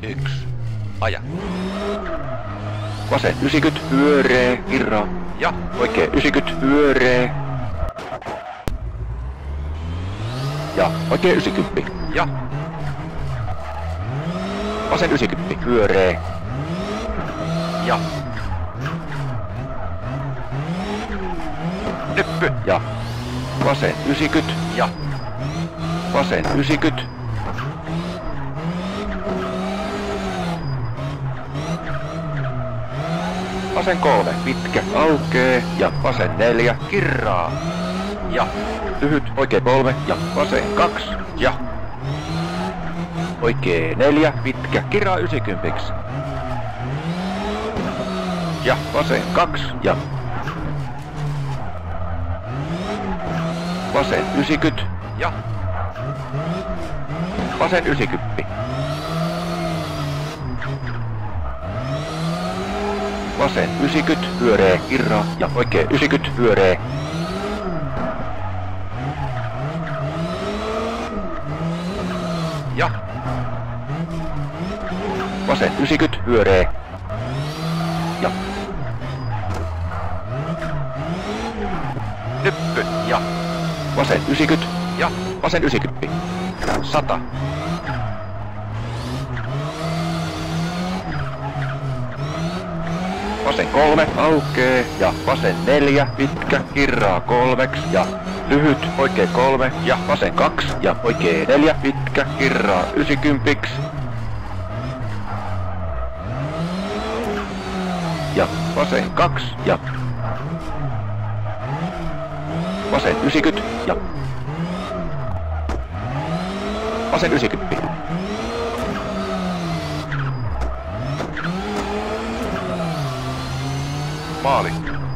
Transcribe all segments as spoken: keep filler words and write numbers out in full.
yksi. Aja. Vasen yhdeksänkymmentä, pyöree, kirraa. Ja. Oikein yhdeksänkymmentä, pyöree. Ja oikein yhdeksänkymmentä. Ja. Vasen yhdeksänkymmentä, pyöree. Ja. Nyppy. Ja. Vasen yhdeksänkymmentä. Ja. Vasen yhdeksänkymmentä. Vasen kolme, pitkä, aukee. Ja vasen neljä, kirraa. Ja. Lyhyt, oikein kolme. Ja vasen kaksi. Ja. Oikein neljä, pitkä, kirraa yhdeksänkymmentä. Ja vasen kaksi. Ja. Vasen yhdeksänkymmentä. Ja. Vasen yhdeksänkymmentä. Vasen yhdeksänkymmentä, pyöree, kirraa. Ja oikein yhdeksänkymmentä, pyöree. Ja. Vasen yhdeksänkymmentä, pyöree. Ja. Nyppy. Ja. Vasen yhdeksänkymmentä. Ja. Vasen yhdeksänkymmentä. Sata. Vasen kolme, aukee. Ja vasen neljä, pitkä, kirraa kolmeks. Ja lyhyt, oikein kolme. Ja vasen kaksi. Ja oikein neljä, pitkä, kirraa yhdeksänkymmentä. Ja vasen kaksi. Ja vasen yhdeksänkymmentä. Ja vasen yhdeksänkymmentä. Maali.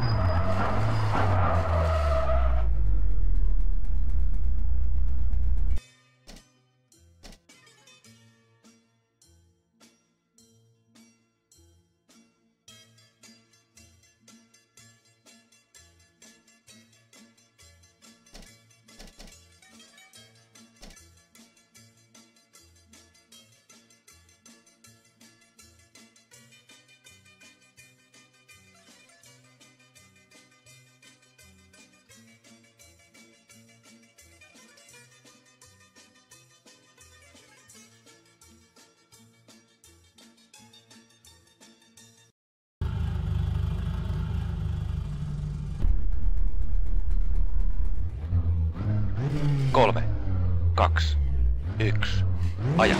Kolme. Kaksi. Yksi. Aja.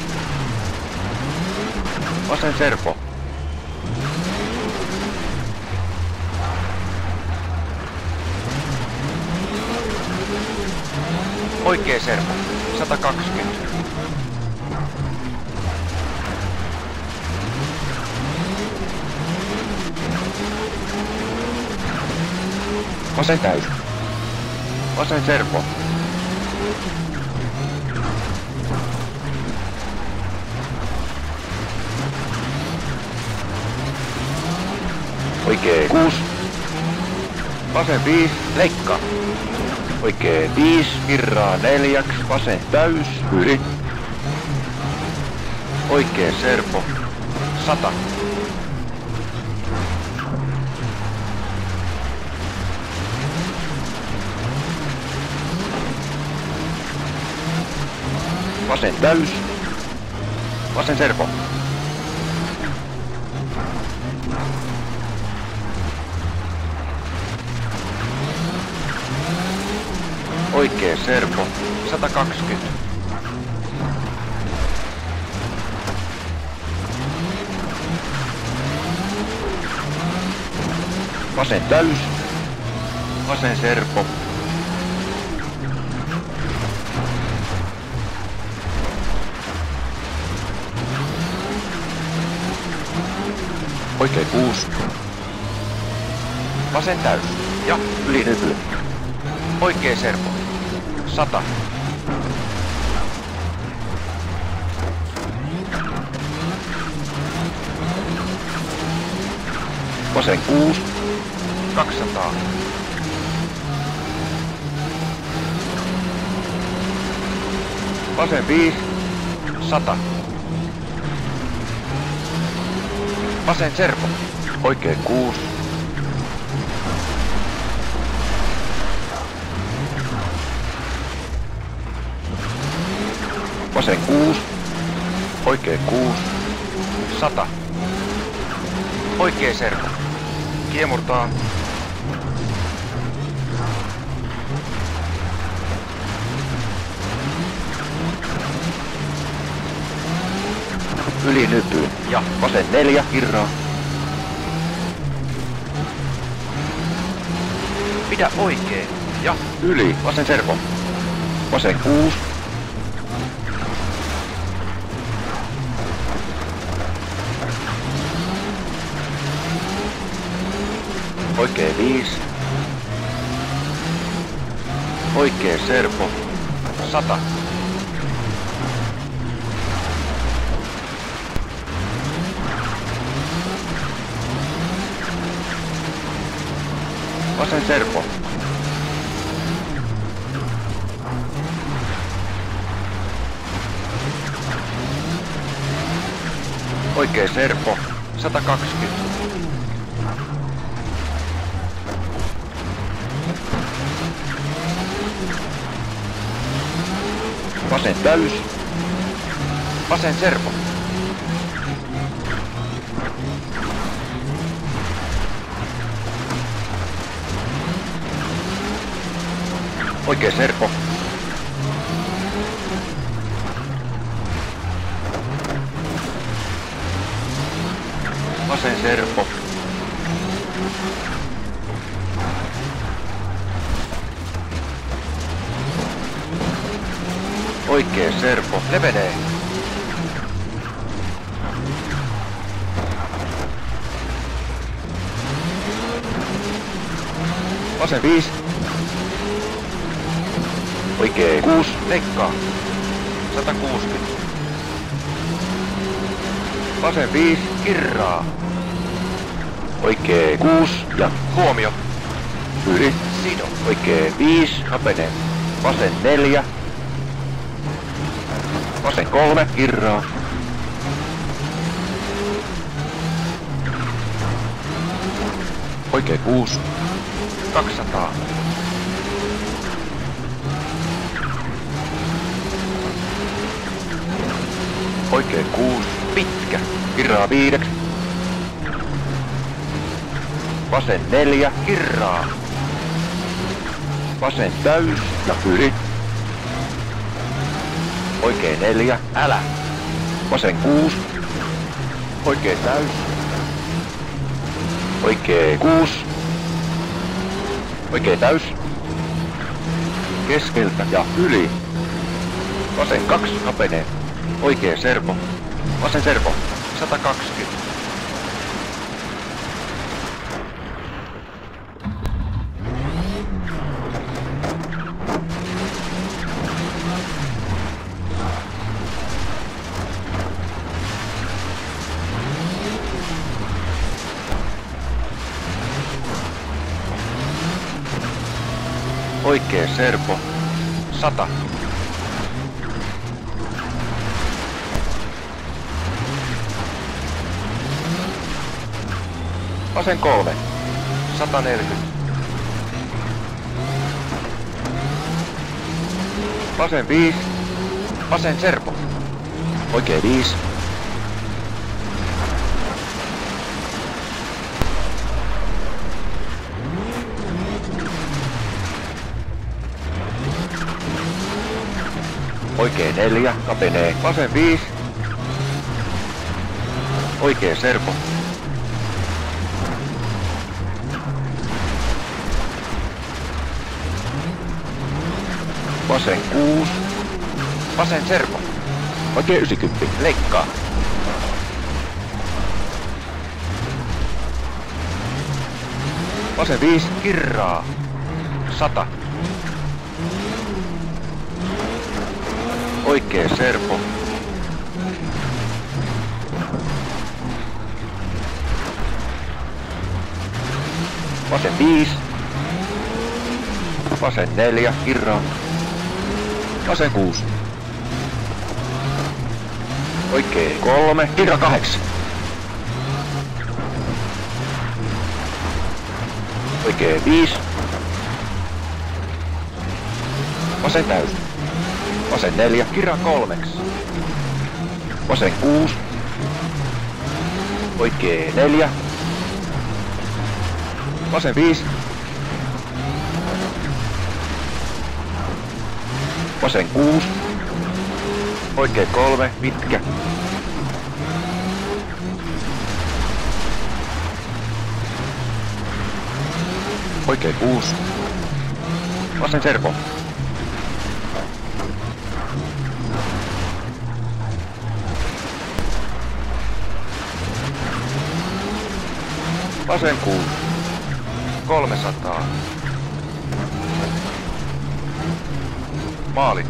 Vasen serpo. Oikea servo. sata kaksikymmentä. Vasen täys. Vasen serpo. Oikein kuusi. Vasen viisi, leikkaa. Oikein viisi, kirraa neljäks, vasen täys, yli. Oikea servo. Sata. Vasen täys. Vasen servo. Oikea servo. sata kaksikymmentä. Vasen täys. Vasen servo. Oikein kuusi. Vasen täys. Ja. Yli nypy. Oikea servo. Sata. Vasen kuusi. kaksisataa. Vasen viisi. Sata. Vasen serpo. Oikee kuusi. Vasen kuusi. Oikee kuusi. Sata. Oikee serpo. Kiemurtaa. Yli nypyyn. Ja Vasen neljä. Kirraa. pidä oikee. Ja Yli. Vasen serpo. Vasen kuusi. Oikee viisi. oikee serpo. Sata. Vasen serpo. Oikee serpo. sata kaksikymmentä. Vasen täys. Vasen serpo. Oikee serpo. Vasen serpo. Oikee serpo. Levenee. Vasen viisi. Oikee kuusi. Leikkaa. sata kuusikymmentä. Vasen viisi. Kirraa. Oikee kuusi. Ja Huomio. yli. Sido. Oikee viisi. Hapenee. Vasen neljä. Vasen kolme. Kirraa. Oikee kuusi. kaksisataa. Oikee kuusi. Pitkä. Kirraa viideksi. Vasen neljä. Kirraa. Vasen täys. Ja yli. Oikee neljä. Älä. Vasen kuusi. Oikee täys. Oikee kuusi. Oikee täys. Keskeltä ja yli. Vasen kaksi. Hapenee. Oikee serpo. Vasen serpo. sata kaksikymmentä. Oikee serpo. sata. Vasen kolme. sata neljäkymmentä. Vasen viisi. Vasen serpo. Oikee viisi. Oikee neljä. Kapenee. Vasen viisi. Oikee serpo. Vasen kuusi. Vasen serpo. Oikee yhdeksänkymmentä. Leikkaa. Vasen viisi. Kirraa. sata. Oikee serpo. Vasen viisi. Vasen neljä. Kirraa. Vasen kuusi. Oikee kolme. Kirra kahdeksan. Oikee viisi. Vasen täysi. Vasen neljä. Kirraa kolmeks. Vasen kuusi. Oikee neljä. Vasen viisi. Vasen kuusi. Oikee kolme. Pitkä. Oikee kuusi. Vasen servo. Vasen kuusi. kolmesataa. Maali.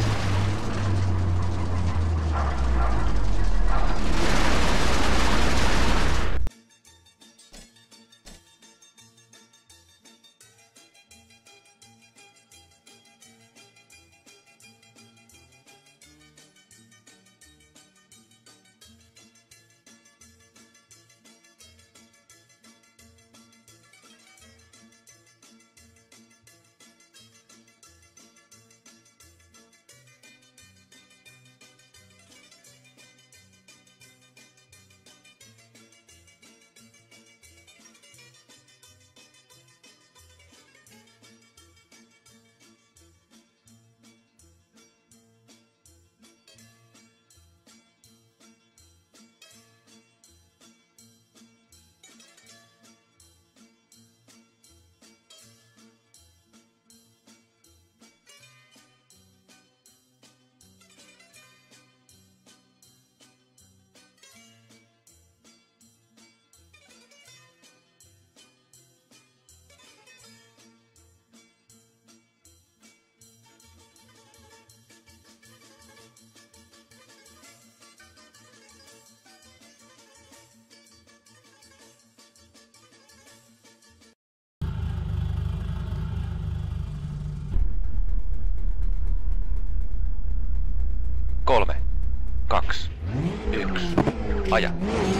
Kolme. Kaksi. Yksi. Aja.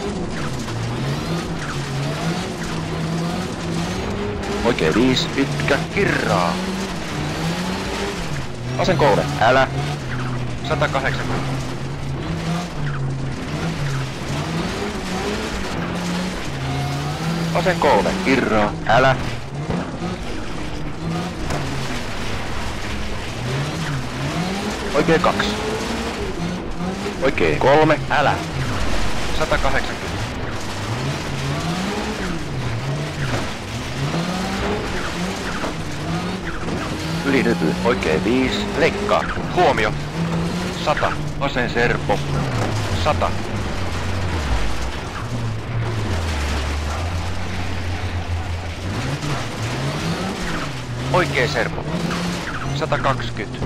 Oikee viisi. Pitkä. Kirraa. Vasen kolme. Älä. sata kahdeksankymmentä. Vasen kolme. Kirraa. Älä. Oikee kaksi. Oikee kolme. Älä. sata kahdeksankymmentä. Yli nypy. Oikee viisi. Leikkaa. Huomio. sata. Vasen serpo. sata. Oikee servo. sata kaksikymmentä.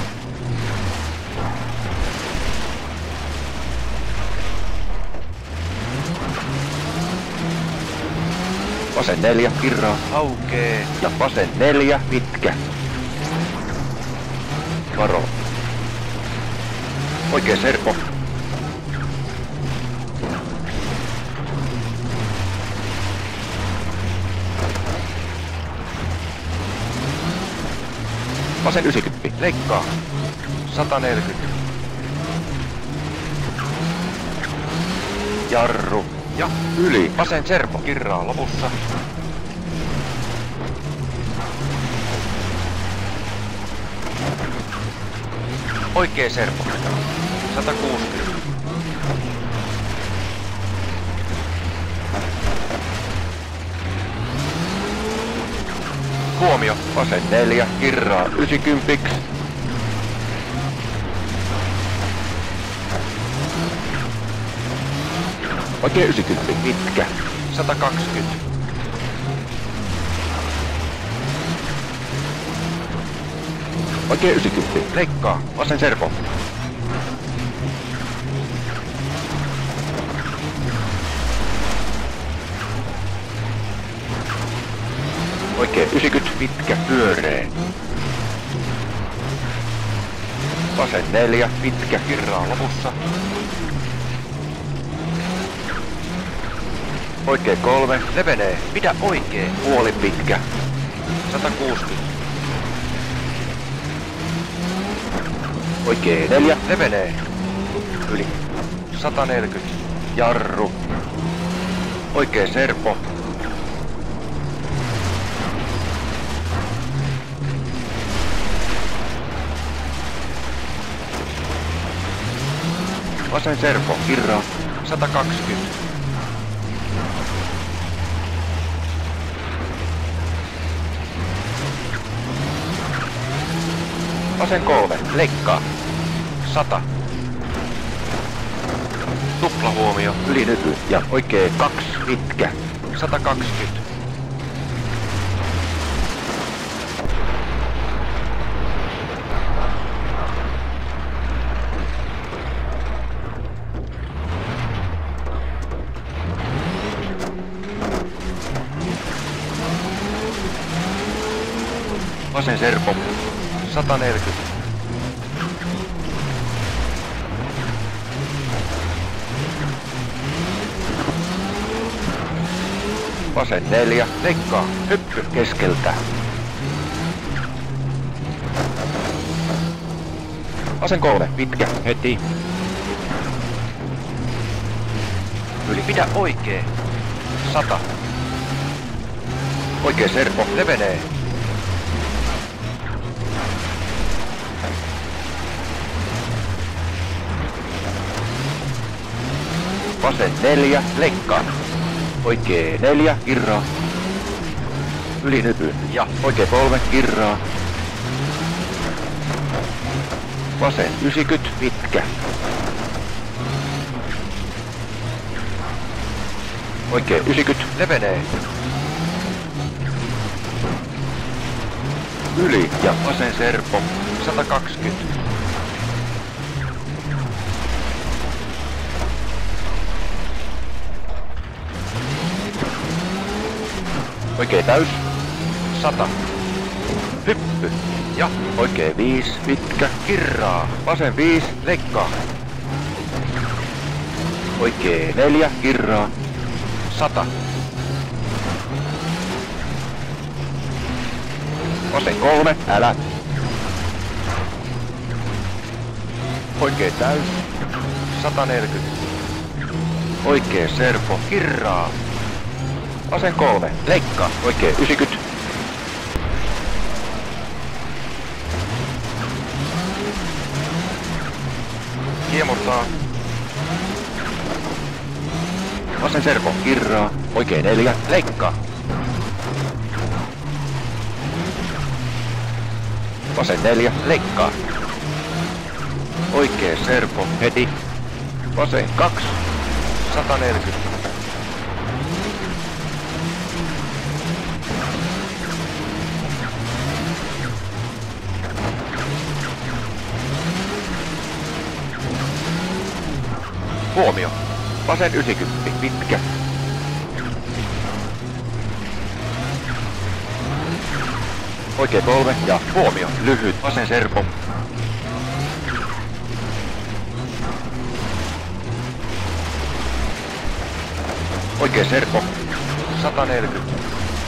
Vasen neljä. Kirraa. Aukee. Ja vasen neljä. Pitkä. Varo. Oikee serpo. Vasen yhdeksänkymmentä. Leikkaa. sata neljäkymmentä. Jarru. Ja Yli. vasen servo. Kirraa lopussa. Oikee servo. sata kuusikymmentä. Huomio. Vasen neljä. Kirraa yhdeksänkymmentä. Oikee yhdeksänkymmentä. Pitkä. sata kaksikymmentä. Oikee yhdeksänkymmentä. Leikkaa. Vasen servo. Oikee yhdeksänkymmentä. Pitkä. Pyöreä. Vasen neljä. Pitkä. Kirraa lopussa. Oikee kolme. Levenee. Pidä oikee. Puoli pitkä. sata kuusikymmentä. Oikee neljä. Levenee. Yli. sata neljäkymmentä. Jarru. Oikee serpo. Vasen serpo. Kirraa. sata kaksikymmentä. Vasen kolme. Leikkaa. sata. Tupla huomio. Yli nyky. Ja oikee kaksi. Pitkä. sata kaksikymmentä. Vasen serpo. sata neljäkymmentä. Vasen neljä. Leikkaa. Hyppy keskeltä. Vasen kolme. Pitkä. Heti. Yli. Pidä oikee. sata. Oikee serpo. Levenee. Vasen neljä. Leikkaa. Oikee neljä. Kirraa. Yli nypy. Ja. Oikee kolme. Kirraa. Vasen yhdeksänkymmentä. Pitkä. Oikee yhdeksänkymmentä. Levenee. Yli. Ja vasen serpo. sata kaksikymmentä. Oikee täys. sata. Hyppy. Ja. Oikee viisi. Pitkä. Kirraa. Vasen viisi. Leikkaa. Oikee neljä. Kirraa. sata. Vasen kolme. Älä. Oikee täys. sata neljäkymmentä. Oikee serpo. Kirraa. Vasen kolme. Leikkaa. Oikee yhdeksänkymmentä. Kiemurtaa. Vasen serpo. Kirraa. Oikee neljä. Leikkaa. Vasen neljä. Leikkaa. Oikee serpo. Heti. Vasen kaksi. sata neljäkymmentä. Huomio. Vasen yhdeksänkymmentä. Pitkä. Oikee kolme. Ja huomio. Lyhyt. Vasen serpo. Oikee serpo. sata neljäkymmentä.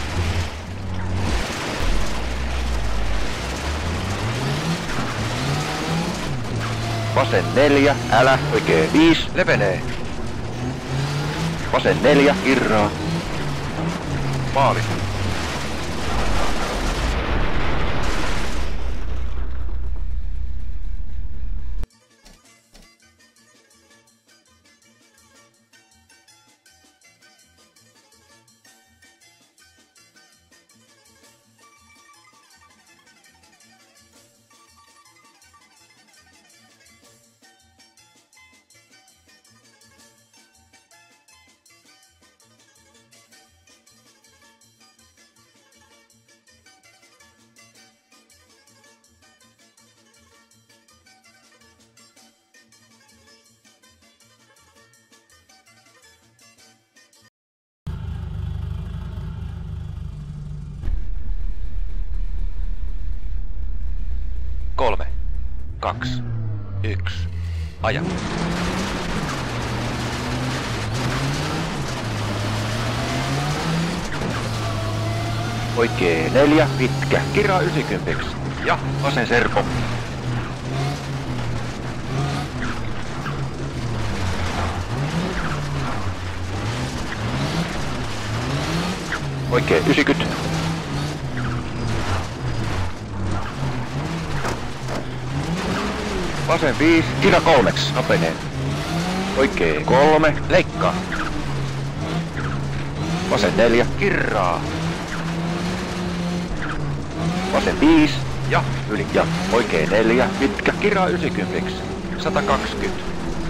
Vasen neljä. Älä. Oikee viisi. Levenee. Vasen neljä. Kirraa. Maali. Kolme. Kaksi. Yksi. Aja. oikee neljä, pitkä, kirraa yhdeksänkymmentä. Ja vasen serpo. Oikee yhdeksänkymmentä. Vasen viisi, kirra kolmeks, kapenee. Oikee kolme, leikkaa. Vasen neljä, kirraa. Vasen viisi, ja yli, ja oikee neljä, pitkä, kirraa yhdeksänkymmentä. sata kaksikymmentä.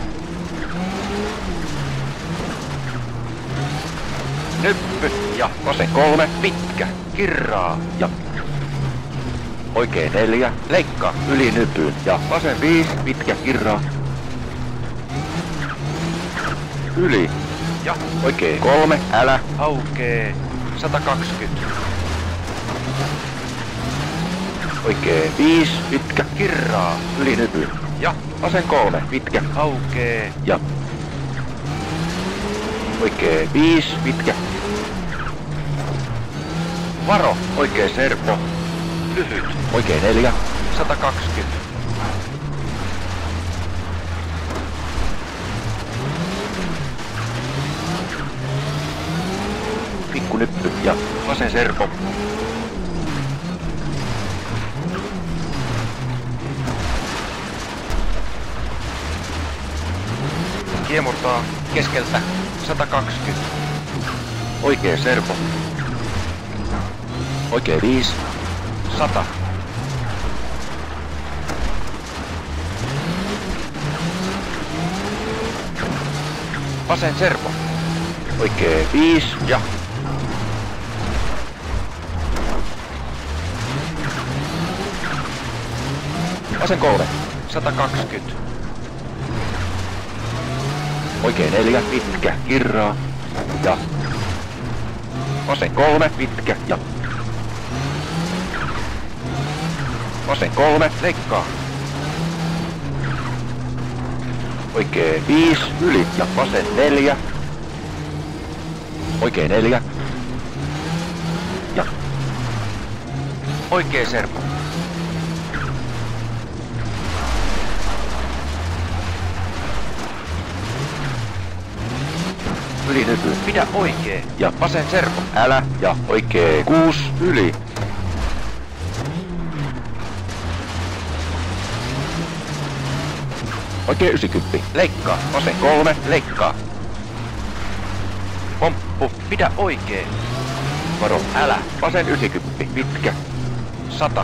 Nyppy, ja vasen kolme, pitkä, kirraa, ja oikee neljä, leikkaa, yli nypyyn, ja vasen viisi, pitkä, kirraa. Yli, ja oikee kolme, älä, aukee, sata kaksikymmentä. Oikee viisi, pitkä, kirraa, yli nypyyn, ja vasen kolme, pitkä, aukee, ja oikee viisi, pitkä. Varo, oikee serpo. Lyhyt, oikee neljä, sata kaksikymmentä. Pikku nyppy ja vasen serpo. Kiemurtaa keskeltä sata kaksikymmentä. Oikee serpo. Oikee viisi. sata. Vasen serpo. Oikee viisi ja vasen kolme. sata kaksikymmentä. Oikee neljä, pitkä, kirraa ja vasen kolme, pitkä ja vasen kolme, leikkaa. Oikee viisi, yli ja vasen neljä. Oikee neljä. Ja oikee serpo. Yli nypy. Pidä oikee. Ja vasen serpo. Älä. Ja oikee kuusi, yli. Oikee yhdeksänkymmentä. Leikkaa. Vasen kolme. Leikkaa. Pomppu. Pidä oikee. Varo. Älä. Vasen yhdeksänkymmentä. Pitkä. sata.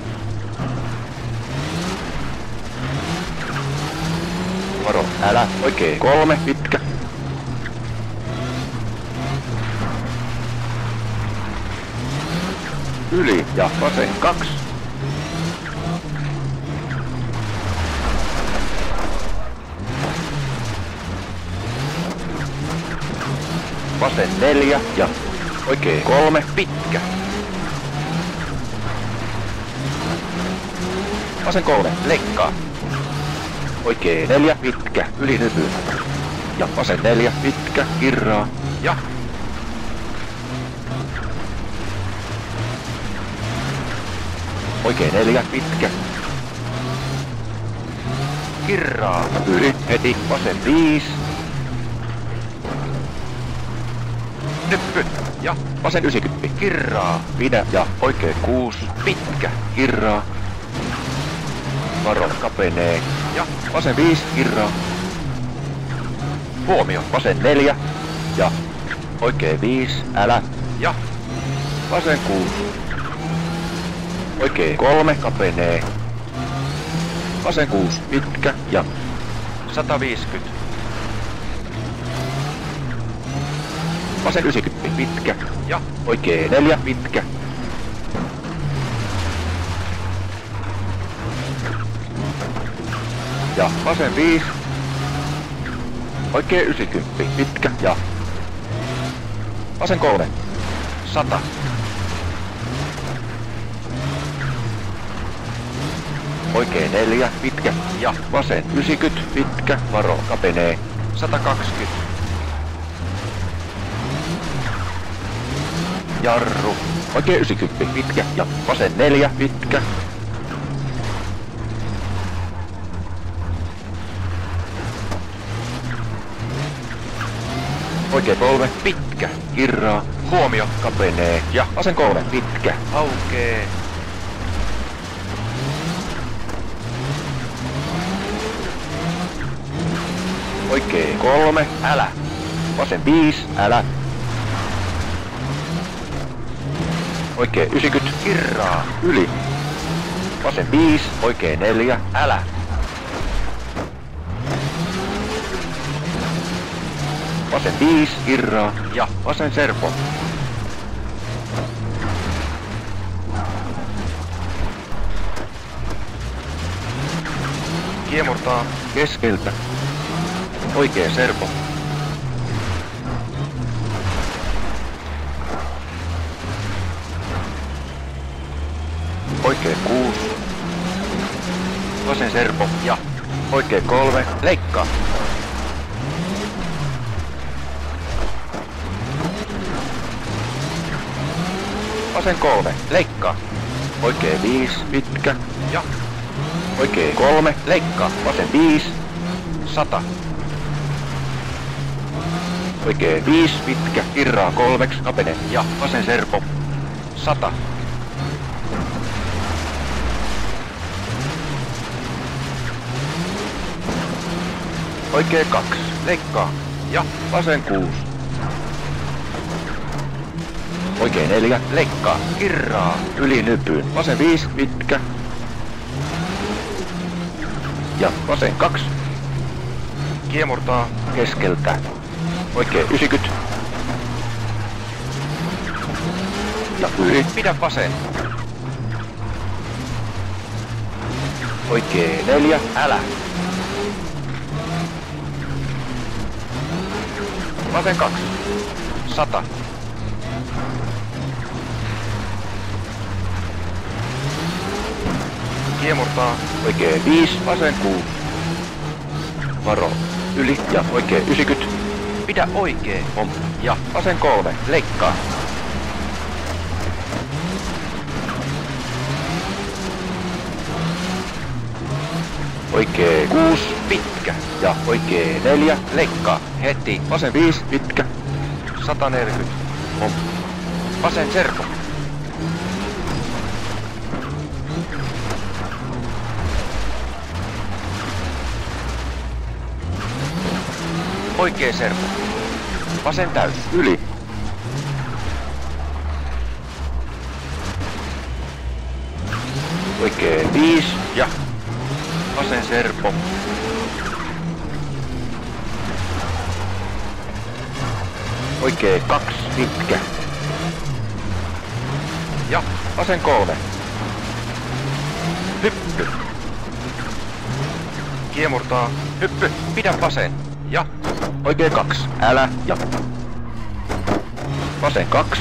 Varo. Älä. Oikee kolme. Pitkä. Yli ja vasen kaksi. Vasen neljä ja oikee kolme, pitkä. Vasen kolme, leikkaa. Oikee neljä, pitkä, yli nypyyn. Ja vasen neljä, pitkä, kirraa. Ja oikee neljä, pitkä. Kirraa. Yli, heti, vasen viisi. Nyppy. Ja vasen yhdeksänkymmentä. Kirraa. Pidä. Ja oikee kuusi. Pitkä. Kirraa. Varo kapenee. Ja vasen viisi. Kirraa. Huomio. Vasen neljä. Ja oikee viisi. Älä. Ja vasen kuusi. Oikee kolme. Kapenee. Vasen kuusi. Pitkä. Ja sata viisikymmentä. Vasen yhdeksänkymmentä, pitkä, ja oikee neljä, pitkä. Ja vasen viisi. Oikee yhdeksänkymmentä, pitkä, ja vasen kolme. sata. Oikee neljä, pitkä, ja vasen yhdeksänkymmentä, pitkä, varo kapenee. sata kaksikymmentä. Jarru. Oikein yhdeksänkymmentä, pitkä ja vasen neljä, pitkä. Oikein kolme, pitkä, kirraa, huomio, kapenee ja vasen kolme, pitkä, aukee. Oikein kolme, älä. Vasen viis, älä. Oikein yhdeksänkymmentä, kirraa, yli. Vasen viis, oikein neljä, älä. Vasen viis, kirraa ja vasen serpo. Kiemurtaa keskeltä. Oikein serpo. Oikein kuusi. Vasen serpo ja oikein kolme. Leikkaa. Vasen kolme. Leikkaa. Oikein viis. Pitkä. Ja oikein kolme. Leikkaa. Vasen viis. Sata. Oikein viis. Pitkä. Kirraa kolmeks. Kapene. Ja vasen serpo. Sata. Oikein kaksi. Leikkaa. Ja vasen kuusi. Oikein neljä. Leikkaa. Kirraa. Yli nypyyn. Vasen viisi. Pitkä. Ja vasen kaksi. Kiemurtaa keskeltä. Oikein yhdeksänkymmentä. Ja yli. Pidä vasen. Oikein neljä. Älä. Vasen kaksi. Sata. Kiemurtaa. Oikein viis. Vasen kuusi. Varo. Yli ja oikein yhdeksänkymmentä. Pidä oikein. On. Ja vasen kolme. Leikkaa. Oikein kuusi. Pitkä. Ja oikein neljä. Leikkaa. Heti. Vasen viisi. Pitkä. sata neljäkymmentä. On. Vasen serpo. Oikein serpo. Vasen täys. Yli. Oikein viis. Ja vasen serpo. Oikein kaksi. Pitkä. Ja vasen kolme. Hyppy. Kiemurtaa. Hyppy. Pidä vasen. Ja oikein kaksi. Älä. Ja vasen kaksi.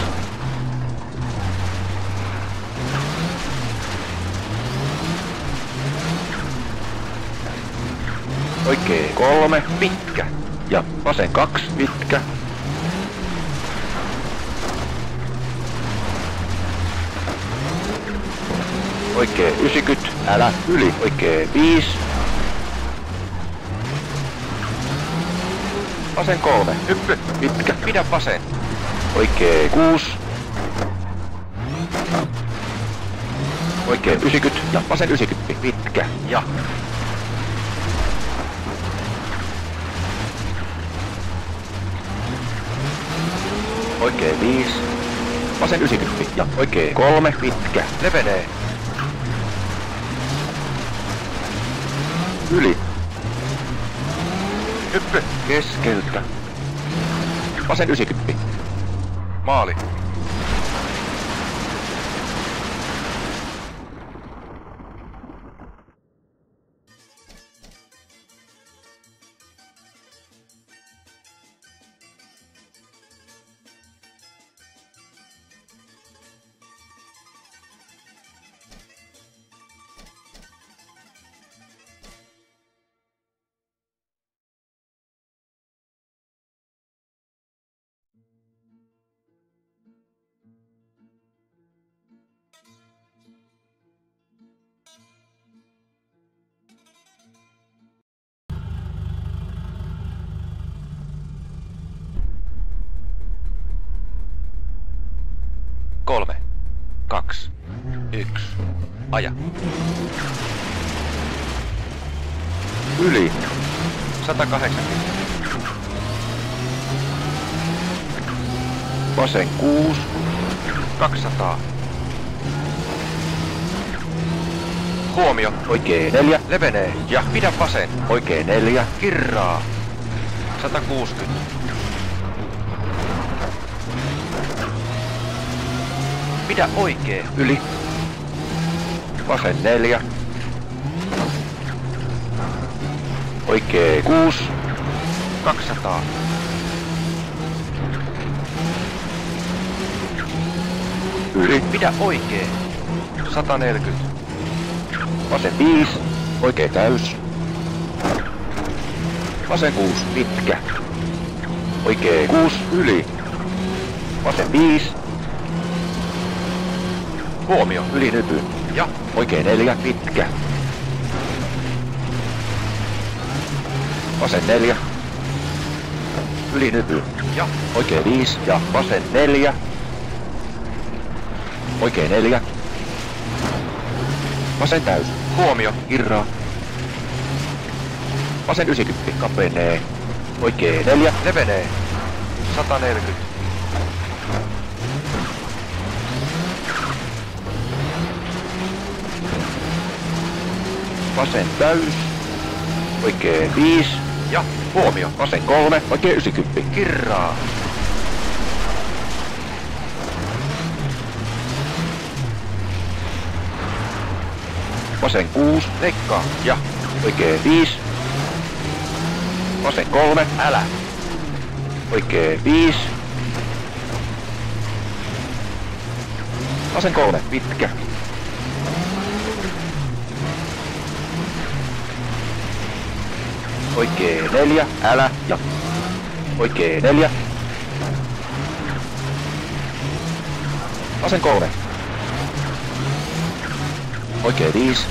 Oikein kolme. Pitkä. Ja vasen kaksi. Pitkä. Oikein yhdeksänkymmentä. Älä. Yli. Oikein viis. Vasen kolme. Hyppy. Pitkä. Pidä vasen. Oikein kuusi. Oikein yhdeksänkymmentä. Ja vasen yhdeksänkymmentä. Pitkä. Ja oikein viisi. Vasen yhdeksänkymmentä. Ja oikein kolme. Pitkä. Levenee. Yli. Hyppy. Keskeltä. Vasen yhdeksänkymmentä. Maali. Kolme. Kaksi. Yksi. Aja. Yli. sata kahdeksankymmentä. Vasen kuusi. kaksisataa. Huomio. Oikee neljä. Levenee. Ja pidä vasen. Oikee neljä. Kirraa. sata kuusikymmentä. Pidä oikee. Yli. Vasen neljä. Oikee kuusi. kaksisataa. Yli. Pidä oikee. sata neljäkymmentä. Vasen viisi. Oikee täys. Vasen kuusi. Pitkä. Oikee kuusi. Yli. Vasen viisi. Huomio. Yli nypy. Ja Oikee neljä. Pitkä. Vasen neljä. Yli nypy. ja Oikee viisi ja vasen neljä. Oikee neljä. Vasen täys. huomio. Irraa. Vasen yhdeksänkymmentä. Kapenee. Oikee neljä. Levenee. sata neljäkymmentä. Vasen täys. Oikee viisi. Ja huomio. Vasen kolme. Oikee yhdeksänkymmentä. Kirraa. Vasen kuusi. Leikkaa. Ja Oikee viisi. Vasen kolme. älä. Oikee viisi. Vasen kolme. Pitkä. Oikee neljä. Älä. Ja oikee neljä. Vasen kolme. Oikee viisi.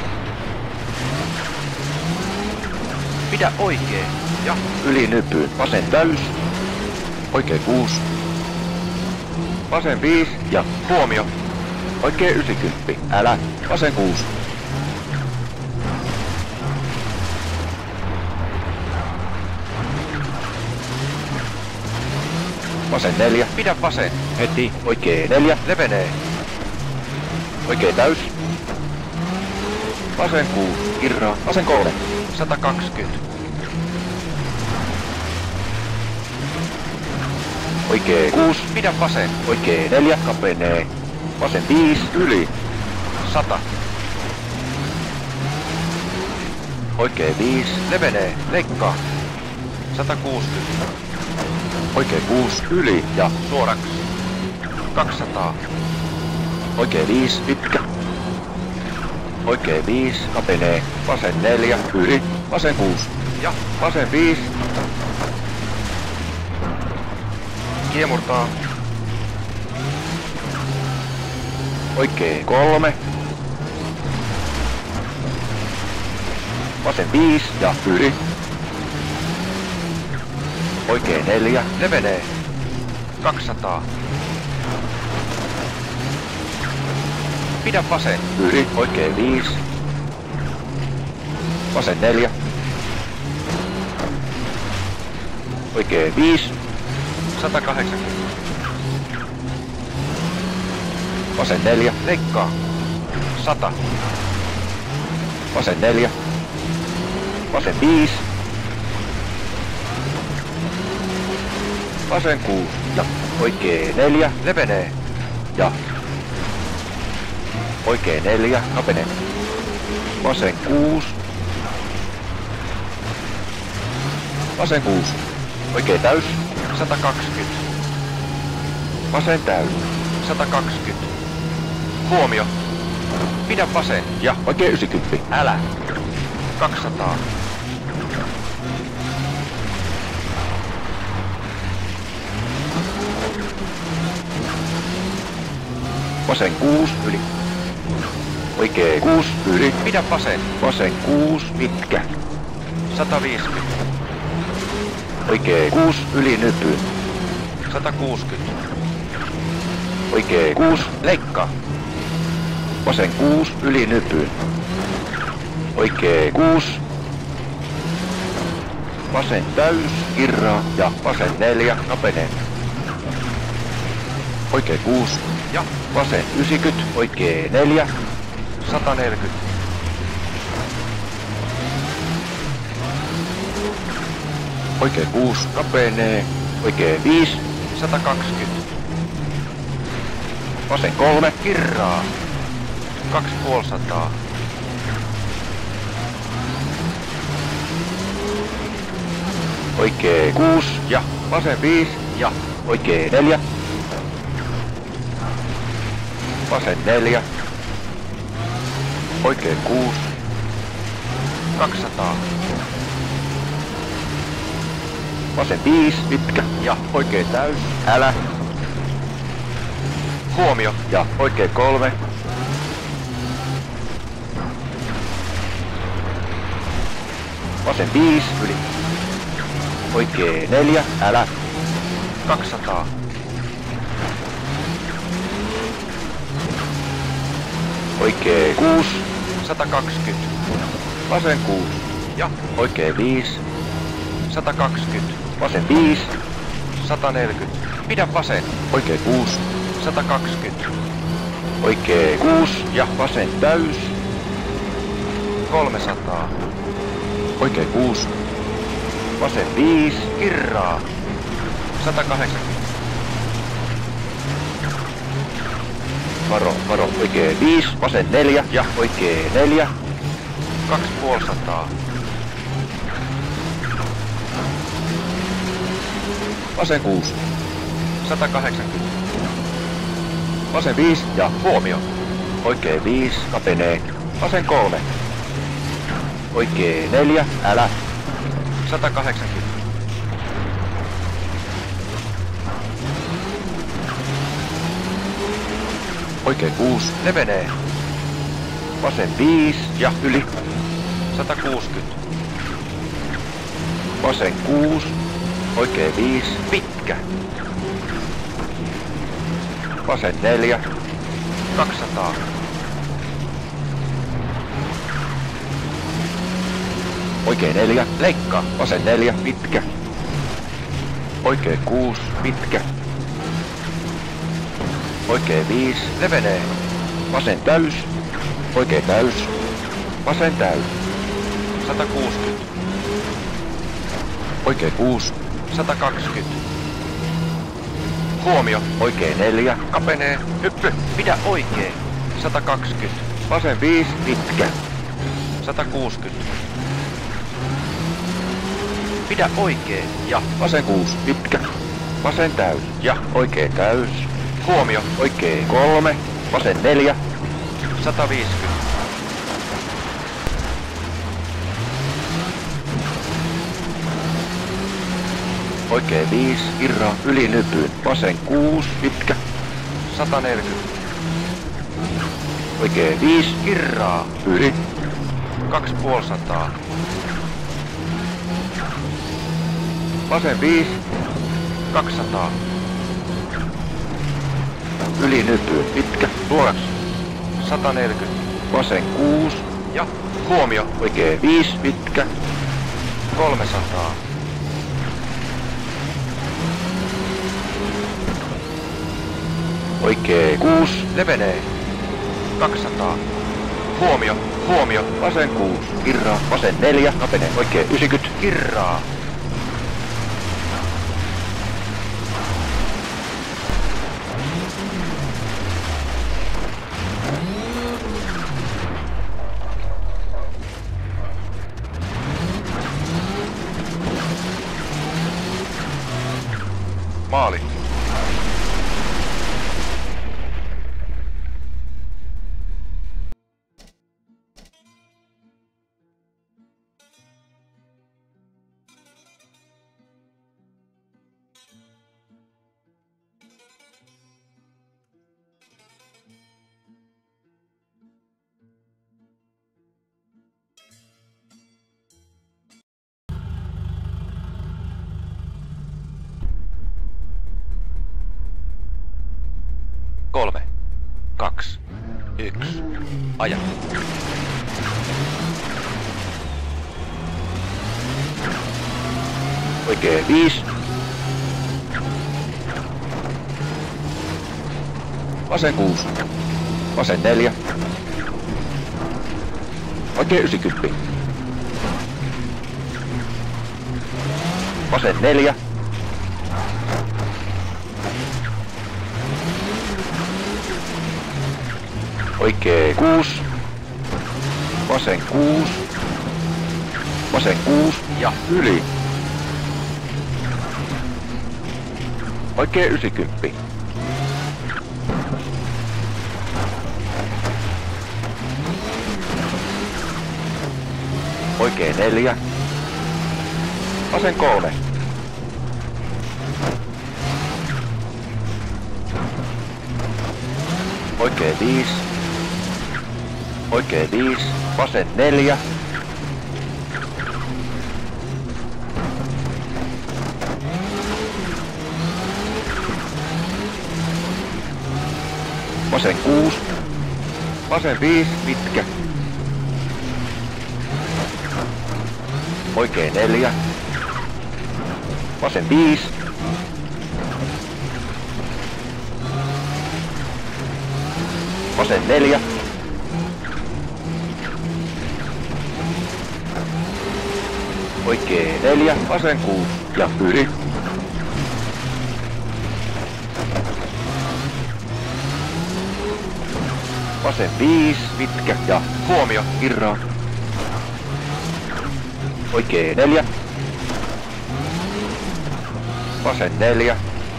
Pidä oikee. Ja Yli nypyyn. Vasen täys. Oikee kuusi. Vasen viisi. Ja huomio. oikee yhdeksänkymmentä. Älä. Vasen kuusi. Vasen neljä. Pidä vasen. Heti. Oikee neljä. Levenee. Oikee täys. Vasen kuusi. Irraa. Vasen kolme. sata kaksikymmentä. Oikee kuusi. Pidä vasen. Oikee neljä. Kapenee. Vasen viisi. Yli. sata. Oikee viisi. Levenee. Leikkaa. sata kuusikymmentä. Oikee kuusi. Yli. Ja Suoraksi. kaksisataa. oikee viisi. Pitkä. Oikee viisi. Kapenee. Vasen neljä. Yli. Vasen kuusi. Ja Vasen viisi. kiemurtaa. Oikee kolme. Vasen viisi ja yli. Oikee neljä. Levenee. kaksisataa. Pidä vasen. Yli. Oikee viisi. Vasen neljä. Oikee viisi. sata kahdeksankymmentä. Vasen neljä. Leikkaa. sata. Vasen neljä. Vasen viisi. Vasen kuusi. Ja oikee neljä. Levenee. Ja oikee neljä. Kapene. Vasen kuusi. Vasen kuusi. Oikee täys. sata kaksikymmentä. Vasen täys. sata kaksikymmentä. Huomio. Pidä vasen. Ja oikee yhdeksänkymmentä. Älä. kaksisataa. Vasen kuusi. Yli. Oikee kuusi. Yli. Pidä vasen. Vasen kuusi. Pitkä. sata viisikymmentä. Oikee kuusi. Yli nypyyn. sata kuusikymmentä. oikee kuusi, leikkaa. Vasen kuusi, yli nypyyn. Oikee kuusi. Vasen täys, kirraa ja vasen neljä, kapenee. Oikee kuusi ja vasen yhdeksänkymmentä, oikee neljä, sata neljäkymmentä. Oikee kuusi, kapenee. Oikee viisi, sata kaksikymmentä. Vasen kolme, kirraa. kaksi puoli sataa. Oikee kuusi ja vasen viisi ja oikee neljä. Vasen neljä. Oikee kuusi. kaksisataa. Vasen viisi, pitkä ja oikee täys, älä. Huomio ja oikee kolme. Vasen viisi, yli. Oikee neljä, älä. kaksisataa. Oikee kuusi, sata kaksikymmentä. Vasen kuusi ja oikee viisi, sata kaksikymmentä. Vasen viisi, sata neljäkymmentä. Pidä vasen. Oikee kuusi, sata kaksikymmentä. Oikee kuusi ja vasen täys, kolmesataa. Oikee kuusi. Vasen viisi, kirraa, sata kahdeksankymmentä. Varo, varo, oikee viisi, vasen neljä ja oikee neljä, kaksi puoli sataa. Vasen kuusi, sata kahdeksankymmentä. Vasen viisi ja huomio. Oikee viisi, kapenee. Vasen kolme. Oikee neljä, älä. sata kahdeksankymmentä. Oikee kuusi, levenee. Vasen viisi ja yli. sata kuusikymmentä. Vasen kuusi. Oikee viisi, pitkä. Vasen neljä. kaksisataa. Oikee neljä, leikkaa. Vasen neljä, pitkä. Oikee kuusi, pitkä. Oikee viisi, levenee. Vasen täys. Oikee täys. Vasen täys. sata kuusikymmentä. Oikee kuusi, sata kaksikymmentä. Huomio. Oikee neljä, kapenee. Hyppy. Pidä oikee. sata kaksikymmentä. Vasen viisi, pitkä. sata kuusikymmentä. Pidä oikee ja vasen kuusi, pitkä. Vasen täys ja oikee täys. Huomio. Oikee kolme, vasen neljä, sata viisikymmentä. Oikee viisi, irraa yli nypyyn. Vasen kuusi, pitkä, sata neljäkymmentä. Oikee viisi, irraa yli, kaksi puoli sataa. Vasen viisi, kaksisataa. Yli nypyyn, pitkä, suoraksi, sata neljäkymmentä. Vasen kuusi ja huomio. Oikee viisi, pitkä, kolmesataa. Oikee kuusi, levenee, kaksisataa. Huomio, huomio. Vasen kuusi, kirraa. Vasen neljä, kapenee. Oikee yhdeksänkymmentä, kirraa. Maali. Kolme, kaksi, yksi, aja. Oikee viisi. Vasen kuusi. Vasen neljä. Oikee yhdeksänkymmentä. Vasen neljä. Oikee kuusi. Vasen kuusi. Vasen kuusi ja yli. Oikee yhdeksänkymmentä. Oikee neljä. Vasen kolme. Oikee viisi. Oikee viisi. Vasen neljä. Vasen kuusi. Vasen viisi. Pitkä. Oikee neljä. Vasen viisi. Vasen neljä. Oikee neljä. Vasen kuusi. Ja yli. Vasen viisi. Pitkä ja huomio. Irraa. Oikee neljä. Vasen neljä.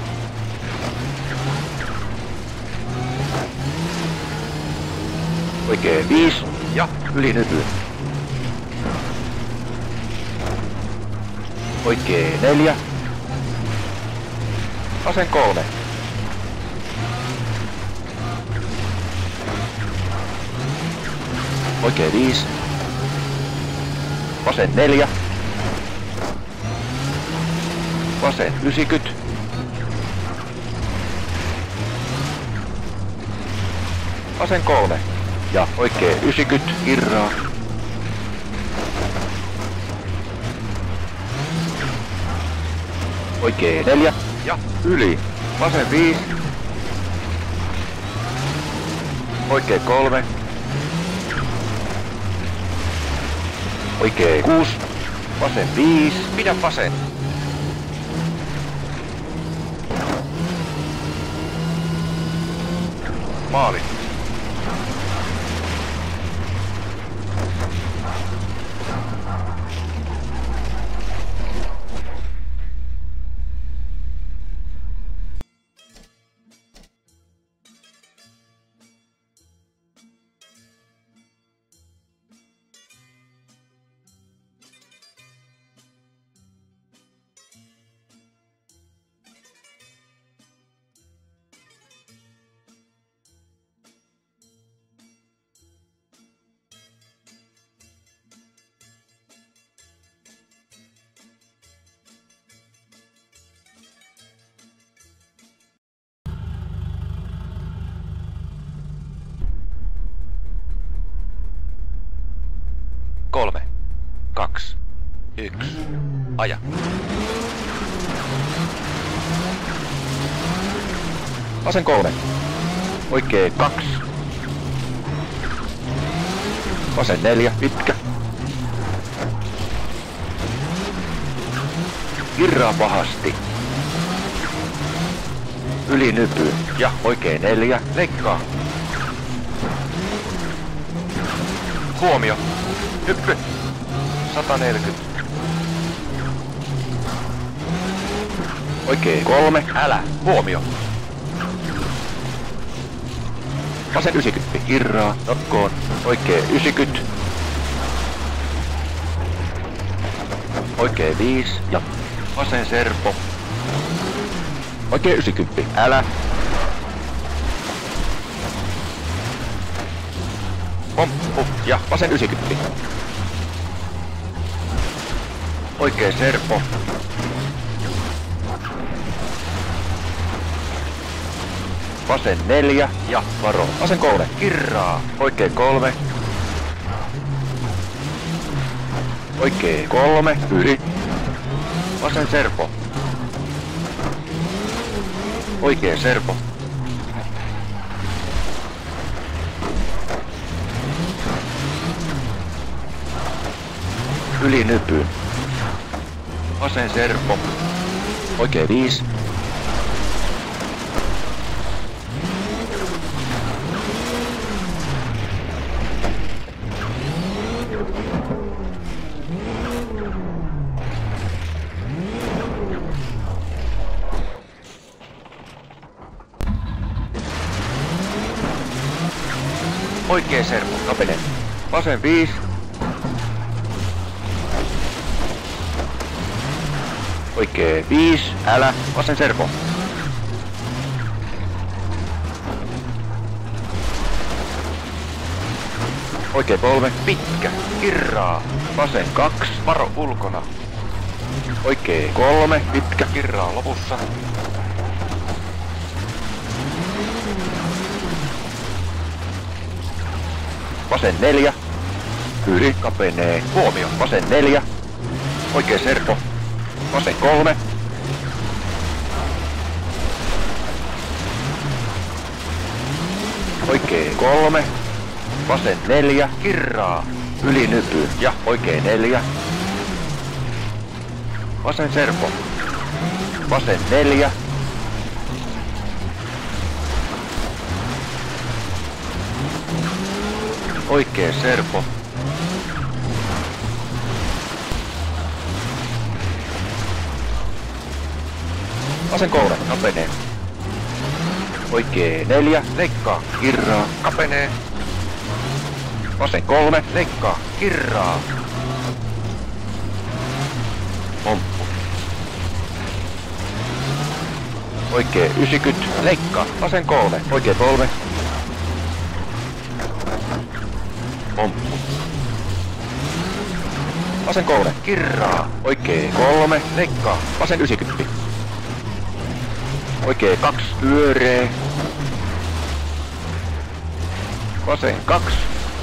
Oikee viisi ja yli nypy. Oikee neljä. Vasen kolme. Oikee viisi. Vasen neljä. Vasen yhdeksänkymmentä. Vasen kolme. Ja oikee yhdeksänkymmentä. Irraa. Oikee neljä. Ja yli. Vasen viisi. Oikee kolme. Oikee kuusi. Vasen viisi. Pidä vasen. Maali. Kolme, kaksi, yksi, aja. Vasen kolme. Oikee kaksi. Vasen neljä. Pitkä. Irraa pahasti. Yli nypy. Ja oikee neljä. Leikkaa. Huomio. Hyppy. sata neljäkymmentä. Oikee kolme. Älä. Huomio. Vasen yhdeksänkymmentä. Irraa. Notkoon. Oikee yhdeksänkymmentä. Oikee viisi. Ja vasen serpo. Oikee yhdeksänkymmentä. Älä. Pomppu. Ja vasen yhdeksänkymmentä. Oikee serpo. Vasen neljä. Ja varo. Vasen kolme. Kirraa. Oikee kolme. Oikee kolme. Yli. Vasen serpo. Oikee serpo. Yli nypyyn. Vasen serpo. Oikee viis. Oikee servo. Kapene. Vasen viis. Oikee viis. Älä. Vasen servo. Oikee kolme. Pitkä. Kirraa. Vasen kaksi. Varo ulkona. Oikee kolme. Pitkä. Kirraa lopussa. Vasen neljä. Yli. Kapenee. Huomio. Vasen neljä. Oikee servo. Vasen kolme. Oikee kolme. Vasen neljä. Kirraa. Yli nypyyn. Ja oikee neljä. Vasen servo. Vasen neljä. Oikee serpo. Vasen kolme. Kapenee. Oikee neljä. Leikkaa. Kirraa. Kapenee. Vasen kolme. Leikkaa. Kirraa. Pomppu. Oikee yhdeksänkymmentä. Leikkaa. Vasen kolme. Oikee kolme. Pomppu. Vasen kolme. Kirraa. Oikee kolme. Leikkaa. Vasen yhdeksänkymmentä. Oikee kaksi. Pyöree. Vasen kaksi.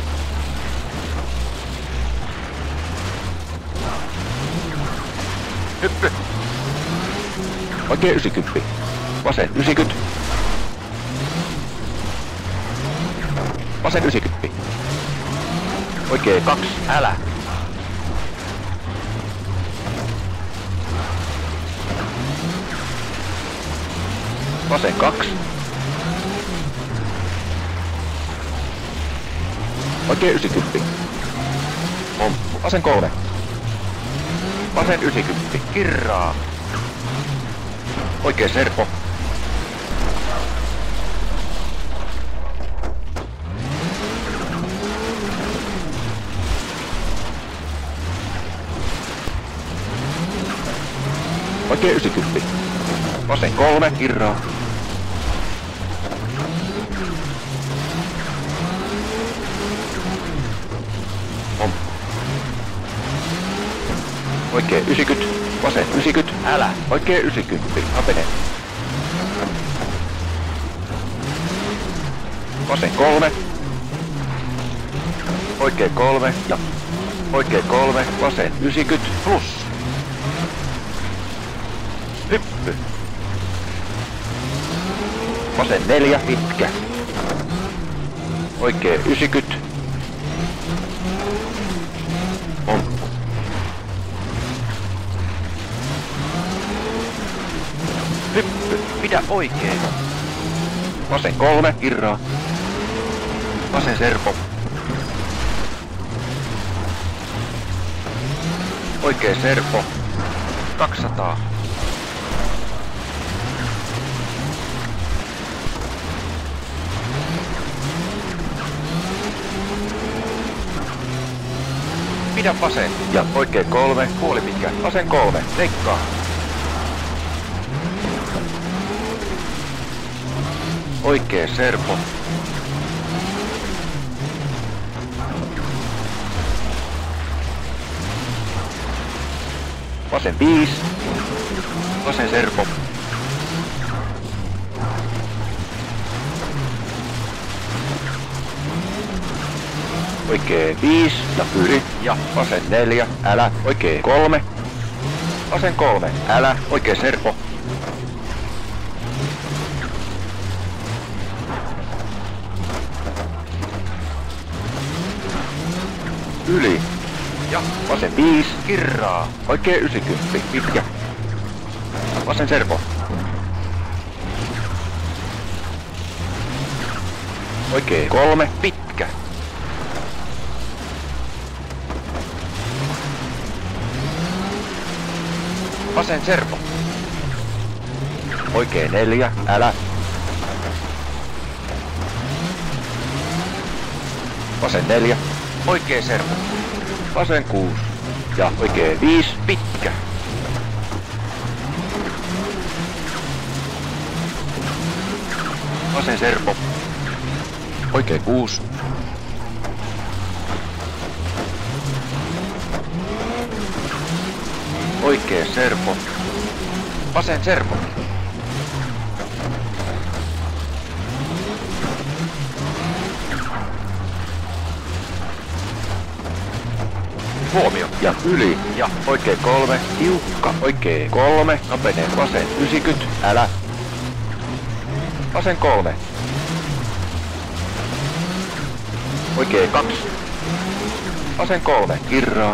Hyppy. Oikee yhdeksänkymmentä. Vasen yhdeksänkymmentä. Vasen yhdeksänkymmentä. Oikee kaksi. Älä. Vasen kaksi. Oikee yhdeksänkymmentä. Pomppu. Vasen kolme. Vasen yhdeksänkymmentä. Kirraa. Oikee serpo. Oikee yhdeksänkymmentä. Vasen kolme. Kirraa. Pomppu. Oikee yhdeksänkymmentä. Vasen yhdeksänkymmentä. Älä. Oikee yhdeksänkymmentä. Kapene. Vasen kolme. Oikee kolme. Ja oikee kolme. Vasen yhdeksänkymmentä. Plus. Hyppy. Vasen neljä. Pitkä. Oikee yhdeksänkymmentä. Pomppu. Hyppy. Pidä oikein. Vasen kolme. Kirraa. Vasen serpo. Oikee serpo. kaksisataa. Pidä vasen. Ja oikee kolme. Puoli pitkä. Vasen kolme. Leikkaa. Oikee serpo. Vasen viisi. Vasen serpo. oikee viisi ja yli ja vasen neljä, älä, oikee kolme, vasen kolme, älä, oikee serpo. Yli ja vasen viisi, kirraa, oikee yhdeksänkymmentä, pitkä, vasen serpo. Oikee kolme, pitkä. Vasen serpo. Oikee neljä, älä. Vasen neljä, oikee serpo. Vasen kuusi ja oikee viisi, pitkä. Vasen serpo. Oikee kuusi. Oikee serpo. Vasen serpo. Huomio. Ja yli. Ja oikee kolme. Tiukka. Oikee kolme. Kapenee vasen yhdeksänkymmentä. Älä. Vasen kolme. Oikee kaksi. Vasen kolme. Kirraa.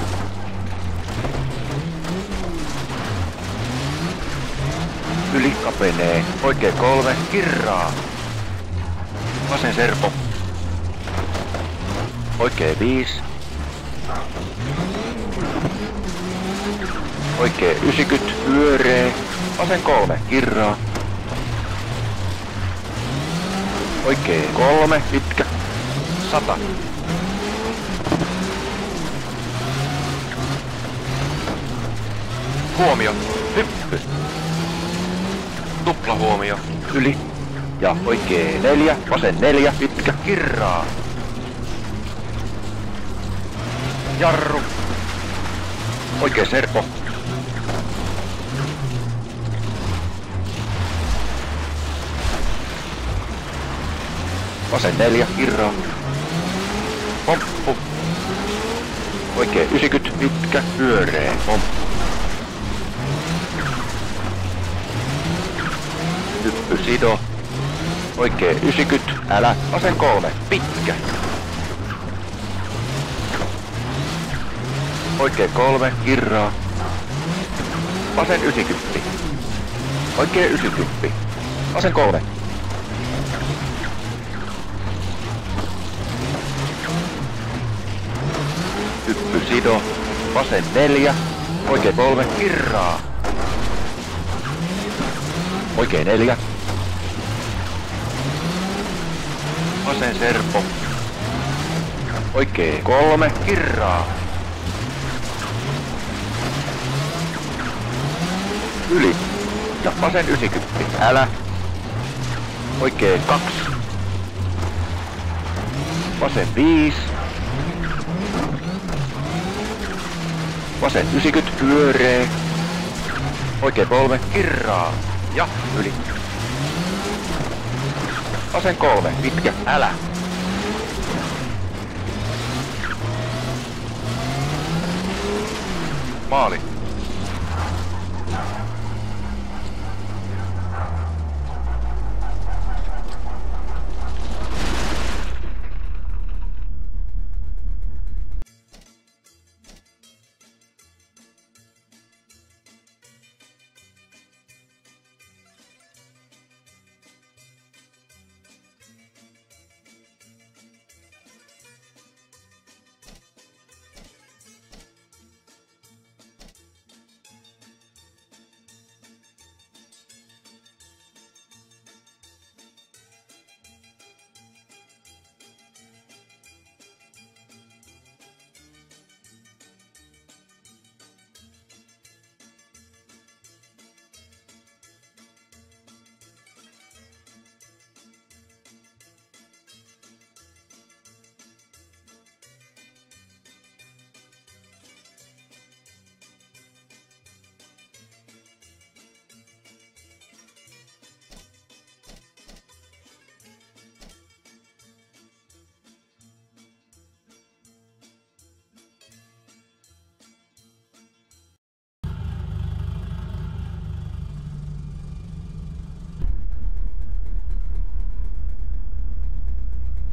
Yli kapenee. Oikee kolme. Kirraa. Vasen serpo. Oikee viisi. Oikee yhdeksänkymmentä. Pyöree. Vasen kolme. Kirraa. Oikee kolme. Pitkä. Sata. Huomio. Hyppy. Tupla huomio. Yli. Ja oikee neljä. Vasen neljä. Pitkä. Kirraa. Jarru. Oikee serpo. Vasen neljä. Kirraa. Pomppu. Oikee yhdeksänkymmentä. Pitkä. Pyöree. Pomppu. Hyppy sido. Oikee yhdeksänkymmentä. Älä. Vasen kolme. Pitkä. Oikee kolme. Kirraa. Vasen yhdeksänkymmentä. Oikee yhdeksänkymmentä. Vasen kolme. Hyppy sido. Vasen neljä. Oikee kolme. Kirraa. Oikee neljä. Vasen serpo. Oikee kolme. Kirraa. Yli. Ja vasen yhdeksänkymmentä. Älä. Oikee kaksi. Vasen viisi. Vasen yhdeksänkymmentä. Pyöree. Oikee kolme. Kirraa. Ja yli. Vasen kolme. Pitkä. Älä. Maali.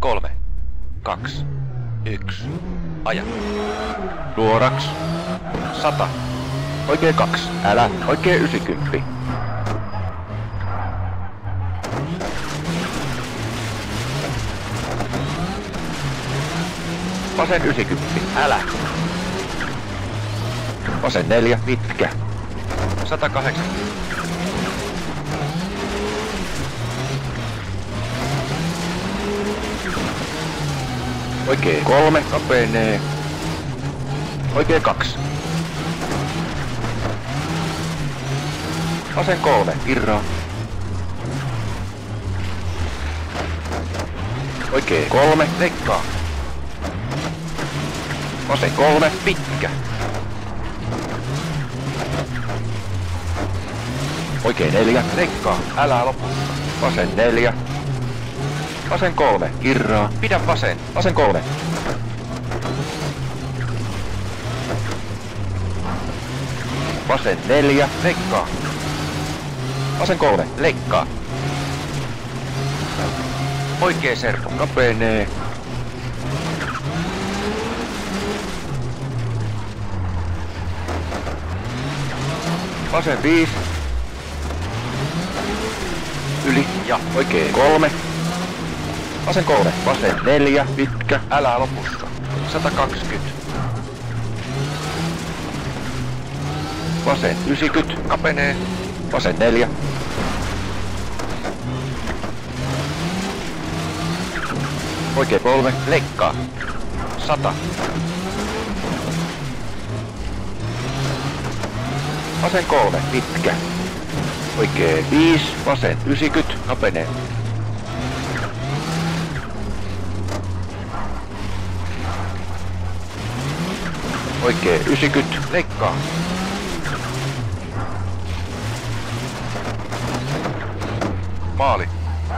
Kolme. Kaksi. Yksi. Aja. Nuoraks. Sata. Oikein kaksi. Älä. Oikein ysikymppi. Vasen ysikymppi. Älä. Vasen neljä. Pitkä. Sata kahdeksan. Oikein kolme. Kapenee. Oikein kaksi. Vasen kolme. Irraa. Oikein kolme. Leikkaa. Vasen kolme. Pitkä. Oikein neljä. Leikkaa. Älä lopu. Vasen neljä. Vasen kolme. Irraa. Pidä vasen. Vasen kolme. Vasen neljä. Leikkaa. Vasen kolme. Leikkaa. Oikein servo. Kapenee. Vasen viisi. Yli ja oikein kolme. Vasen kolme. Vasen neljä. Pitkä. Älä lopussa. sata kaksikymmentä. Vasen yhdeksänkymmentä. Kapenee. Vasen neljä. Oikein kolme. Leikkaa. sata. Vasen kolme. Pitkä. Oikein viisi. Vasen yhdeksänkymmentä. Kapenee. Oikein yhdeksänkymmentä. Leikkaa. Maali.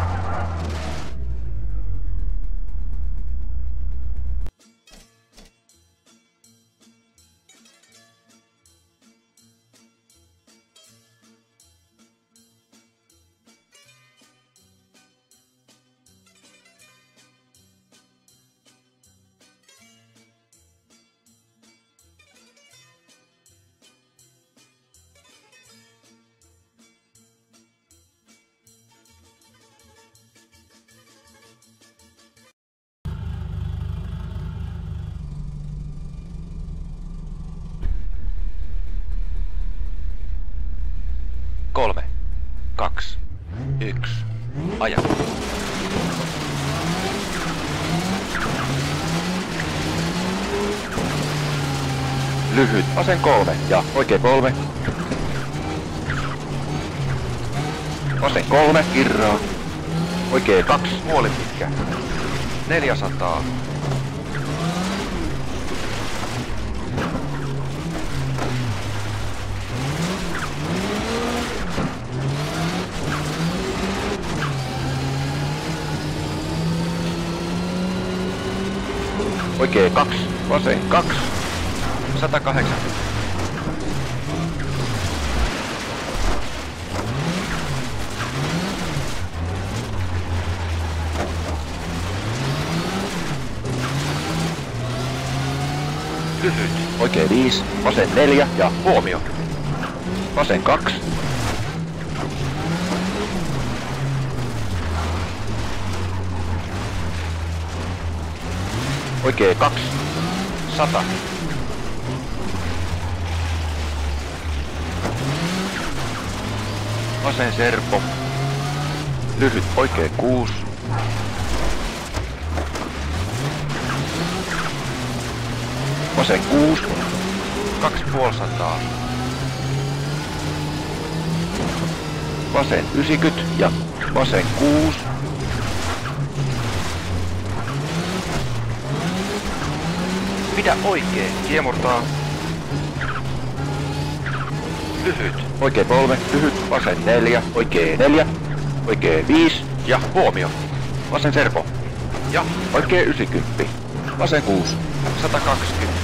Kolme. Kaksi. Yksi. Aja. Lyhyt. Vasen kolme ja oikein kolme. Vasen kolme. Irraa. Oikein kaksi. Puoli pitkä. Neljäsataa. Oikein kaksi. Vasen kaksi. sata kahdeksankymmentä. Lyhyt. Oikein viisi. Vasen neljä ja huomio. Vasen kaksi. Oikein kaksi. Sata. Vasen serpo. Lyhyt oikein kuusi. Vasen kuusi. Kaksi puolisataa. Vasen yhdeksänkymmentä ja vasen kuusi. Pidä oikein. Kiemurtaa. Lyhyt. Oikein kolme. Lyhyt. Vasen neljä. Oikein neljä. Oikein viisi. Ja huomio. Vasen serpo. Ja oikein yhdeksänkymmentä. Vasen kuusi. sata kaksikymmentä.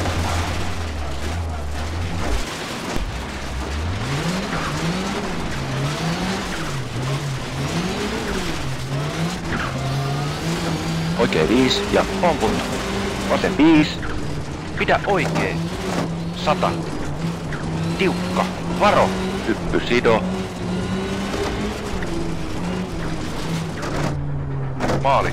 Oikein viisi ja pomput. Vasen viisi. Pidä oikein. Sata. Tiukka. Varo. Hyppy sido. Maali.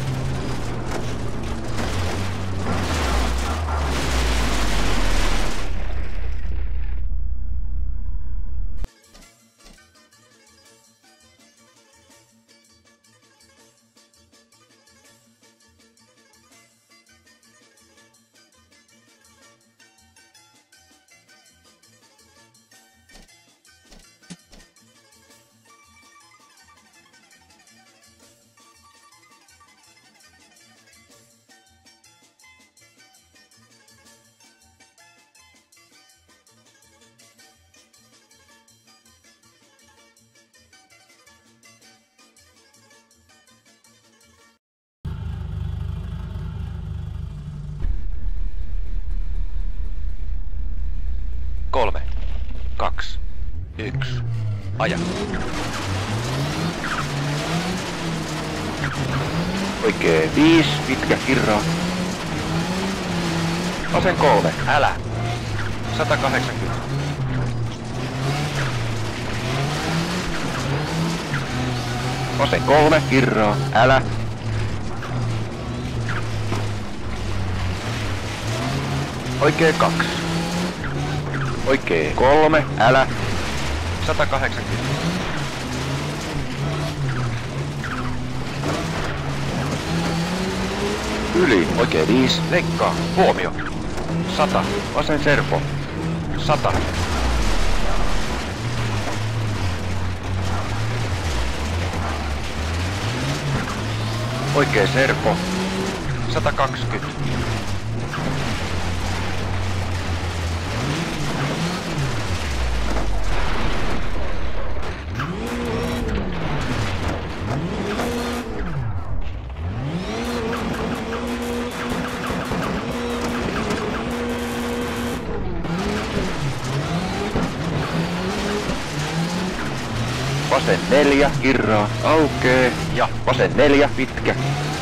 Kolme, kaksi, yksi, aja. Oikein viisi, pitkä kirraa. Vasen kolme, älä. sata kahdeksankymmentä. Vasen kolme, kirraa, älä. Oikein kaksi. Oikein kolme, älä. sata kahdeksankymmentä. Yli, oikein viisi, leikkaa, huomio. sata, vasen serpo. sata. Oikein serpo. sata kaksikymmentä. Vasen neljä, kirraa, aukee, ja vasen neljä, pitkä.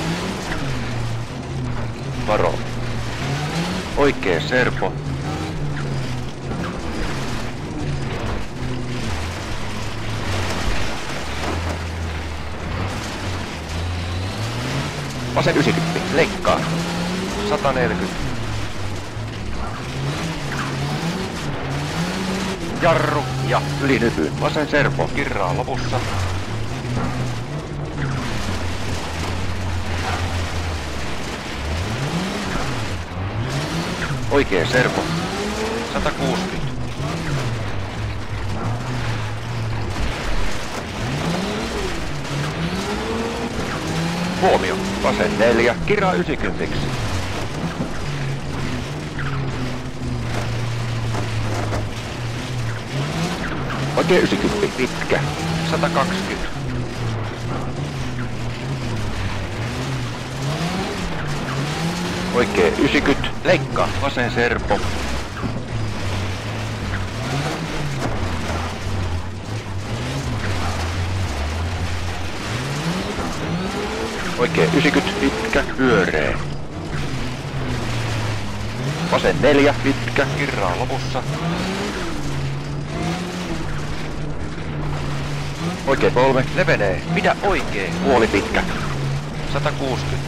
Varo. Oikee serpo. Vasen yhdeksänkymmentä, leikkaa. sata neljäkymmentä. Jarru ja ylinypy. Vasen serpo. Kirraa lopussa. Oikee serpo. sata kuusikymmentä. Huomio. Vasen neljä. Kirraa yhdeksänkymmentä. Oikein yhdeksänkymmentä, pitkä. sata kaksikymmentä. Oikein yhdeksänkymmentä, leikkaa, vasen serpo. Oikein yhdeksänkymmentä, pitkä, pyöreä. Vasen neljä, pitkä, kirraa lopussa. Oikein kolme, levenee, pidä oikein, puoli pitkä. sata kuusikymmentä.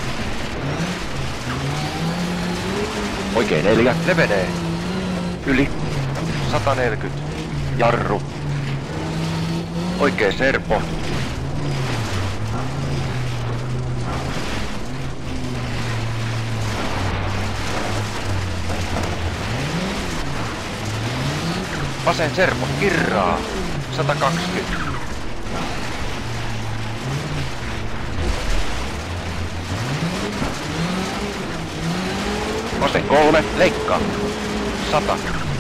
Oikein neljä, levenee. Yli. sata neljäkymmentä. Jarru. Oikein serpo. Vasen serpo, kirraa. sata kaksikymmentä. Vasen kolme, leikkaa. sata.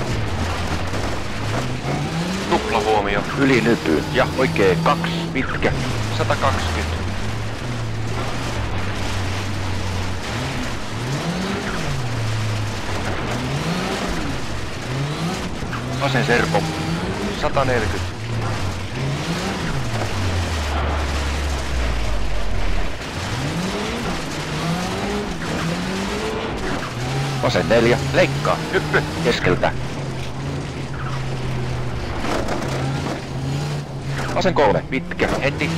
Tuplahuomio, ylinypy ja oikee kaksi, pitkä. sata kaksikymmentä. Vasen serpo, sata neljäkymmentä. Vasen neljä, leikkaa, hyppy, keskeltä. Vasen kolme, pitkä, heti.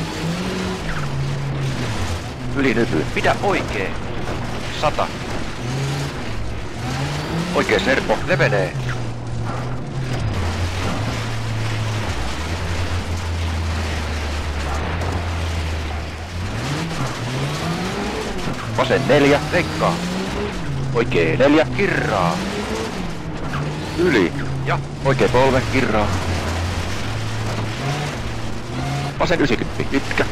Yli nypyyn, pidä oikein. Sata. Oikee serpo, levenee. Vasen neljä, leikkaa. Oikee neljä, kirraa. Yli. Ja oikee kolme, kirraa. Vasen yhdeksänkymmentä, pitkä.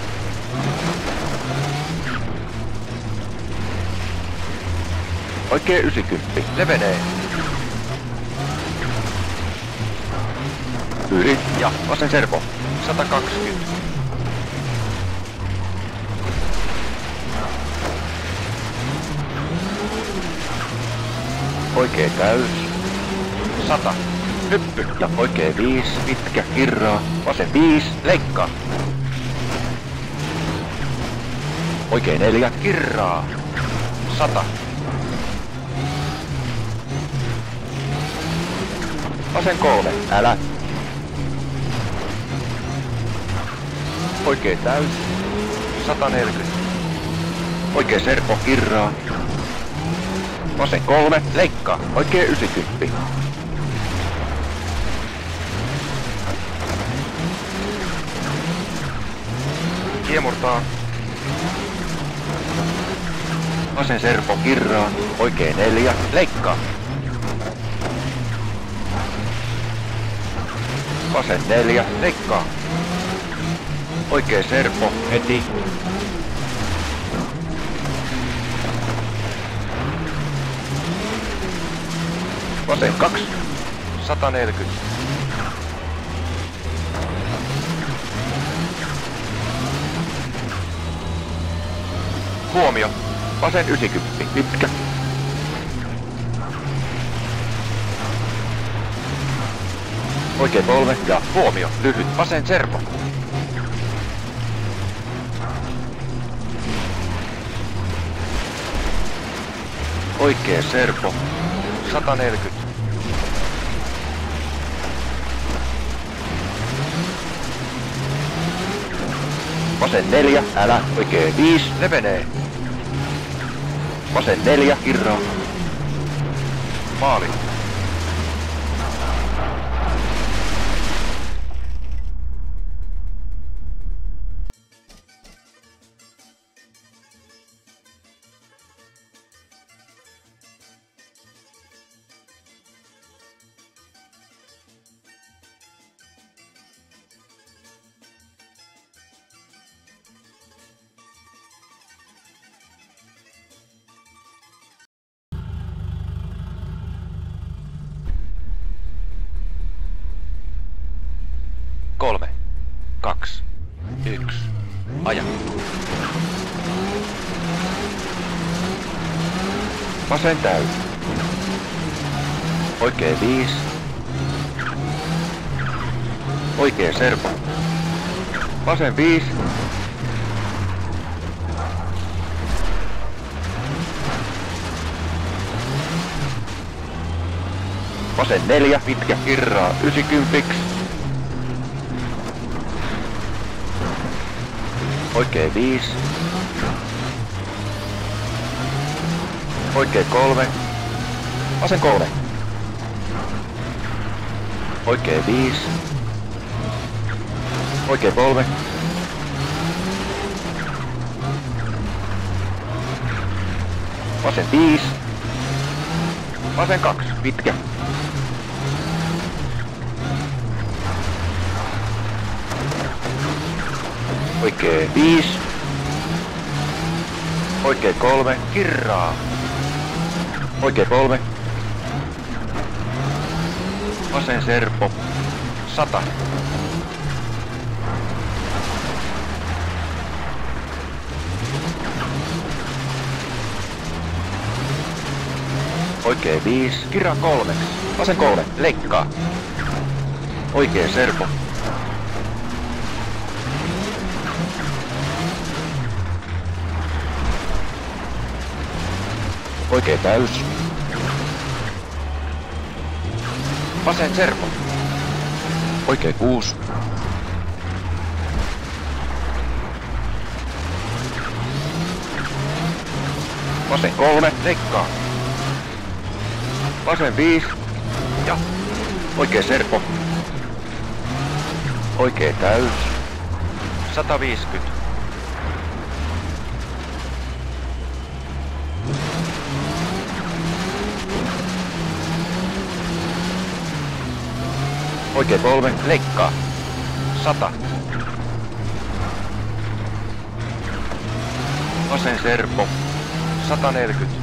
Oikee yhdeksänkymmentä, levenee. Yli. Ja vasen servo, sata kaksikymmentä. Oikee täys. Sata. Hyppy. Ja oikee viis. Pitkä. Kirraa. Vasen viis. Leikkaa. Oikee neljä. Kirraa. Sata. Vasen kolme. Älä. Oikee täys. sata neljäkymmentä. Oikee serpo. Kirraa. Vasen kolme, leikkaa, oikee yhdeksänkymmentä. Kiemurtaa. Vasen serpo, kirraa, oikee neljä, leikkaa. Vasen neljä, leikkaa. Oikee serpo, heti. Vasen kaksi, sata neljäkymmentä. Huomio, vasen yhdeksänkymmentä, pitkä. Oikee kolme ja huomio, lyhyt, vasen servo. Oikee servo, sata neljäkymmentä. Vasen neljä, älä, oikee viis, levenee. Vasen neljä, kirraa. Maali. Kolme, kaksi, yksi, aja. Vasen täys. Oikee viis. Oikee serpo. Vasen viis. Vasen neljä, pitkä, kirraa, yhdeksänkymmentä. Oikee viis. Oikee kolme. Vasen kolme. Oikee viis. Oikee kolme. Vasen viis. Vasen kaksi. Pitkä. Oikee viis. Oikee kolme. Kirraa. Oikee kolme. Vasen serpo. Sata. Oikee viis. Kirraa kolmeksi. Vasen kolme. Leikkaa. Oikee serpo. Oikee täys. Vasen servo. Oikee kuusi. Vasen kolme, leikkaa. Vasen viisi. Ja oikee serpo. Oikee täys. sata viisikymmentä. Oikee kolme, leikkaa. sata. Vasen serpo. sata neljäkymmentä.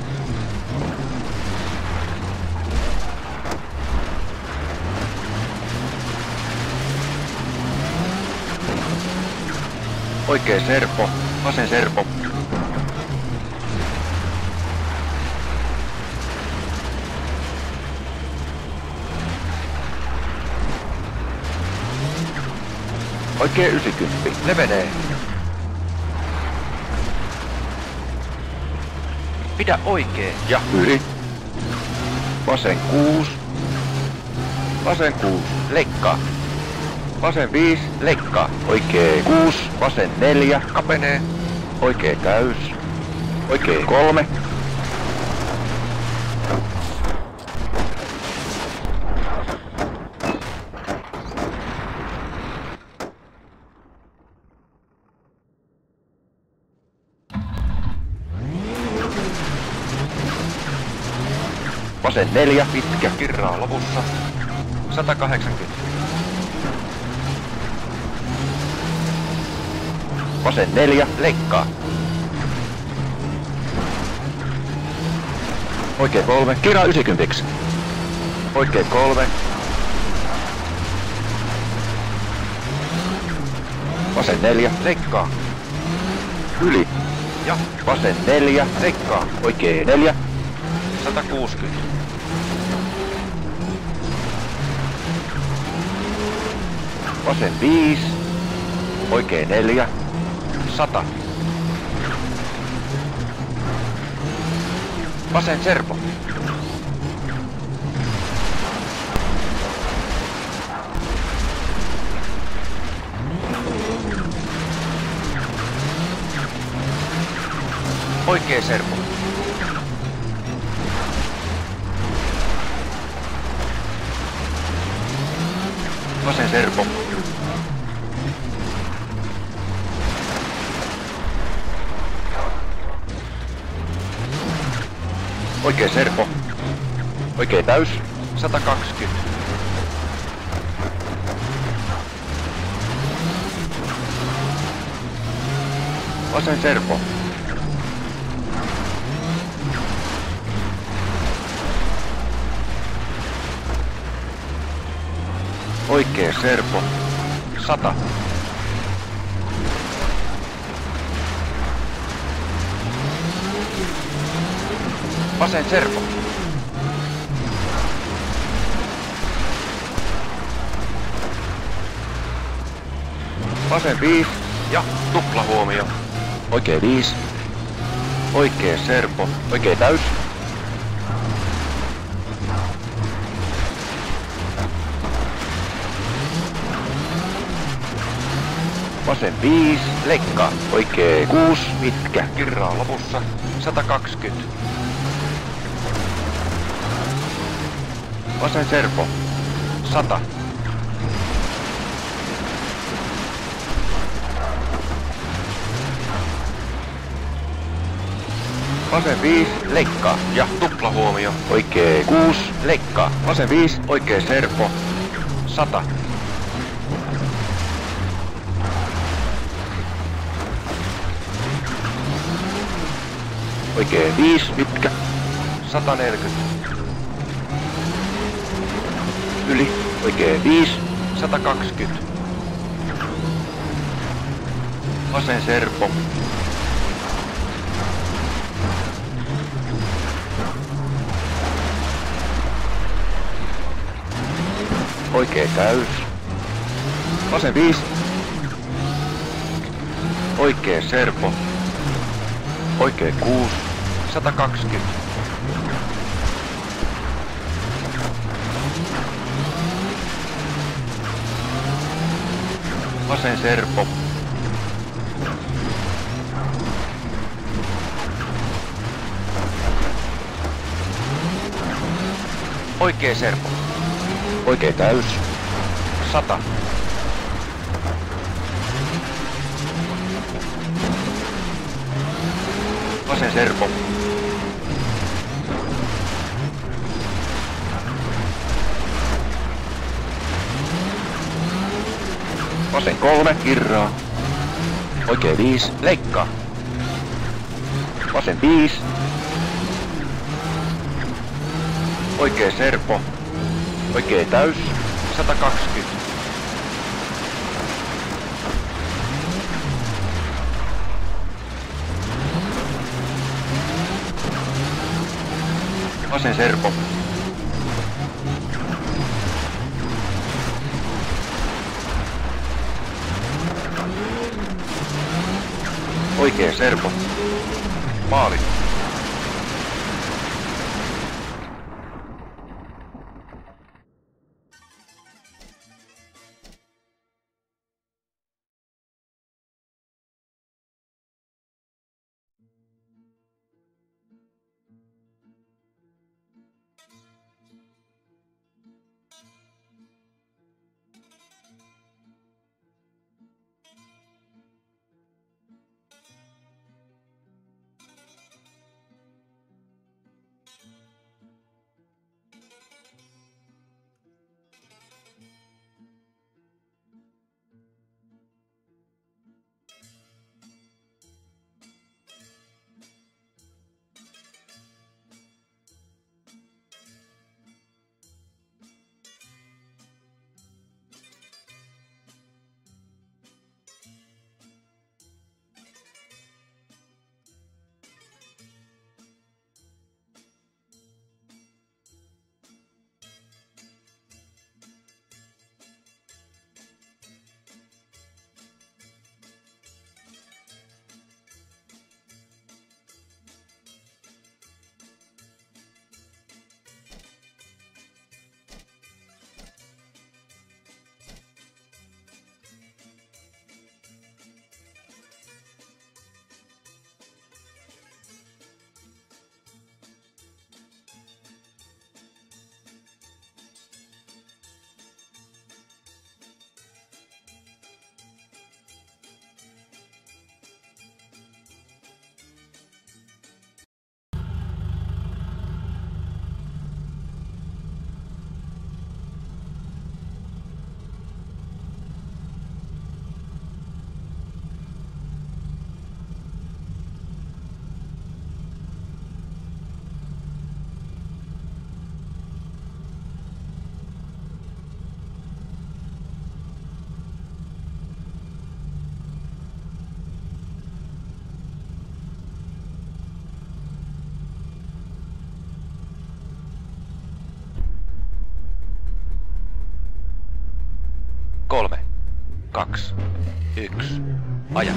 Oikee serpo. Vasen serpo. Oikee yhdeksänkymmentä. Levenee. Pidä oikee. Ja yli. Vasen kuusi. Vasen kuusi. Leikkaa. Vasen viisi. Leikkaa. Oikee kuusi. Vasen neljä. Kapenee. Oikee täys. Oikee kolme. Vasen neljä, pitkä, kirraa lopussa. sata kahdeksankymmentä. Vasen neljä, leikkaa. Oikee kolme, kirraa yhdeksänkymmentä. Oikee kolme. Vasen neljä, leikkaa. Yli. Ja vasen neljä, leikkaa. Oikee neljä. sata kuusikymmentä. Vasen viisi. Oikee neljä. sata. Vasen serpo. Oikee serpo. Vasen serpo. Oikee serpo. Oikee täys. sata kaksikymmentä. Vasen serpo. Oikee serpo. sata. Vasen serpo. Vasen viisi. Ja tuplahuomio. Oikee viisi. Oikee serpo. Oikee täys. Vasen viisi, leikkaa. Oikee kuusi, pitkä. Kirraa lopussa. sata kaksikymmentä. Vasen serpo. sata. Vasen viisi, leikkaa. Ja tuplahuomio. Oikee kuusi, leikkaa. Vasen viisi, oikee serpo. sata. Oikee viisi, pitkä. sata neljäkymmentä. Yli. Oikee viisi. sata kaksikymmentä. Vasen serpo. Oikee täys. Vasen viisi. Oikee serpo. Oikee kuusi. sata kaksikymmentä. Vasen serpo. Oikee serpo. Oikee täys. Sata. Vasen serpo. Vasen kolme, kirraa. Oikee viis, leikkaa. Vasen viis. Oikee serpo. Oikee täys, sata kaksikymmentä. Vasen serpo. Oikee serpo. Maali. Kolme, kaksi, yksi, aja.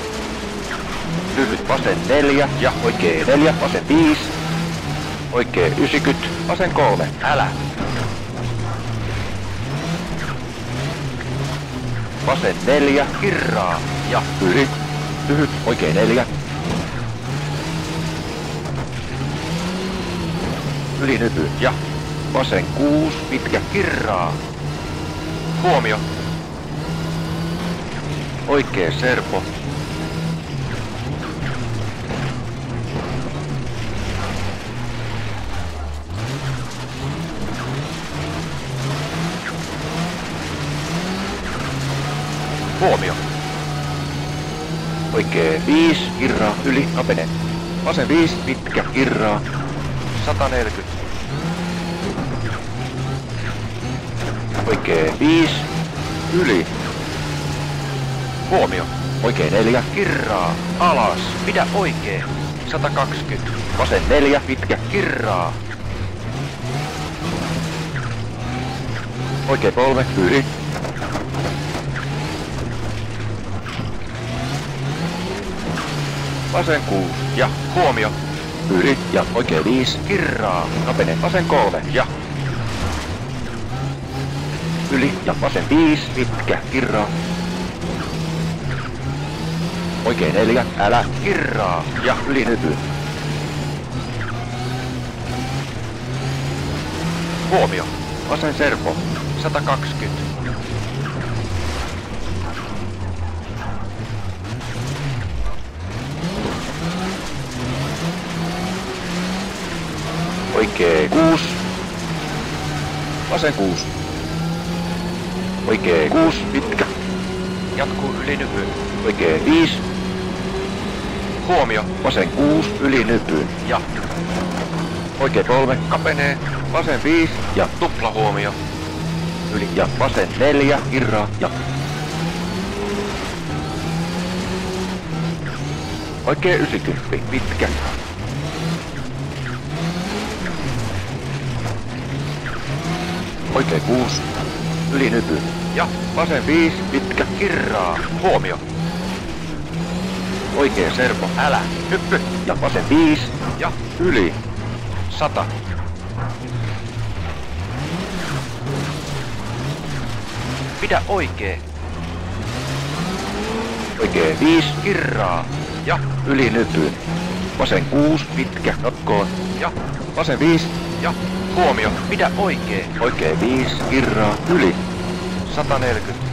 Lyhyt vasen neljä ja oikee neljä, vasen viis. Oikee yhdeksänkymmentä, vasen kolme, älä. Vasen neljä, kirraa ja yli. Lyhyt, oikee neljä. Yli nypy ja vasen kuusi, pitkä kirraa. Huomio. Oikee serpo. Huomio. Oikee viis, kirraa, yli, kapene. Vasen viis, pitkä, kirraa. sata neljäkymmentä. Oikee viis, yli. Huomio. Oikee neljä, kirraa, alas, pidä oikee. sata kaksikymmentä. Vasen neljä, pitkä, kirraa. Oikee kolme, yli. Vasen kuusi ja huomio. Yli ja oikee viisi, kirraa, kapene, vasen kolme ja yli ja vasen viisi, pitkä, kirraa. Oikein neljä, älä, kirraa, ja yli nypy. Huomio, vasen servo, sata kaksikymmentä. Oikee kuusi. Vasen kuusi. Oikee kuusi, pitkä. Jatkuu yli nypyyn. Oikee viisi. Huomio. Vasen kuusi, yli nypyyn. Ja. Oikee kolme, kapenee. Vasen viisi ja tupla huomio. Yli ja vasen neljä, irraa ja. Oikee yhdeksänkymmentä, pitkä. Oikee kuusi, yli nypy. Ja vasen viisi, pitkä, kirraa, huomio. Oikee servo, älä, hyppy. Ja vasen viisi, ja yli. Sata. Pidä oikee. Oikee viisi, kirraa. Ja yli nypyyn. Vasen kuusi, pitkä, notkoon. Ja vasen viisi, ja huomio, pidä oikee. Oikee viisi, kirraa, yli. sata neljäkymmentä.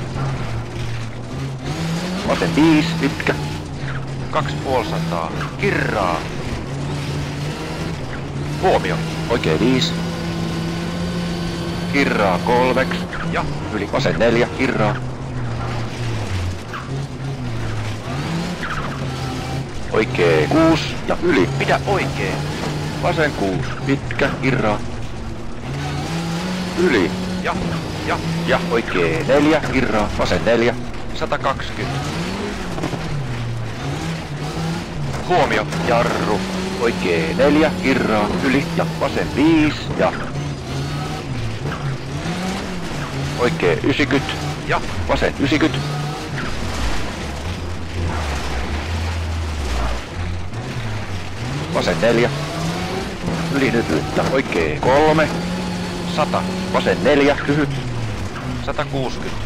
Vasen viisi, pitkä. Kaksi puoli sataa. Kirraa. Huomio. Oikee viisi. Kirraa kolmeks. Ja yli. Vasen neljä, kirraa. Oikee kuusi ja yli. Pidä oikee. Vasen kuusi, pitkä, kirraa. Yli. Ja, ja, ja. Oikee neljä, kirraa. Vasen neljä. sata kaksikymmentä. Huomio. Jarru. Oikee neljä, kirraa. Yli. Ja vasen viisi. Ja. Oikee yhdeksänkymmentä. Ja vasen yhdeksänkymmentä. Vasen neljä. Yli nypy. Ja oikee kolme. Sata. Vasen neljä. Lyhyt. sata kuusikymmentä.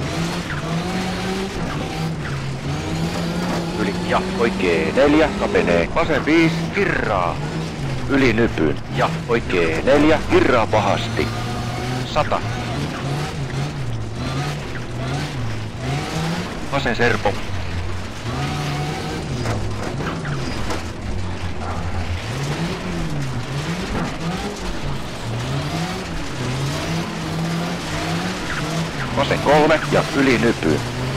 Yli. Ja oikee neljä. Kapenee. Vasen viisi. Kirraa. Yli nypyyn. Ja oikee neljä. Kirraa pahasti. Sata. Vasen serpo. Vasen kolme ja yli nypyyn.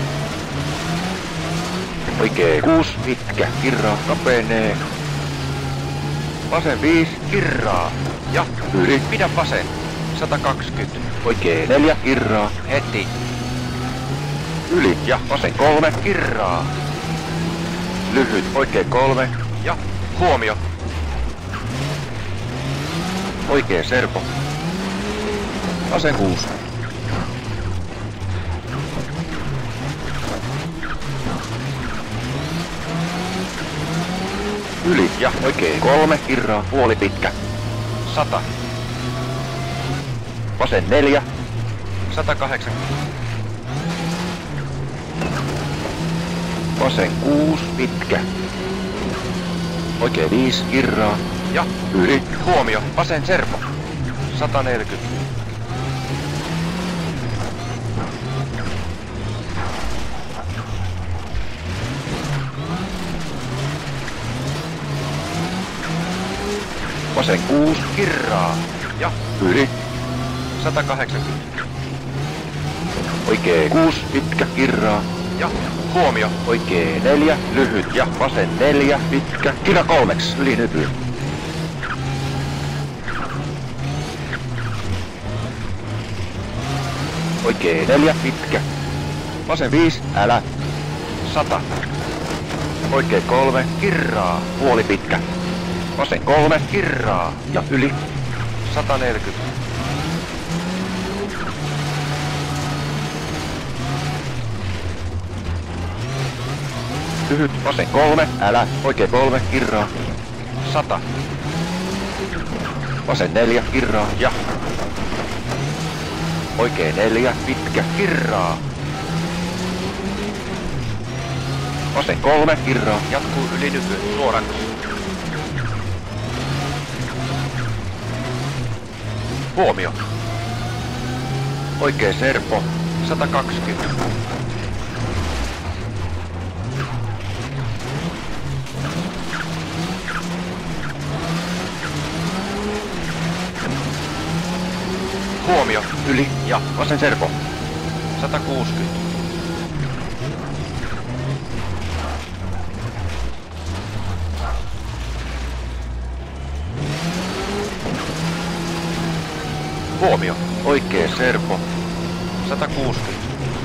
Oikee kuusi, pitkä, kirraa, kapenee. Vasen viisi, kirraa. Ja yli. Pidä vasen. sata kaksikymmentä. Oikee neljä, kirraa. Heti. Yli. Ja vasen kolme, kirraa. Lyhyt. Oikee kolme. Ja huomio. Oikee serpo. Vasen kuusi. Yli ja oikee kolme, kirraa, puoli pitkä. Sata. Vasen neljä. sata kahdeksankymmentä. Vasen kuusi, pitkä. Oikee viisi, kirraa. Ja yli. Huomio. Vasen servo. sata neljäkymmentä. Vasen kuusi, kirraa. Ja yli. sata kahdeksankymmentä. Oikee kuusi, pitkä, kirraa. Ja huomio. Oikee neljä, lyhyt. Ja vasen neljä, pitkä. Kirra kolmeks, yli nypyyn. Oikee neljä, pitkä. Vasen viisi, älä. Sata. Oikee kolme, kirraa. Puoli pitkä. Vasen kolme, kirraa. Ja yli. sata neljäkymmentä. Lyhyt. Vasen kolme, älä. Oikee kolme, kirraa. Sata. Vasen neljä, kirraa. Ja. Oikee neljä, pitkä, kirraa. Vasen kolme, kirraa. Jatkuu yli nypyn, suoraksi. Huomio. Oikee serpo. sata kaksikymmentä. Huomio. Yli. Ja vasen serpo. sata kuusikymmentä. Huomio. Oikee serpo. sata kuusikymmentä.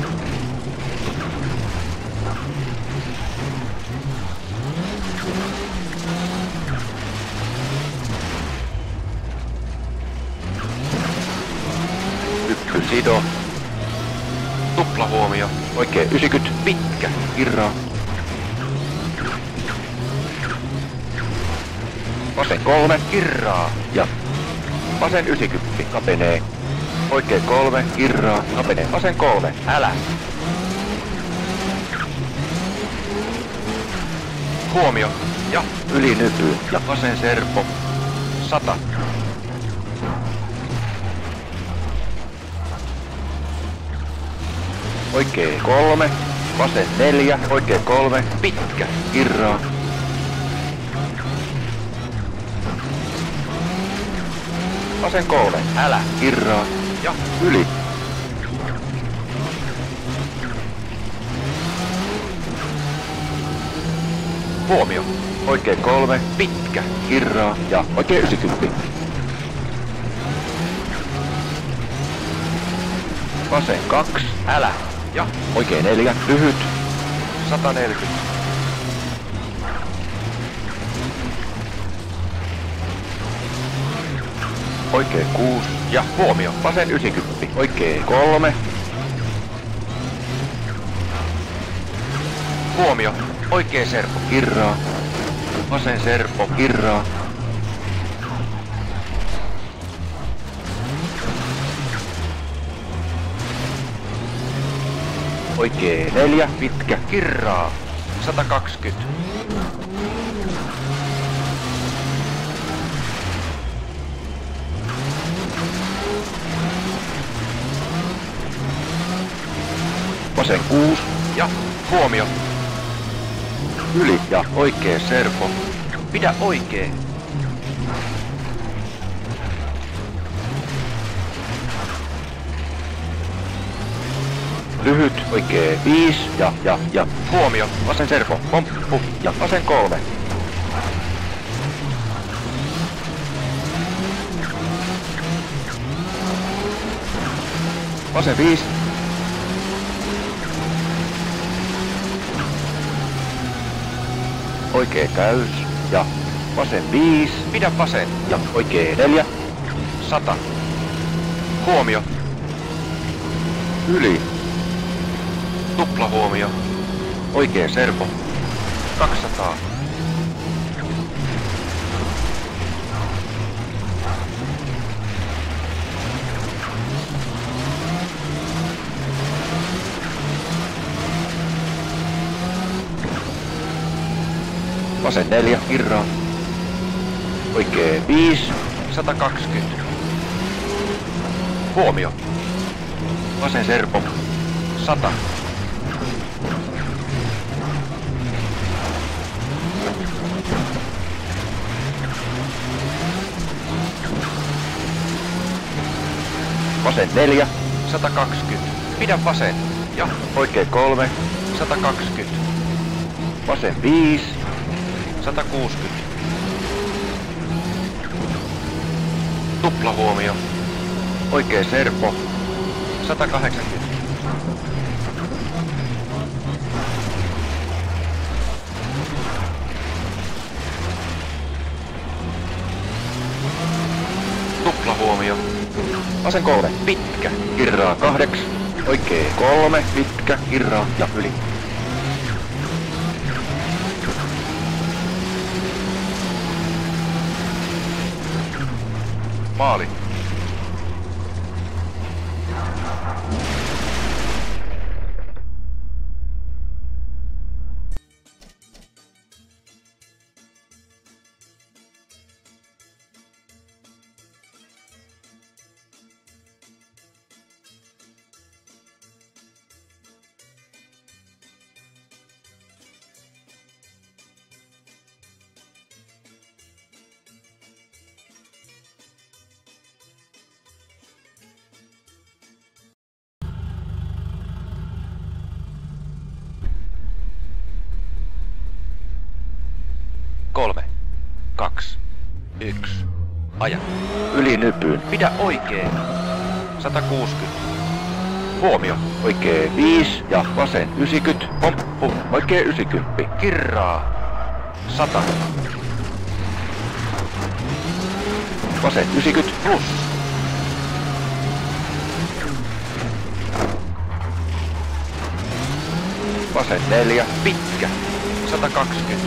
Yksi sido. Tupla huomio. Oikee yhdeksänkymmentä. Pitkä. Kirraa. Vasen kolme. Kirraa. Ja vasen yhdeksänkymmentä. Kapenee. Oikee kolme. Kirraa. Kapenee. Vasen kolme. Älä. Huomio. Ja Yli nypy. Ja vasen serpo. sata. oikee kolme. Vasen neljä. Oikee kolme. Pitkä. Kirraa. Vasen kolme. Älä. Kirraa. Ja Yli. huomio. Oikee kolme. Pitkä. Kirraa. Ja oikee yhdeksänkymmentä. Vasen kaksi. Älä. Ja Oikee neljä. Lyhyt. sata neljäkymmentä. Oikee kuusi. Ja huomio. Vasen yhdeksänkymmentä. Oikee kolme. Huomio. Oikee serpo. Kirraa. Vasen serpo. Kirraa. Oikee neljä. Pitkä. Kirraa. sata kaksikymmentä. Vasen kuusi. Ja huomio. Yli. Ja oikee serpo. Pidä oikee. Lyhyt. Oikee viisi. Ja, ja, ja. Huomio. Vasen serpo. Pomppu. Ja vasen kolme. Vasen viisi. Oikee täys. Ja vasen viisi. Pidä vasen. Ja oikee neljä. sata. Huomio. Yli. Tupla huomio. Oikee serpo. kaksisataa. Vasen neljä. Kirraa. Oikee viisi. sata kaksikymmentä. Huomio. Vasen serpo. sata. Vasen neljä. sata kaksikymmentä. Pidä vasen. Ja Oikee kolme. sata kaksikymmentä. Vasen viisi. sata kuusikymmentä. Tupla huomio. Oikee serpo. sata kahdeksankymmentä. Tupla huomio. Vasen kolme. Pitkä. Kirraa kahdeksi. Oikee kolme. Pitkä. Kirraa. Ja yli. Maali. kolme, kaksi, yksi. Aja. Yli nypyn. Pidä oikein. sata kuusikymmentä. Huomio. Oikee viisi ja vasen yhdeksänkymmentä. Pomppu. Oikee yhdeksänkymmentä. Kirraa. sata. Vasen yhdeksänkymmentä. Plus. Vasen neljä. Pitkä. sata kaksikymmentä.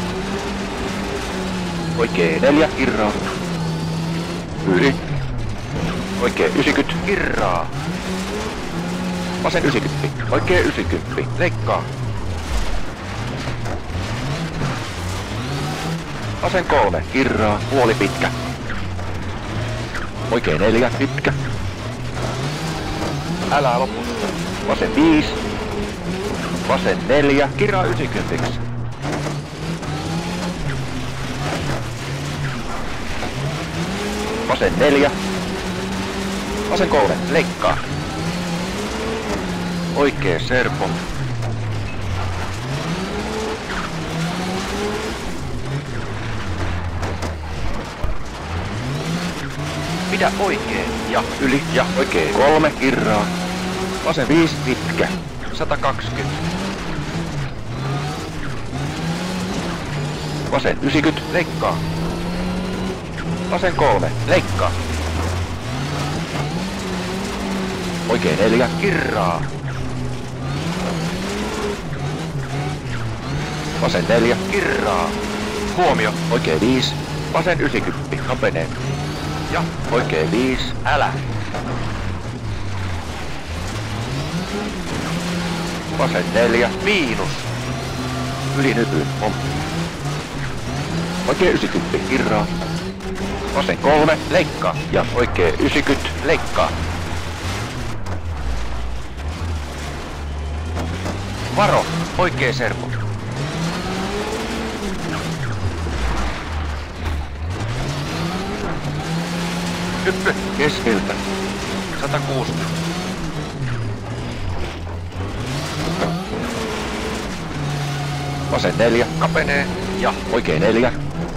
Oikee neljä. Kirraa. Yli. Oikee yhdeksänkymmentä. Kirraa. Vasen yhdeksänkymmentä. Oikee yhdeksänkymmentä. Leikkaa. Vasen kolme. Kirraa. Puoli pitkä. Oikee neljä. Pitkä. Älä lopusta. Vasen viisi. Vasen neljä. Kirraa yhdeksänkymmentä. Vasen neljä. Vasen kolme. Leikkaa. Oikee serpo. Pidä oikein. Ja yli ja oikee kolme. Kirraa. Vasen viisi. Pitkä. sata kaksikymmentä. Vasen yhdeksänkymmentä. Leikkaa. Vasen kolme. Leikkaa. Oikee neljä. Kirraa. Vasen neljä. Kirraa. Huomio. Oikee viisi. Vasen yhdeksänkymmentä. Kapenee. Ja. Oikee viisi. Älä. Vasen neljä. Miinus. Yli nypyn. Pomppu. Oikee yhdeksänkymmentä. Kirraa. Vasen kolme. Leikkaa. Ja oikee yhdeksänkymmentä. Leikkaa. Varo. Oikee servo. Hyppy. Keskeltä. sata kuusikymmentä. Vasen neljä. Kapenee. Ja. Oikee neljä.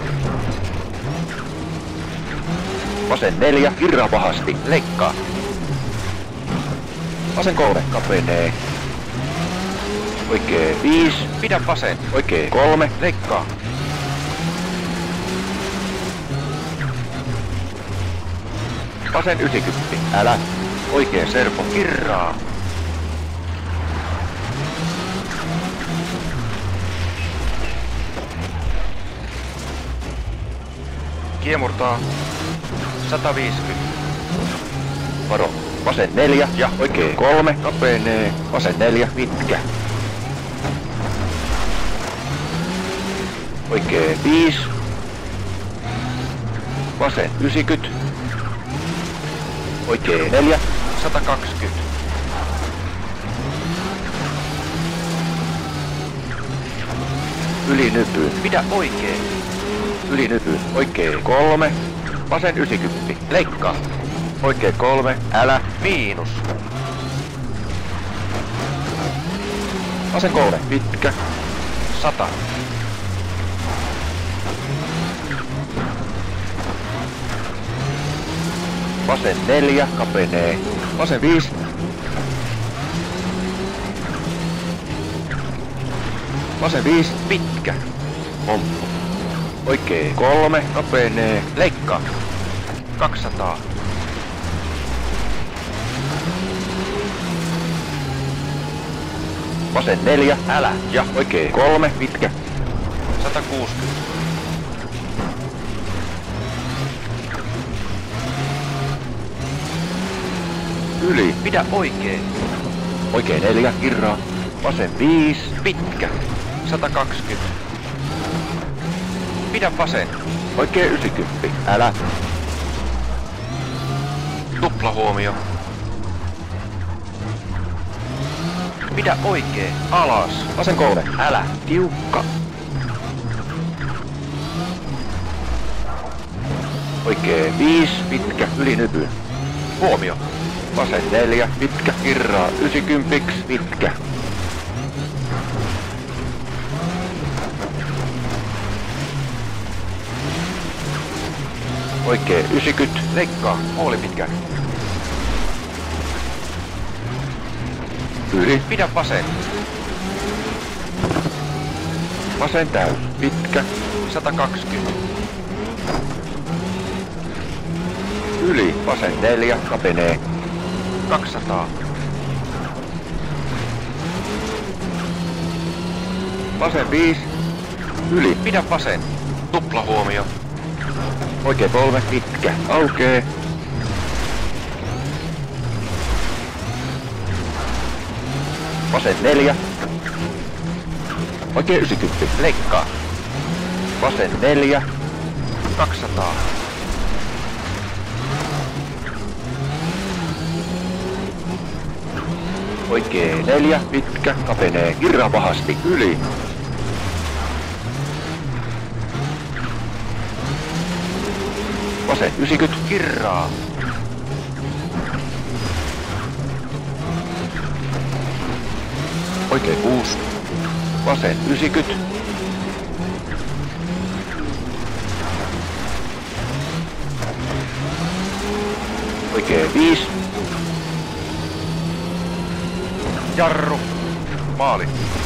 Vasen neljä. Kirraa pahasti. Leikkaa. Vasen kolme. Kapenee. Oikee viisi. Pidä vasen. Oikee kolme. Leikkaa. Vasen yhdeksänkymmentä. Älä. Oikee serpo. Kirraa. Kiemurtaa. sata viisikymmentä. Varo. Vasen neljä. Ja oikee kolme. Kapenee. Vasen neljä. Pitkä. Oikee viisi. Vasen yhdeksänkymmentä. Oikee neljä. sata kaksikymmentä. Yli nypyn. Pidä oikein. Yli nypyn. Oikee kolme. Vasen yhdeksänkymmentä. Leikkaa. Oikee kolme. Älä. Miinus. Vasen kolme. Pitkä. sata. Vasen neljä. Kapenee. Vasen viisi. Vasen viisi. Pitkä. Pomppu. Oikee kolme. Kapenee. Leikkaa. kaksisataa. Vasen neljä. Älä. Ja oikee kolme. Pitkä. sata kuusikymmentä. Yli. Pidä oikein. Oikee neljä. Kirraa. Vasen viisi. Pitkä. sata kaksikymmentä. Pidä vasen. Oikee yhdeksänkymmentä. Älä. Tuplahuomio. Pidä oikein. Alas. Vasen kolme. Älä. Tiukka. Oikee viisi. Pitkä. Yli nypyn. Huomio. Vasen neljä. Pitkä. Kirraa. Yhdeksänkymmentä. Pitkä. oikee yhdeksänkymmentä. Leikkaa, puoli pitkä. Yli, Pidä vasen. vasen täys, pitkä, sata kaksikymmentä. yli, vasen neljä, kapenee, kaksisataa. vasen viisi, yli, Pidä vasen. Tupla huomio. oikee kolme, pitkä, aukee, vasen neljä, oikee yhdeksänkymmentä, Leikkaa. vasen neljä, kaksisataa. oikee neljä, pitkä, kapenee, kirraa pahasti, yli, vasen yhdeksänkymmentä, Kirraa. oikee kuusi, vasen yhdeksänkymmentä, oikee viisi, Jarru. Maali.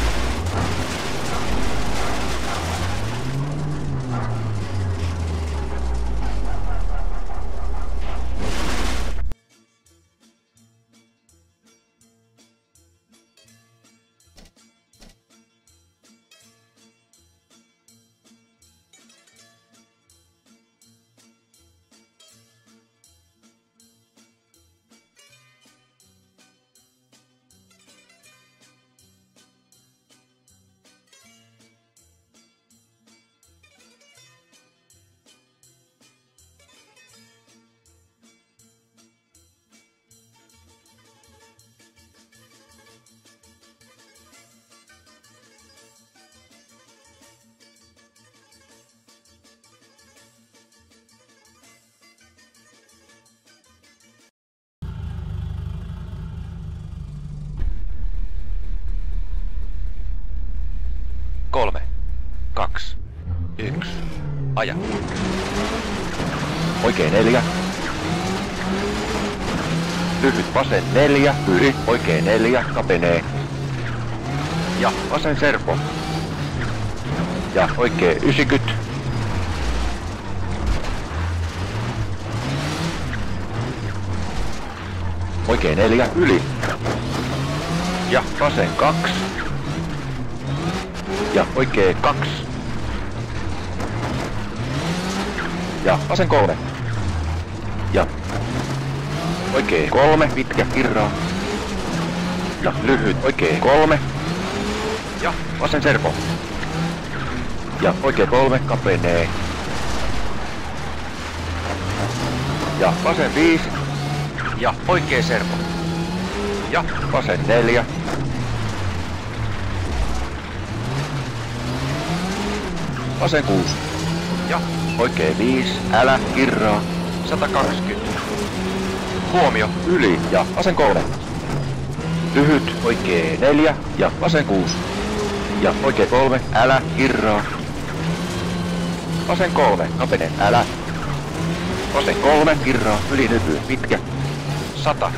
Kolme. Kaksi. Yksi. Aja. oikee neljä, lyhyt vasen neljä, yli, oikee neljä, kapenee, ja vasen servo, ja oikee yhdeksänkymmentä, oikee neljä, yli, ja vasen kaksi, ja oikee kaksi, ja vasen kolme, ja oikee kolme, pitkä kirraa, ja lyhyt oikee kolme, ja vasen servo, ja oikee kolme, kapenee, ja vasen viisi, Ja oikee servo. ja vasen neljä, vasen kuusi, Ja oikee viisi, älä kirraa, sata kaksikymmentä. Huomio. yli, ja vasen kolme, lyhyt, oikee neljä, ja vasen kuusi, ja oikee kolme, älä kirraa, vasen kolme, kapene, älä, vasen kolme, kirraa, yli nypy, pitkä, Sata.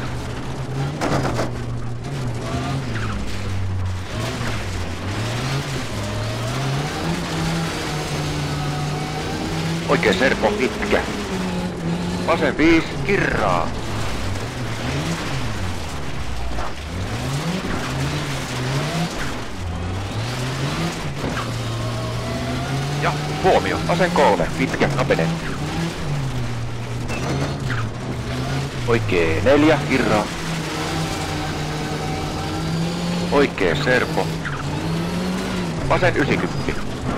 oikee serpo, pitkä, vasen viisi, Kirraa. Ja huomio. vasen kolme, pitkä, kapene, oikee neljä, kirraa, oikee serpo, vasen yhdeksänkymmentä,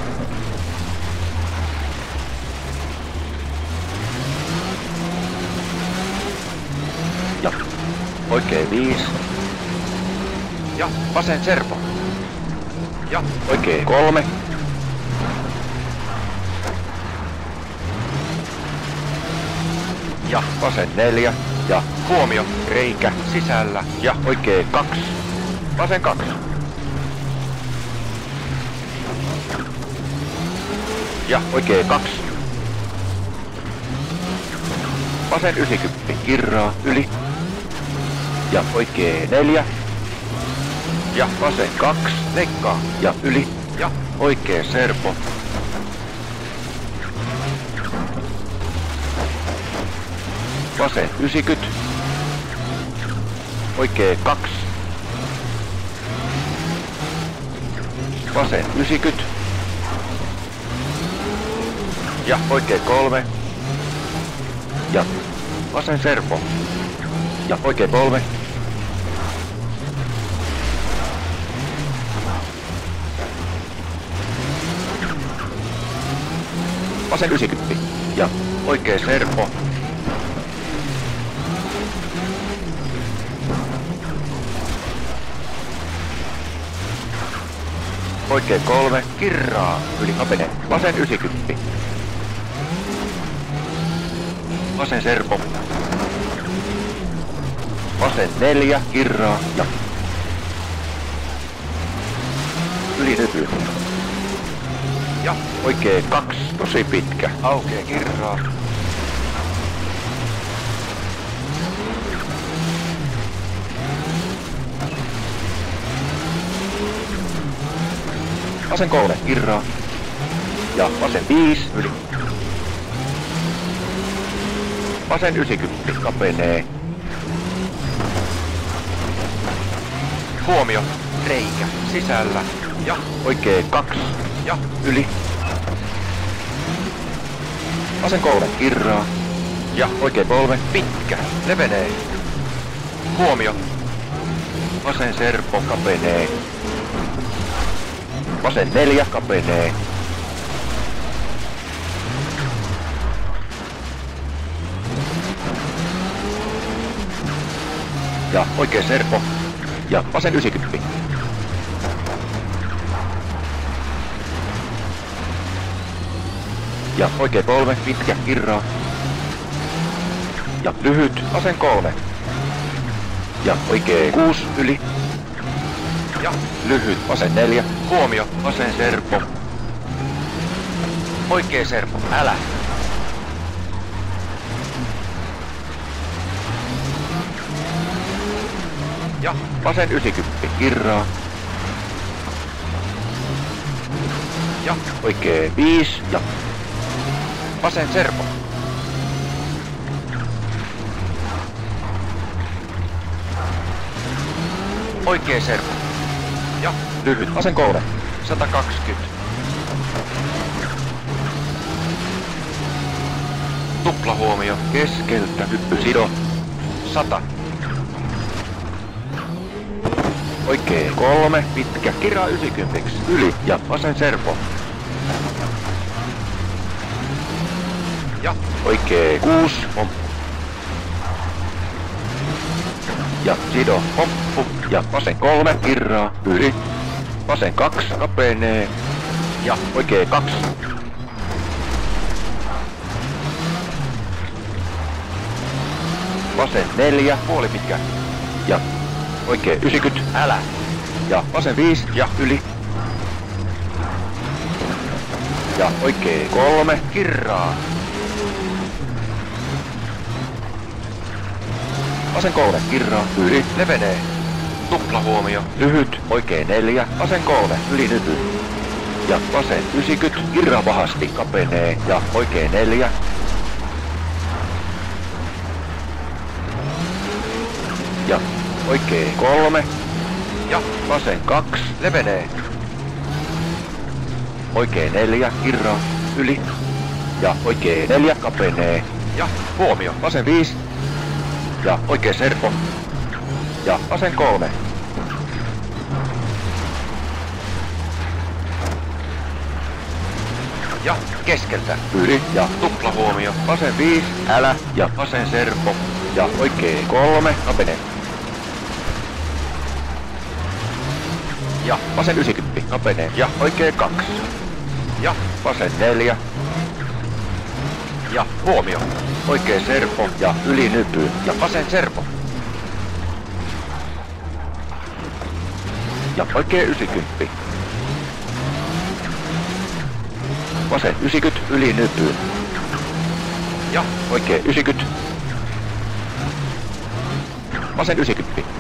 ja oikee viisi, Ja vasen servo. Ja oikee kolme, ja vasen neljä, ja huomio. reikä, Sisällä. ja oikee kaksi, vasen kaksi, ja oikee kaksi, vasen yhdeksänkymmentä, kirraa, yli. Ja oikee neljä. Ja vasen kaksi, leikkaa, ja yli. Ja oikee serpo. Vasen yhdeksänkymmentä. Oikee kaksi. Vasen yhdeksänkymmentä. Ja oikee kolme. Ja vasen serpo. Ja oikee kolme. Vasen yhdeksänkymmentä. Ja oikee serpo. Oikee kolme, kirraa, yli kapene. Vasen yhdeksänkymmentä. Vasen serpo. Vasen neljä, kirraa ja yli nypy. Ja oikee kaksi, tosi pitkä. Aukee kirraa. Vasen kolme, kirraa. Ja vasen viisi, yli. Vasen yhdeksänkymmentä, kapenee. Huomio, reikä, sisällä. Ja oikee kaksi. Ja yli. Vasen kolme, kirraa. Ja oikee kolme, pitkä, levenee. Huomio. Vasen serpo, kapenee. Vasen neljä, kapenee. Ja oikee serpo. Ja vasen yhdeksänkymmentä. Ja oikee kolme, pitkä, kirraa. Ja lyhyt, vasen kolme. Ja oikee kuusi, yli. Ja lyhyt, vasen neljä. Huomio, vasen serpo. Oikee serpo, älä. Ja vasen yhdeksänkymmentä, kirraa. Ja oikee viisi ja vasen serpo. Oikee serpo. Ja lyhyt, vasen kolme. sata kaksikymmentä. Tuplahuomio, keskeltä, hyppy, sido. sata. Oikee kolme, pitkä, kirraa yhdeksänkymmentä, yli ja vasen serpo. Ja oikee kuusi, pomppu. Ja sido, pomppu. Ja vasen kolme, kirraa, yli. Vasen kaksi, kapenee. Ja oikee kaksi. Vasen neljä, puoli pitkä. Ja oikee yhdeksänkymmentä, älä. Ja vasen viisi ja yli. Ja oikee kolme, kirraa. Vasen kolme, kirraa, yli, levenee. Tuplahuomio, lyhyt, oikee neljä, vasen kolme, yli nypy. Ja vasen yhdeksänkymmentä, kirraa pahasti, kapenee. Ja oikee neljä. Ja oikee kolme. Ja vasen kaksi, levenee. Oikee neljä, kirraa, yli. Ja oikee neljä, kapenee. Ja huomio, vasen viisi. Ja oikee serpo. Ja vasen kolme. Ja keskeltä, yli. Ja tuplahuomio, vasen viisi, älä. Ja vasen serpo. Ja oikee kolme, kapenee. Ja vasen yhdeksänkymmentä, kapenee. Ja oikee kaksi. Ja vasen neljä. Ja huomio. Oikee serpo ja yli nypy. Ja vasen serpo. Ja oikee yhdeksänkymmentä. Vasen yhdeksänkymmentä, yli nypy. Ja oikee yhdeksänkymmentä. vasen yhdeksänkymmentä.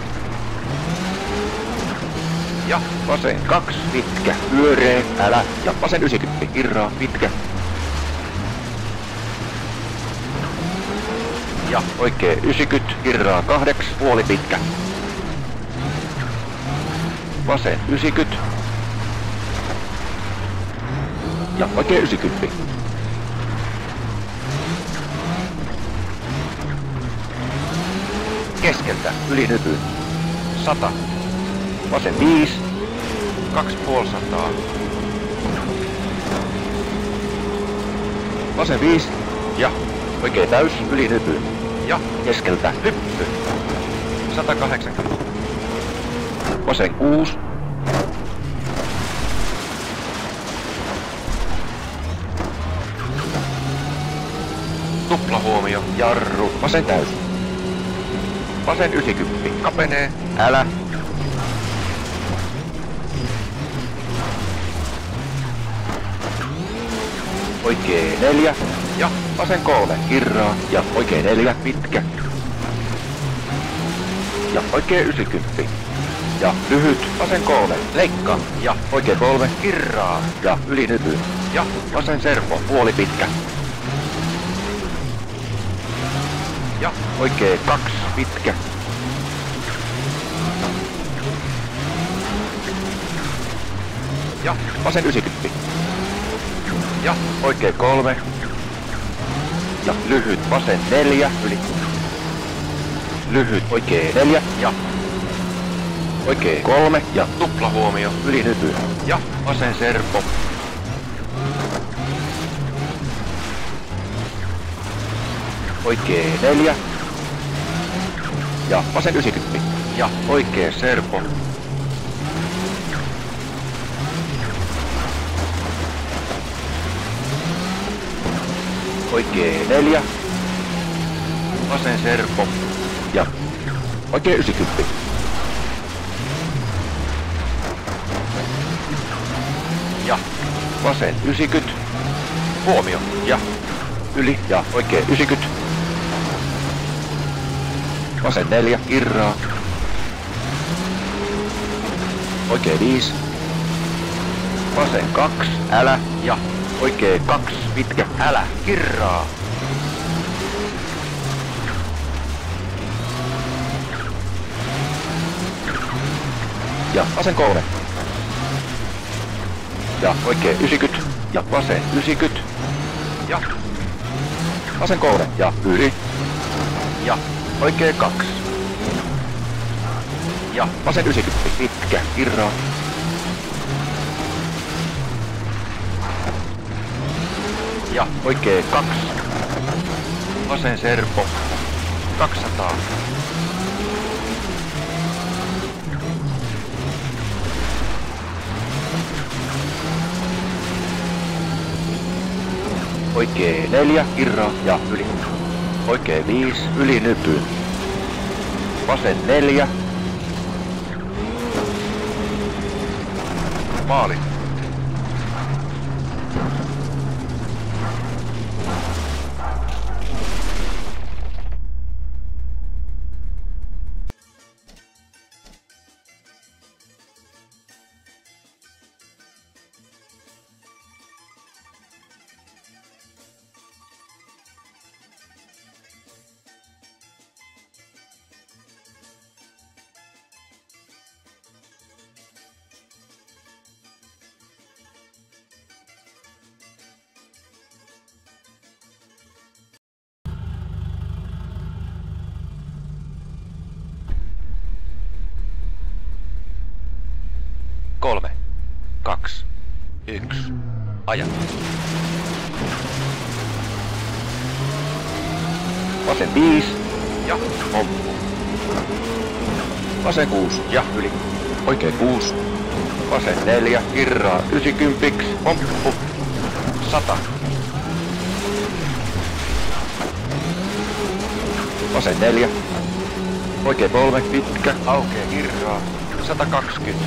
Ja vasen kaksi, pitkä, pyöree, älä, ja vasen yhdeksänkymmentä, irraa, pitkä. Ja oikee yhdeksänkymmentä, irraa kahdeks, puoli pitkä. Vasen yhdeksänkymmentä. Ja oikee yhdeksänkymmentä. Keskeltä, yli nypyn. sata. Vasen viisi. Kaksi puoli sataa. Vasen viisi. Ja oikee täys, yli nypyn. Ja keskeltä, hyppy. sata kahdeksankymmentä. Vasen kuusi. Tuplahuomio, jarru, vasen täys. Vasen yhdeksänkymmentä, kapenee, älä. Oikee neljä, ja vasen kolme, irraa, ja oikee neljä, pitkä. Ja oikee yhdeksänkymmentä. Ja lyhyt, vasen kolme, leikka, ja oikee kolme, irraa, ja yli nypy. Ja vasen servo, puoli pitkä. Ja oikee kaksi, pitkä. Ja vasen yhdeksänkymmentä. Ja oikee kolme. Ja lyhyt vasen neljä, yli. Lyhyt oikee neljä, ja oikee kolme, ja tuplahuomio, yli nypy. Ja vasen servo. Oikee neljä. Ja vasen yhdeksänkymmentä. Ja oikee servo. Oikee neljä. Vasen servo. Ja oikee yhdeksänkymmentä. Ja vasen yhdeksänkymmentä. Huomio. Ja yli. Ja oikee yhdeksänkymmentä. Vasen neljä, irraa. Oikee viisi. Vasen kaksi, älä. Ja oikee kaksi, pitkä, älä, irraa. Ja vasen kolme. Ja oikee yhdeksänkymmentä. Ja vasen yhdeksänkymmentä. Ja vasen kolme. Ja yli. Ja oikee kaksi. Ja vasen yhdeksänkymmentä. Pitkä, irraa. Ja oikee kaksi. Vasen servo. kaksisataa. Oikee neljä, irraa ja yli. Oikee viisi, yli nypy. Vasen neljä. Maali. Kolme, kaksi, yksi, aja. Vasen viisi ja hommu. Vasen kuusi ja yli. Oikein kuusi. Vasen neljä, irraa yhdeksänkymmentä, hommu. Sata. Vasen neljä. Oikein kolme, pitkä, aukee, irraa. sata kaksikymmentä.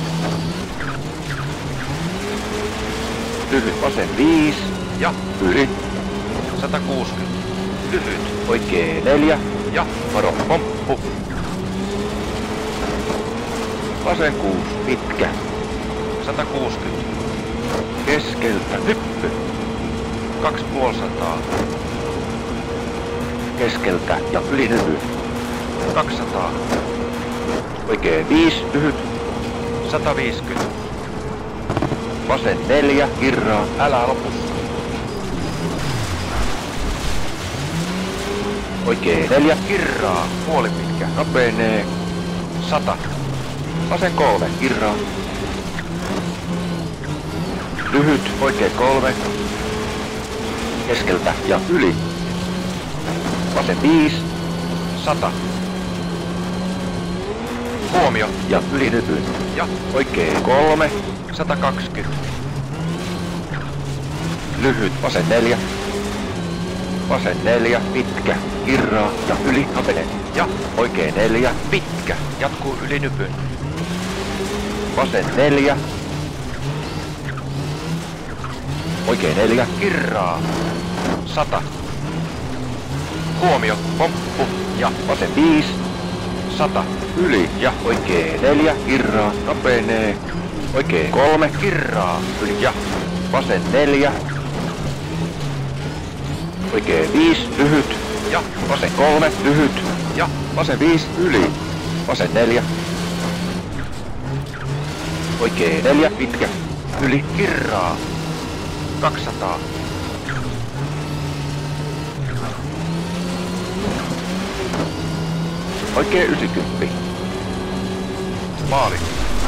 Lyhyt vasen viisi ja yli. sata kuusikymmentä. Lyhyt oikee neljä ja varo pomppu. Vasen kuusi, pitkä. sata kuusikymmentä. Keskeltä, hyppy. Kaksi puolisataa. Keskeltä ja yli lyhyt. Kaksisataa. Oikein viisi, lyhyt. Sata viisikymmentä. Vasen neljä, kirraa. Älä lopussa. Oikein neljä, Kirraa. Puoli pitkä. kapenee. Sata. Vasen kolme, kirraa. Lyhyt, oikein kolme. Keskeltä ja yli. Vasen viisi. Sata. Huomio. Ja yli nypyn. Ja Oikein kolme. sata kaksikymmentä. Lyhyt, vasen neljä. Vasen neljä, pitkä. Kirraa ja yli kapenee. Ja Oikein neljä. pitkä. Jatkuu yli nypyn. Vasen neljä. Oikein neljä. Kirraa. Sata. Huomio. Pomppu. Ja Vasen viisi. sata. Yli ja oikein neljä. Kirraa. Kapenee. Oikein kolme. Kirraa. Yli ja vasen neljä. Oikein viisi. Lyhyt. Ja Vasen kolme. Lyhyt. ja Vasen viisi. Yli. Vasen neljä. Oikein neljä. Pitkä. Yli. kirraa. kaksisataa. Oikein yhdeksänkymmentä. Maali.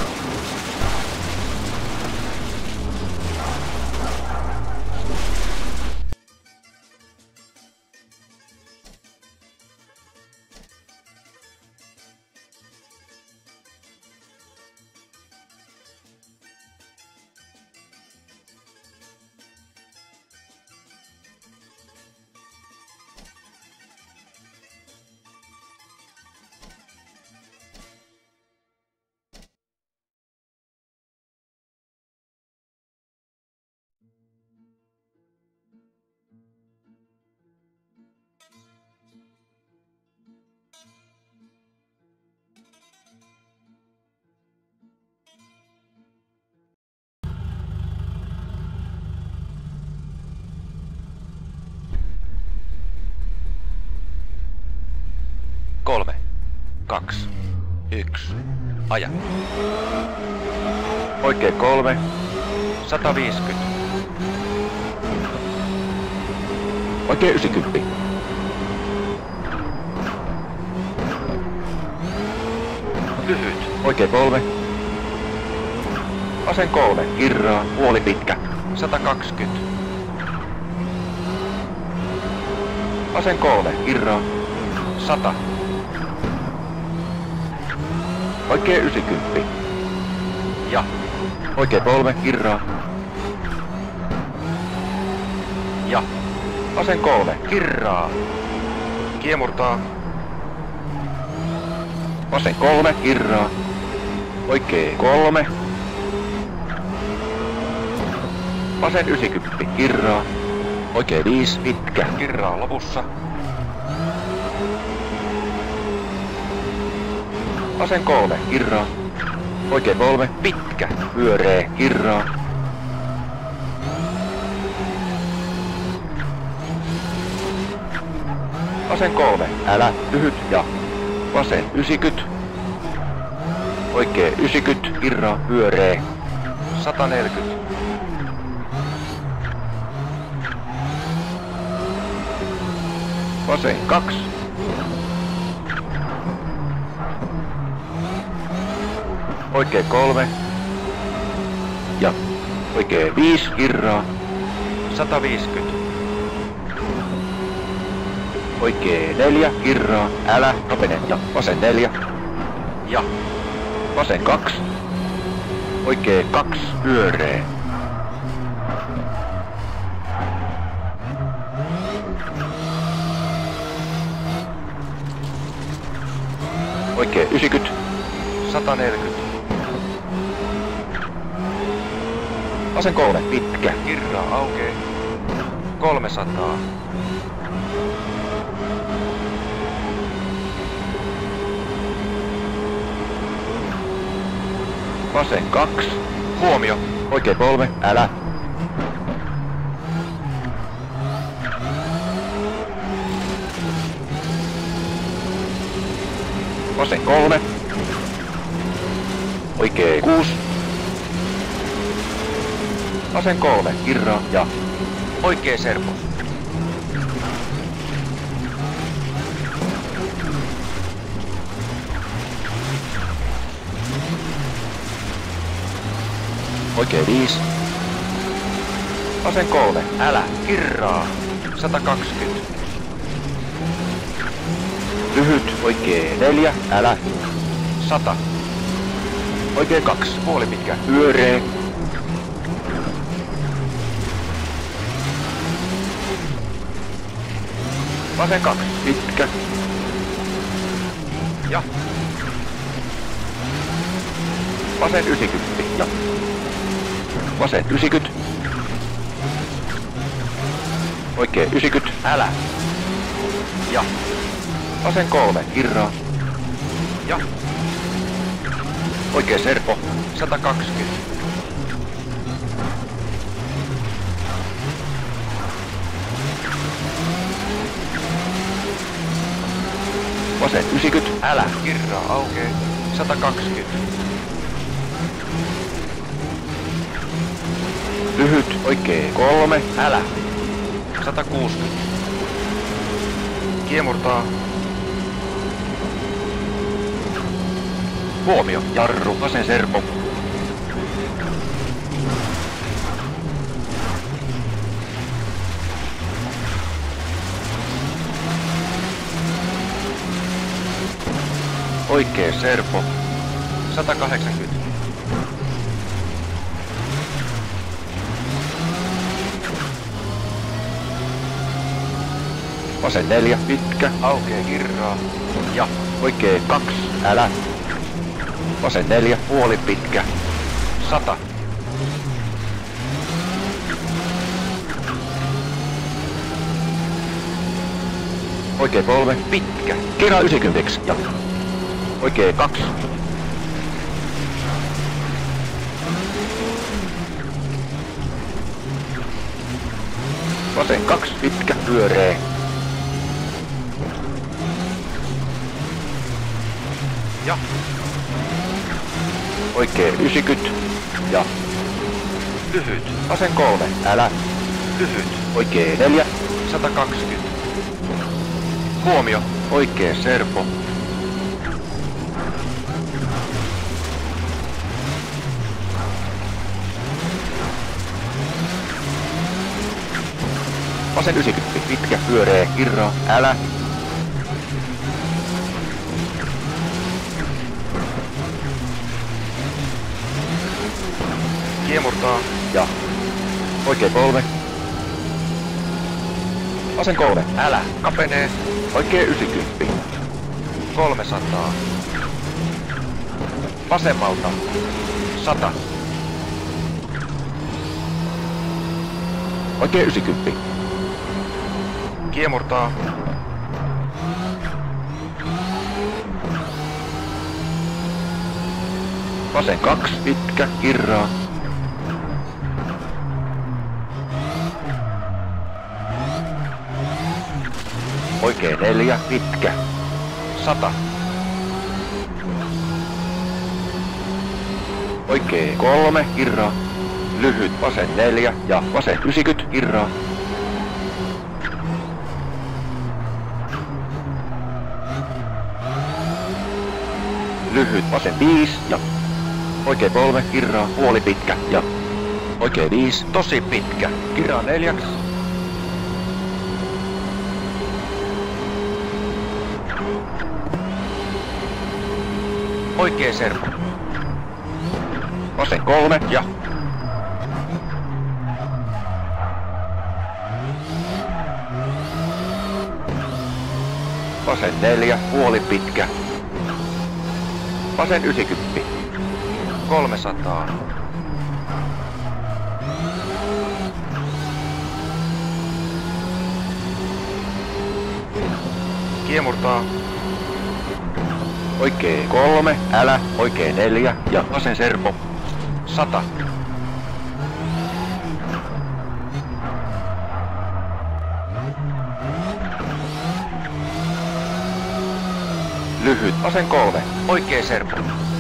Kolme. Kaksi. Yksi. Aja. Oikein kolme. sata viisikymmentä. Oikein yhdeksänkymmentä. Lyhyt. Oikein kolme. Vasen kolme. Kirraa. Puoli pitkä. sata kaksikymmentä. Vasen kolme. Kirraa. sata. Oikein yhdeksänkymmentä. Ja Oikein kolme. Kirraa. ja Vasen kolme. kirraa. Kiemurtaa. Vasen kolme. Kirraa. Oikein kolme. Vasen yhdeksänkymmentä. Kirraa. Oikein viisi. Pitkä. Kirraa lopussa. Vasen kolme. Kirraa. Oikein kolme. Pitkä. Pyöree. Kirraa. Vasen kolme. Älä. Lyhyt ja vasen yhdeksänkymmentä. Oikein yhdeksänkymmentä. Kirraa. Pyöree. sata neljäkymmentä. Vasen kaksi. Oikein kolme. Ja oikein viisi. Kirraa. sata viisikymmentä. Oikein neljä. Kirraa. Älä. Kapene. Ja vasen neljä. Ja Vasen kaksi. Oikein kaksi. Pyöree. Oikein yhdeksänkymmentä. sata neljäkymmentä. Vasen kolme. Pitkä. Kirraa aukee. kolmesataa. Vasen kaksi. Huomio. Oikein kolme. Älä. Vasen kolme. Oikein kuusi. Vasen kolme. Irraa ja Oikee servo. oikein viisi. Vasen kolme. Älä. Kirraa. sata kaksikymmentä. Lyhyt. Oikein neljä. Älä. sata. Oikein kaksi. Puoli pitkä. Pyöree. Vasen kaksi. Pitkä. Ja. Vasen yhdeksänkymmentä. Ja. Vasen yhdeksänkymmentä. Oikein yhdeksänkymmentä. Älä. Ja. Vasen kolme. Irraa. Ja. Oikein serpo. sata kaksikymmentä. Vasen yhdeksänkymmentä. Älä. Kirraa aukee. sata kaksikymmentä. Lyhyt. Oikein kolme. Älä. sata kuusikymmentä. Kiemurtaa. Huomio. Jarru. Vasen serpo. Oikein serpo. sata kahdeksankymmentä. Vasen neljä. Pitkä. Aukee kirraa. Ja. Oikein kaksi. Älä. Vasen neljä. Puoli pitkä. sata. Oikein kolme. Pitkä. Kira yhdeksänkymmentä. Ja. Oikein kaksi. Vasen kaksi. Pitkä. Pyöree. Ja. Oikein yhdeksänkymmentä. Ja. Lyhyt. Vasen kolme. Älä. Lyhyt. Oikein neljä. sata kaksikymmentä. Huomio. Oikein serpo. Vasen yhdeksänkymmentä. Pitkä. Pyöree. Irraa. Älä. Kiemurtaa. Ja. Oikein kolme. Vasen kolme. Älä. Kapenee. Oikein yhdeksänkymmentä. kolmesataa. Vasemmalta. sata. Oikein yhdeksänkymmentä. Kiemurtaa. Vasen kaksi. Pitkä. Irraa. Oikein neljä. Pitkä. sata. Oikein kolme. Irraa. Lyhyt. Vasen neljä. Ja vasen yhdeksänkymmentä. Irraa. Lyhyt. Vasen viisi. Ja oikein kolme. Irraa. Puoli pitkä. Ja oikein viisi. Tosi pitkä. Kirraa neljäksi. Oikee servo. Vasen kolme. Ja. Vasen neljä. Puoli pitkä. Vasen yhdeksänkymmentä. kolmesataa. Kiemurtaa. Oikee kolme, älä, oikee neljä ja vasen servo. Sata. Lyhyt, vasen kolme, oikee servo.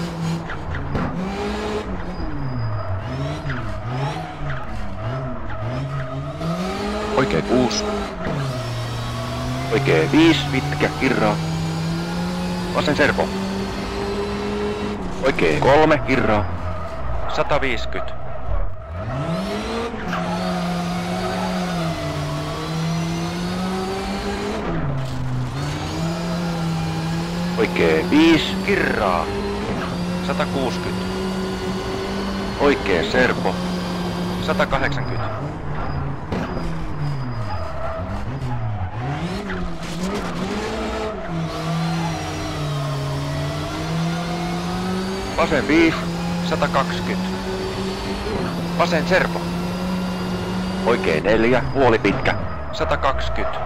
Oikee kuusi. Oikee viisi, pitkä, kirraa. Vasen servo. Oikee kolme, kirraa. sata viisikymmentä. Oikee viisi, kirraa. sata kuusikymmentä. Oikee servo. sata kahdeksankymmentä. Vasen viisi, sata kaksikymmentä. Vasen servo. Oikee neljä, puoli pitkä, sata kaksikymmentä.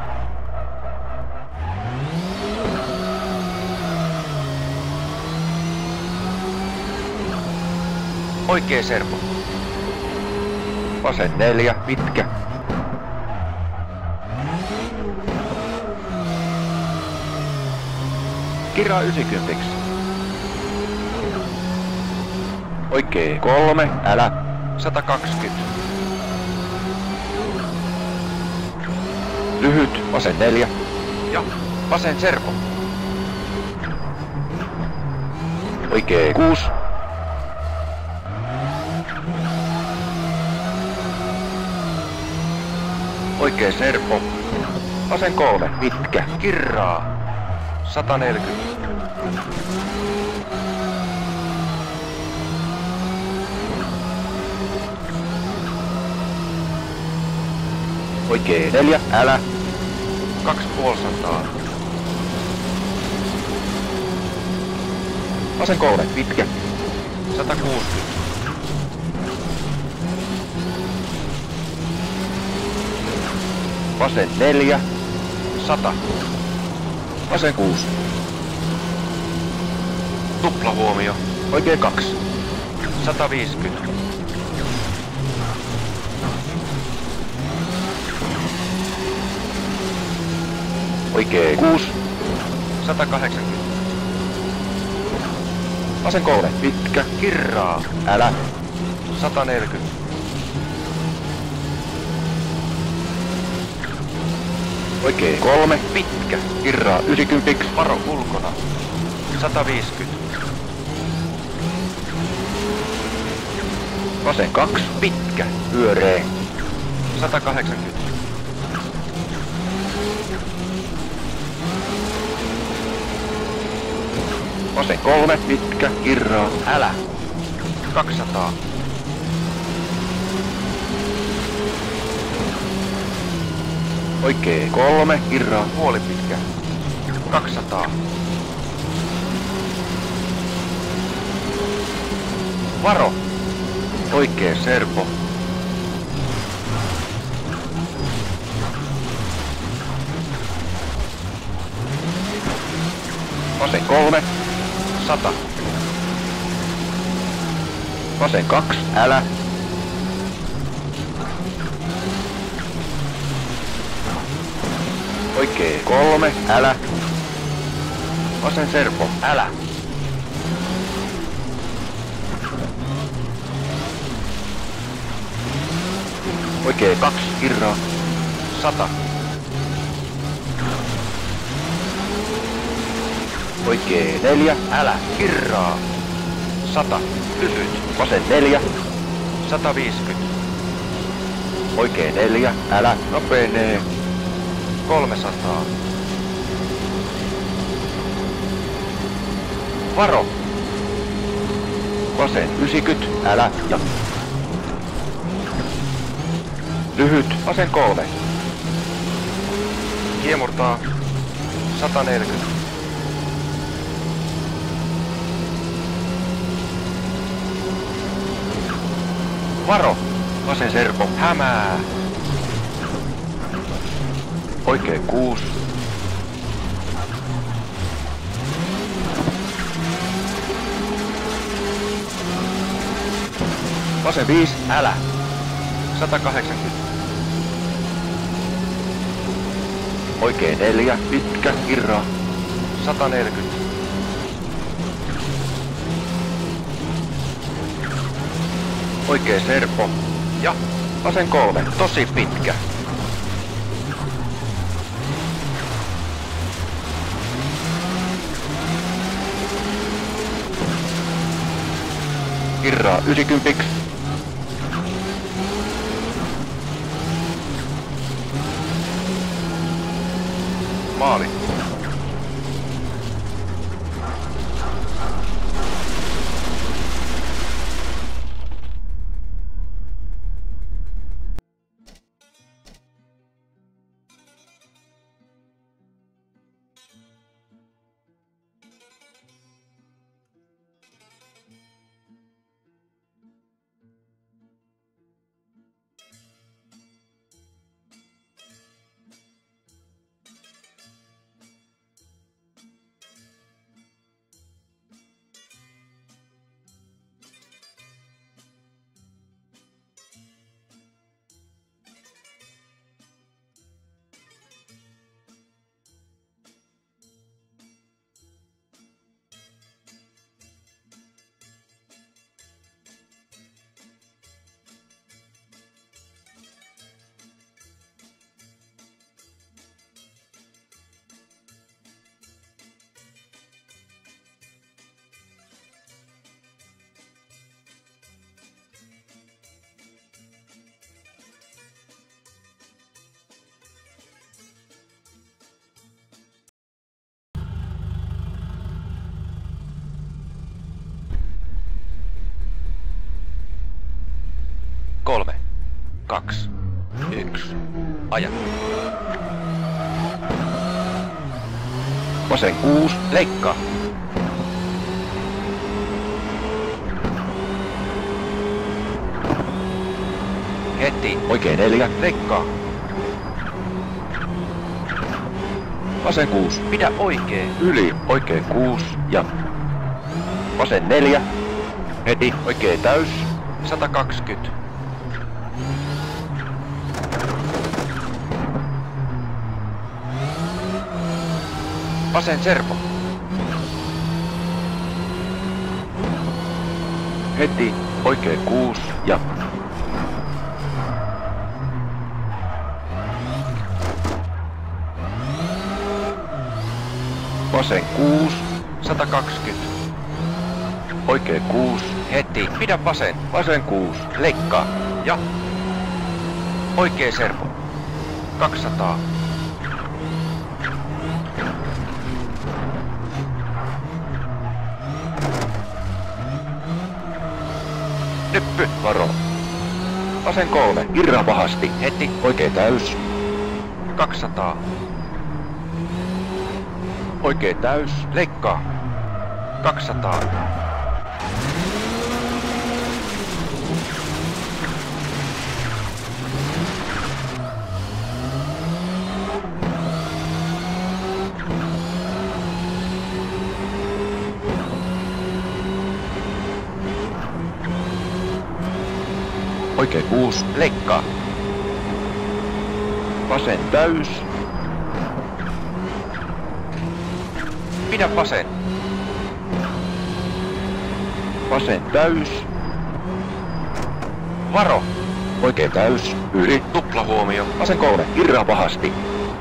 Oikee servo. Vasen neljä, pitkä. Kirraa yhdeksänkymmentä. Oikee kolme, älä, sata kaksikymmentä. Lyhyt, vasen neljä. Ja vasen servo. Oikee kuusi. Oikee servo. Vasen kolme, pitkä, kirraa. sata neljäkymmentä. Oikee neljä, älä. Kaksi puolisataa. Vasen kolme, pitkä. sata kuusikymmentä. Vasen neljä. sata. Vasen kuusi. Tupla huomio. Oikee kaksi. sata viisikymmentä. Oikee kuusi. sata kahdeksankymmentä. Vasen kolme. Pitkä. Kirraa. Älä. sata neljäkymmentä. Oikee kolme. Pitkä. Kirraa yhdeksänkymmentä. Varo ulkona. sata viisikymmentä. Vasen kaksi. Pitkä. Pyöreä. sata kahdeksankymmentä. Vasen kolme, pitkä, kirraa, älä. kaksisataa. Oikee kolme, kirraa, puoli pitkä. kaksisataa. Varo. Oikee servo. Vasen kolme. sata. Vasen kaksi, älä. Oikee kolme, älä. Vasen servo, älä. Oikee kaksi, kirraa. sata. Oikee neljä, älä, kirraa. sata. Lyhyt. Vasen neljä. sata viisikymmentä. Oikee neljä, älä, nopenee. kolmesataa. Varo. Vasen yhdeksänkymmentä, älä, ja. Lyhyt. Vasen kolme. Kiemurtaa. sata neljäkymmentä. Varo! Vasen servo. Hämää! Oikee kuusi. Vasen viisi. Älä. sata kahdeksankymmentä. Oikee neljä. Pitkä. Irra. sata neljäkymmentä. Oikee serpo. Ja Vasen kolme. tosi pitkä. Irraa yhdeksänkymmentä. Maali. Kolme. Kaksi. Yksi. Aja. Vasen kuusi. Leikkaa. Heti. Oikee neljä. Leikkaa. Vasen kuusi. Pidä oikein. Yli. Oikee kuusi. Ja vasen neljä. Heti. Oikee täys. sata kaksikymmentä. Vasen serpo. Heti. Oikee kuusi. Ja vasen kuusi. sata kaksikymmentä. Oikee kuusi. Heti. Pidä vasen. Vasen kuusi. Leikkaa. Ja. Oikee serpo. kaksisataa. Nyppy. Varo. Vasen kolme. Irra pahasti. Heti. Oikee täys. kaksisataa. Oikee täys. Leikkaa. kaksisataa. Oikee kuusi. Leikkaa. Vasen täys. Pidä vasen. Vasen täys. Varo. Oikee täys. Yli. Tuplahuomio. Vasen kolme. Irra pahasti.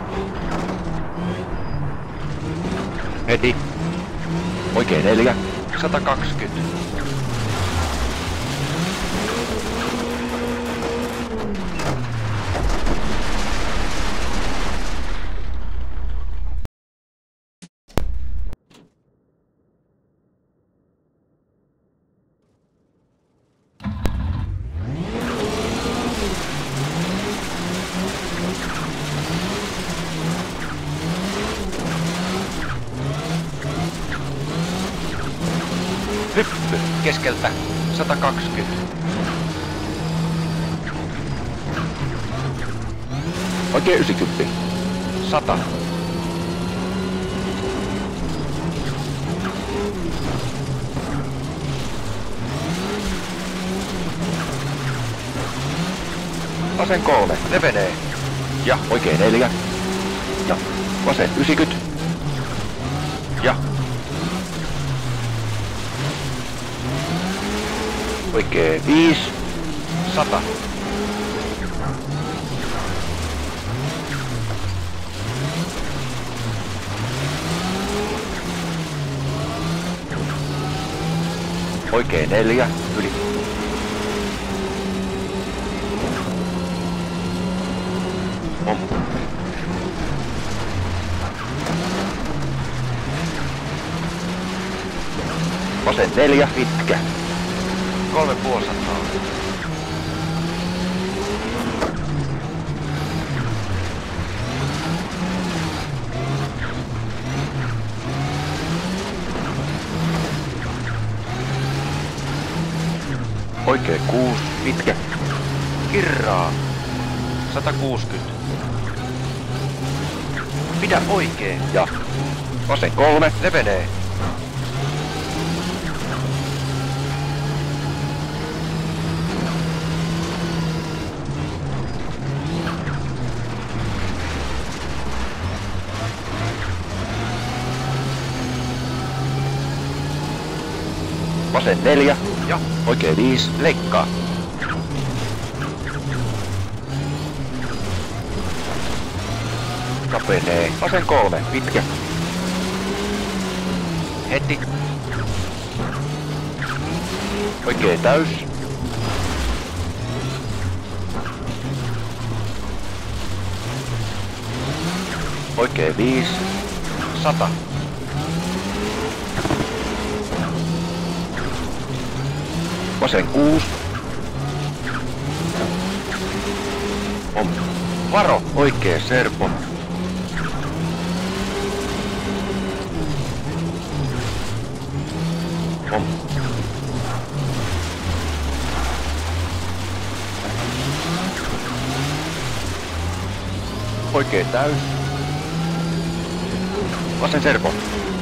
Heti. Oikee neljä. sata kaksikymmentä. Hyppy keskeltä sata kaksikymmentä. Oikee yhdeksänkymmentä. sata. Vasen kolme, levenee. Ja oikee neljä. Ja vasen ysikymmentä. Ja oikee viisi. Sata. Oikee neljä, yli. On. Vasen neljä, pitkä. Kolme puoli sataa. Oikee kuusi, pitkä. Kirraa. sata kuusikymmentä. Pidä oikein. Ja vasen kolme, levenee. Vasen neljä. Ja oikee viisi, leikkaa. Kapenee. Vasen kolme, pitkä. Heti. Oikee täys. Oikee viisi. Sata. Vasen kuusi. On. Varo. Oikee serpo. On. Oikee täys. Vasen serpo.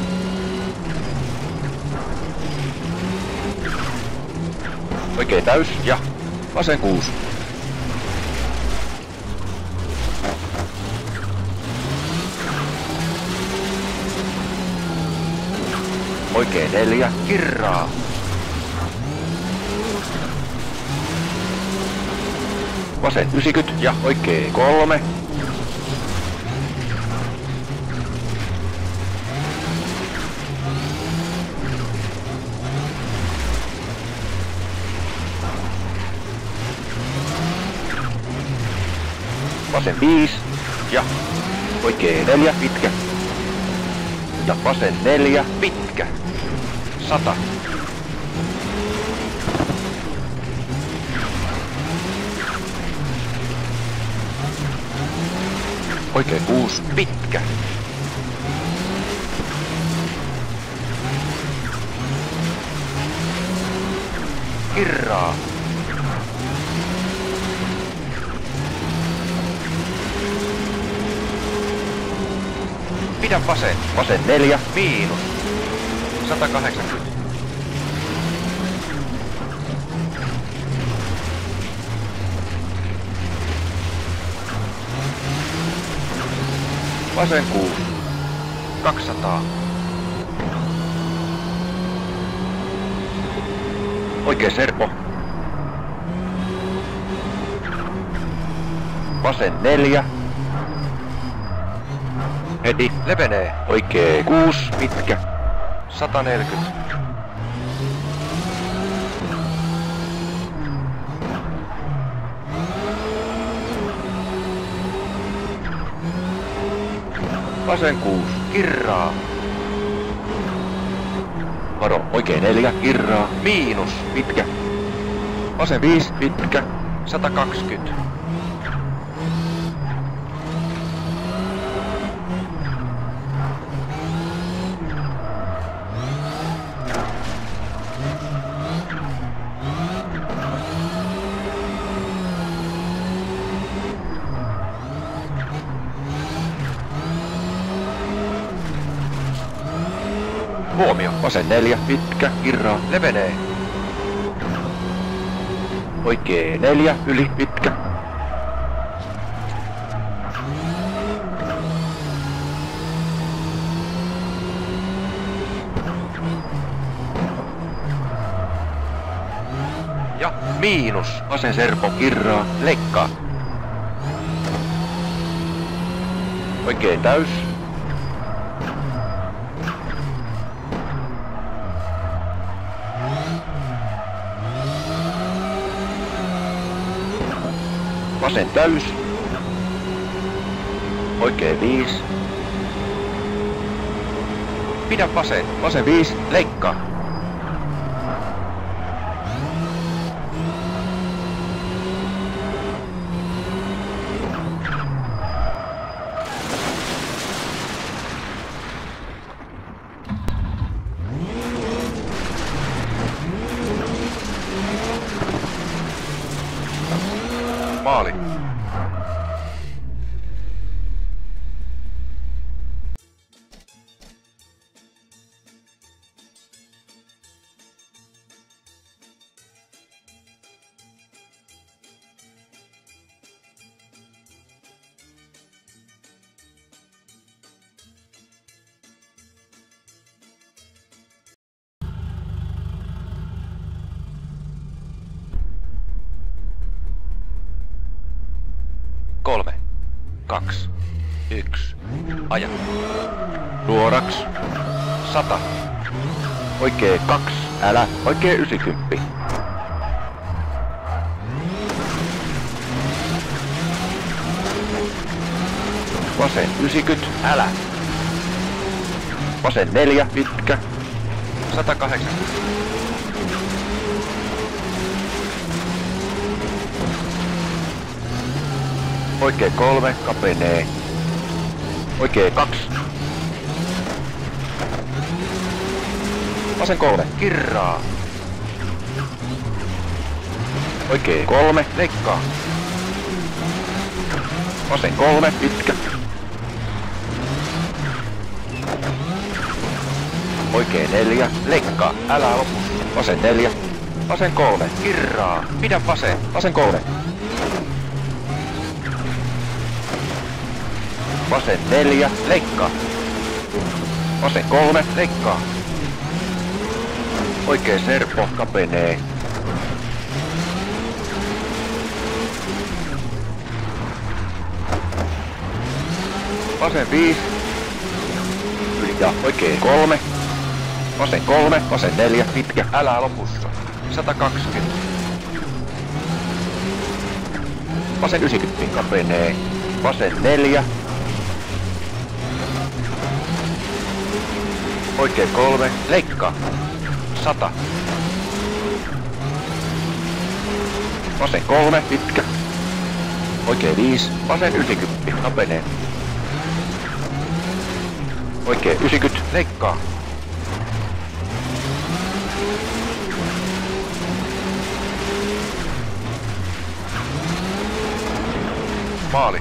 Oikee täys ja vasen kuusi. Oikee neljä, kirraa. Vasen ysikymmentä ja oikee kolme. Vasen viisi ja oikee neljä, pitkä. Ja vasen neljä, pitkä. Sata. Oikee kuusi, pitkä. Kirraa. Pidä vasen. Vasen neljä, miinus. sata kahdeksankymmentä. Vasen kuusi. kaksisataa. Oikee serpo. Vasen neljä. Heti levenee. Oikee kuusi, pitkä. sata neljäkymmentä. Vasen kuusi, kirraa. Varo, oikee neljä, kirraa. Miinus, pitkä. Vasen viisi, pitkä. sata kaksikymmentä. Huomio, vasen neljä, pitkä, kirraa, levenee. Oikee neljä, yli, pitkä. Ja miinus. Vasen serpo, irraa, leikkaa. Oikein täys. Vasen täys. Oikein viis. Pidä vasen. Vasen viis, leikkaa. Maali. Kolme, kaksi, yksi, aja. Suoraks. Sata. Oikee kaks, älä. Oikee ysikymppi. Vasen ysikyt, älä. Vasen neljä, pitkä. Sata kahdeksankymmentä. Oikee kolme, kapenee. Oikee kaks. Vasen kolme, Kirraa. oikee kolme, Leikkaa. vasen kolme, pitkä. Oikee neljä, Leikkaa. Älä lopu. vasen neljä, vasen kolme, Kirraa. Pidä vasen. vasen kolme. Vasen neljä, Leikkaa. vasen kolme, Leikkaa. oikee serpo, kapenee. Vasen viis. Ja oikee kolme. Vasen kolme, vasen neljä, pitkä. Älä lopussa. Sata kaksikymmentä. Vasen ysikymppi, kapenee. Vasen neljä. Oikee kolme, Leikkaa. Sata. vasen kolme, pitkä. Oikee viis, vasen ysikymppi, kapenee. Oikee ysikyt, Leikkaa. Maali.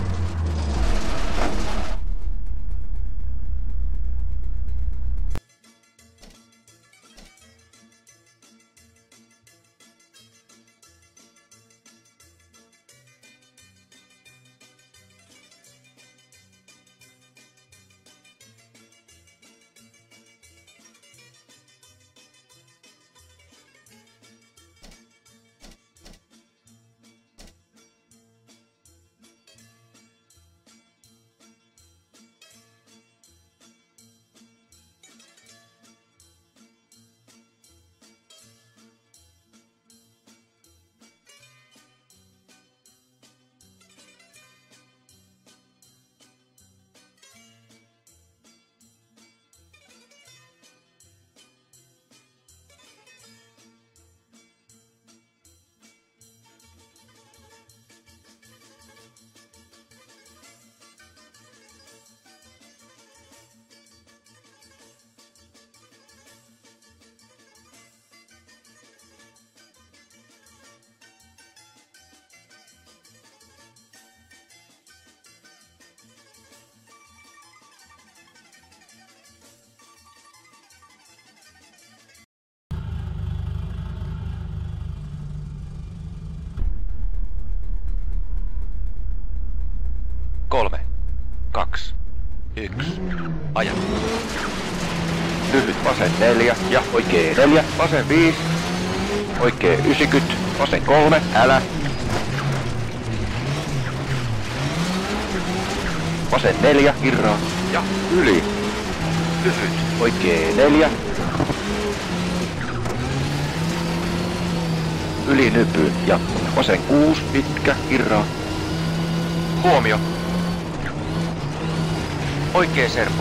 Kolme, kaksi, yksi, aja. lyhyt vasen neljä ja oikee neljä, vasen viis. Oikee ysikyt, Vasen kolme, älä. Vasen neljä, irraa. Ja yli. Lyhyt. Oikee neljä. Yli nypyyn ja vasen kuusi, pitkä, irraa. Huomio. Oikee servo.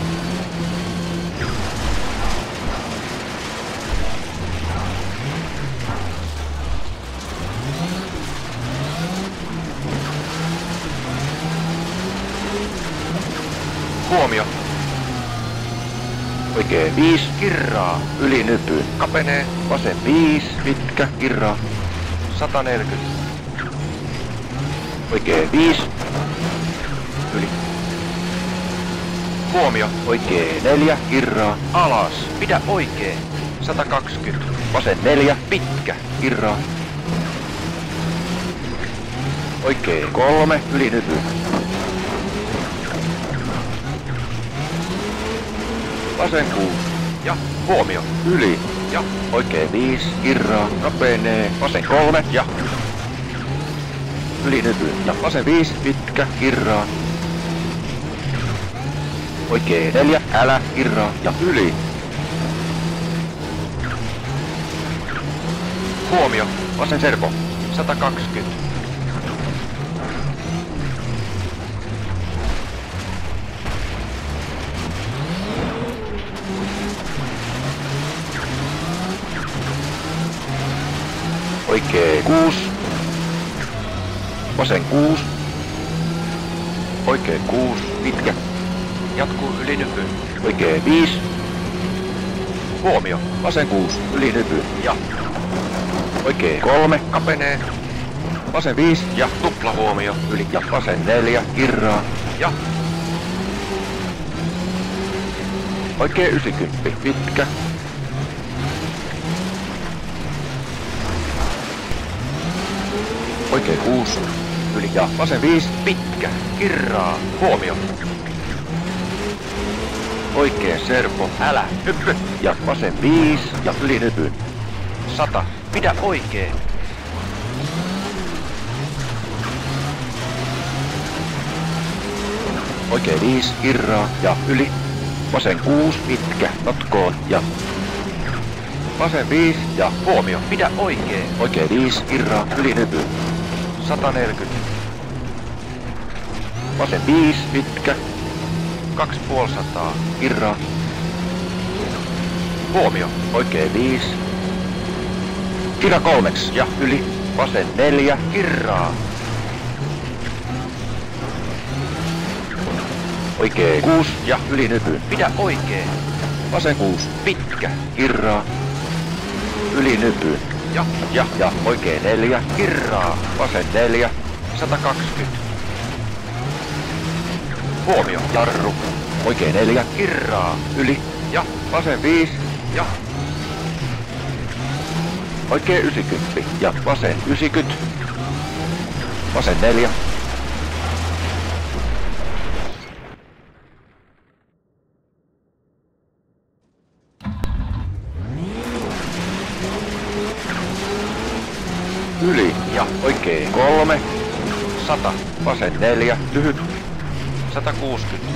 Huomio. Oikee viisi, Kirraa. yli nypyyn. Kapenee. Vasen viisi, pitkä, irraa. sata neljäkymmentä. Oikee viisi, Yli. Huomio. oikee neljä, irraa. Alas. Pidä oikee. sata kaksikymmentä. Vasen neljä, Pitkä. irraa. Oikee kolme, yli nypyyn. Vasen kuusi, Ja huomio. yli. Ja Oikee viisi, irraa. Kapenee. Vasen kolme ja yli nypyyn. Ja vasen viisi, pitkä, irraa. Oikee neljä, älä, irraa ja yli. huomio. Vasen servo. sata kaksikymmentä. Oikee kuusi. Vasen kuusi. Oikee kuusi, pitkä. Jatkuu yli nypyn. Oikee viisi. Huomio. Vasen kuusi, yli nypyyn. Ja Oikee kolme. kapenee. Vasen viisi Ja tupla huomio. yli. Ja vasen neljä, irraa. Ja Oikee yhdeksänkymmentä, pitkä. Oikee kuusi, yli. Ja vasen viisi, pitkä. Kirraa. Huomio. oikee servo. Älä. Hyppy. Ja vasen viisi ja yli nypyyn. sata. Pidä oikee. Oikee viisi, irraa ja yli. Vasen kuusi, pitkä, notkoon ja vasen viisi ja Huomio. Pidä oikee. oikee viisi, irraa, yli nypyyn. sata neljäkymmentä. Vasen viisi, pitkä, kaksi puoli sataa. irraa. Huomio. Oikee viisi. Kira kolmeks ja yli. Vasen neljä. Kirraa. Oikee kuusi ja yli nypyyn. Pidä oikee. Vasen kuusi. Pitkä. Irraa. Yli nypyyn. Ja Ja, ja oikee neljä. kirraa. Vasen neljä. sata kaksikymmentä. Huomio. Jarru. Oikee neljä. Kirraa. Yli. Ja Vasen viisi. ja Oikee yhdeksänkymmentä. Ja vasen yhdeksänkymmentä. Vasen neljä. Yli. Ja oikee kolme. sata. Vasen neljä. Lyhyt. sata kuusikymmentä.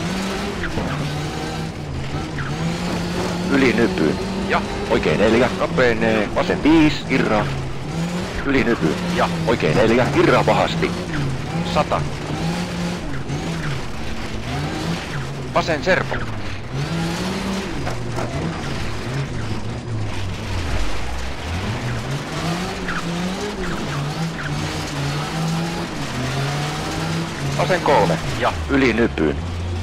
Yli nypyyn. Ja Oikee neljä. Kapenee. Vasen viisi. Irraa. Yli nypyyn. ja Oikee neljä. Irraa pahasti. sata. Vasen servo. Vasen kolme. Ja Yli nypyyn.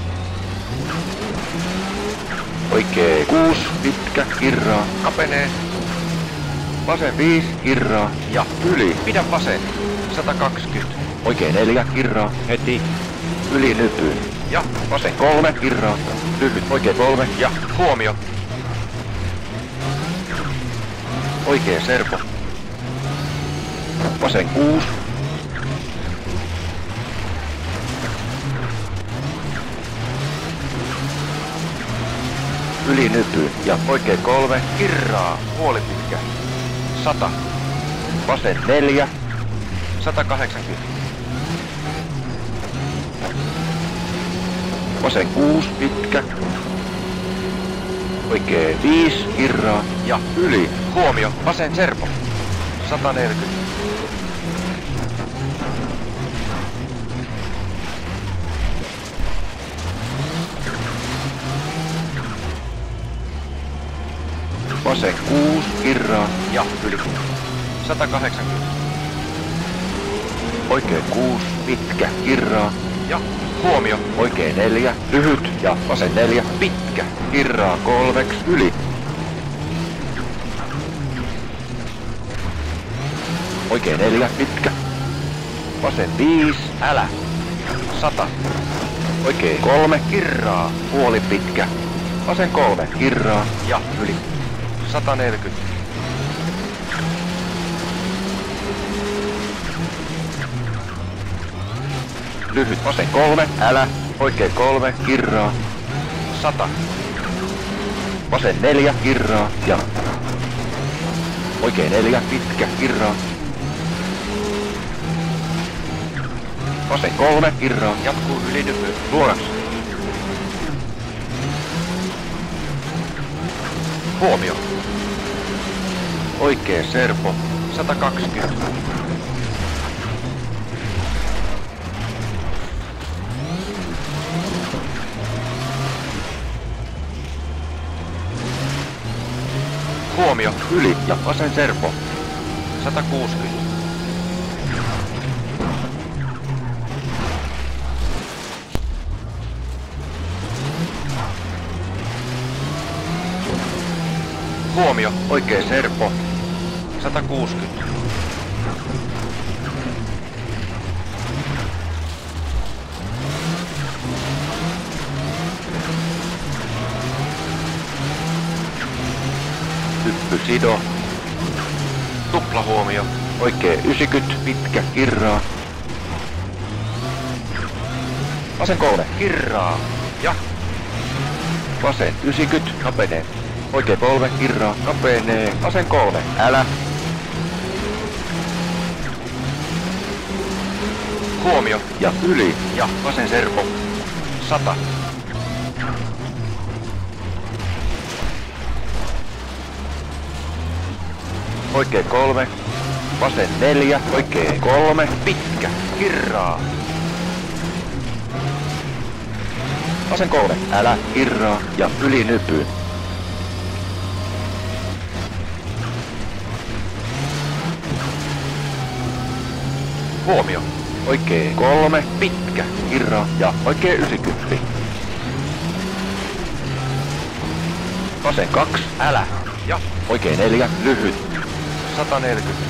Oikee kuusi. Pitkä. Irraa. kapenee. Vasen viisi. Irraa. Ja Yli. pidä vasen. sata kaksikymmentä. Oikee neljä. Irraa. Heti. Yli nypyyn. Ja Vasen kolme. Irraa. Lyhyt. Oikee kolme. Ja huomio. oikee servo. Vasen kuusi. Yli nypyyn ja oikee kolme. Kirraa. Puoli pitkä. sata. Vasen neljä. sata kahdeksankymmentä. Vasen kuusi, pitkä. Oikee viisi, kirraa ja yli. Huomio, vasen serpo. sata neljäkymmentä. Vasen kuusi, kirraa Ja yli. sata kahdeksankymmentä. Oikee kuusi, pitkä, kirraa Ja huomio. Oikee neljä, lyhyt ja vasen neljä, pitkä, kirraa kolmeks, yli. Oikee neljä, pitkä. Vasen viisi, älä. sata. Oikee kolme, kirraa, puoli pitkä. Vasen kolme, kirraa Ja yli. sata neljäkymmentä. lyhyt. Vasen kolme, älä. Oikee kolme, kirraa. sata. Vasen neljä, kirraa ja oikee neljä, pitkä, kirraa. Vasen kolme, kirraa. Jatkuu yli nypy. Suoraksi. Huomio. Oikee serpo. sata kaksikymmentä. Huomio. Yli ja vasen serpo. sata kuusikymmentä. Huomio. Oikee serpo. sata kuusikymmentä. Hyppy sido. Tupla huomio. Oikee yhdeksänkymmentä, pitkä, kirraa. Vasen kolme, Kirraa. Ja vasen yhdeksänkymmentä, kapenee. Oikee kolme, kirraa, kapenee. Vasen kolme, älä. huomio. Ja yli. Ja vasen serpo. sata. Oikee kolme, vasen neljä, oikee kolme, Pitkä. Kirraa. vasen kolme, älä, kirraa ja yli nypyyn. Huomio. Oikee kolme, pitkä, kirraa ja oikee yhdeksänkymmentä. Vasen kaksi, Älä. Ja oikee neljä, lyhyt. sata neljäkymmentä.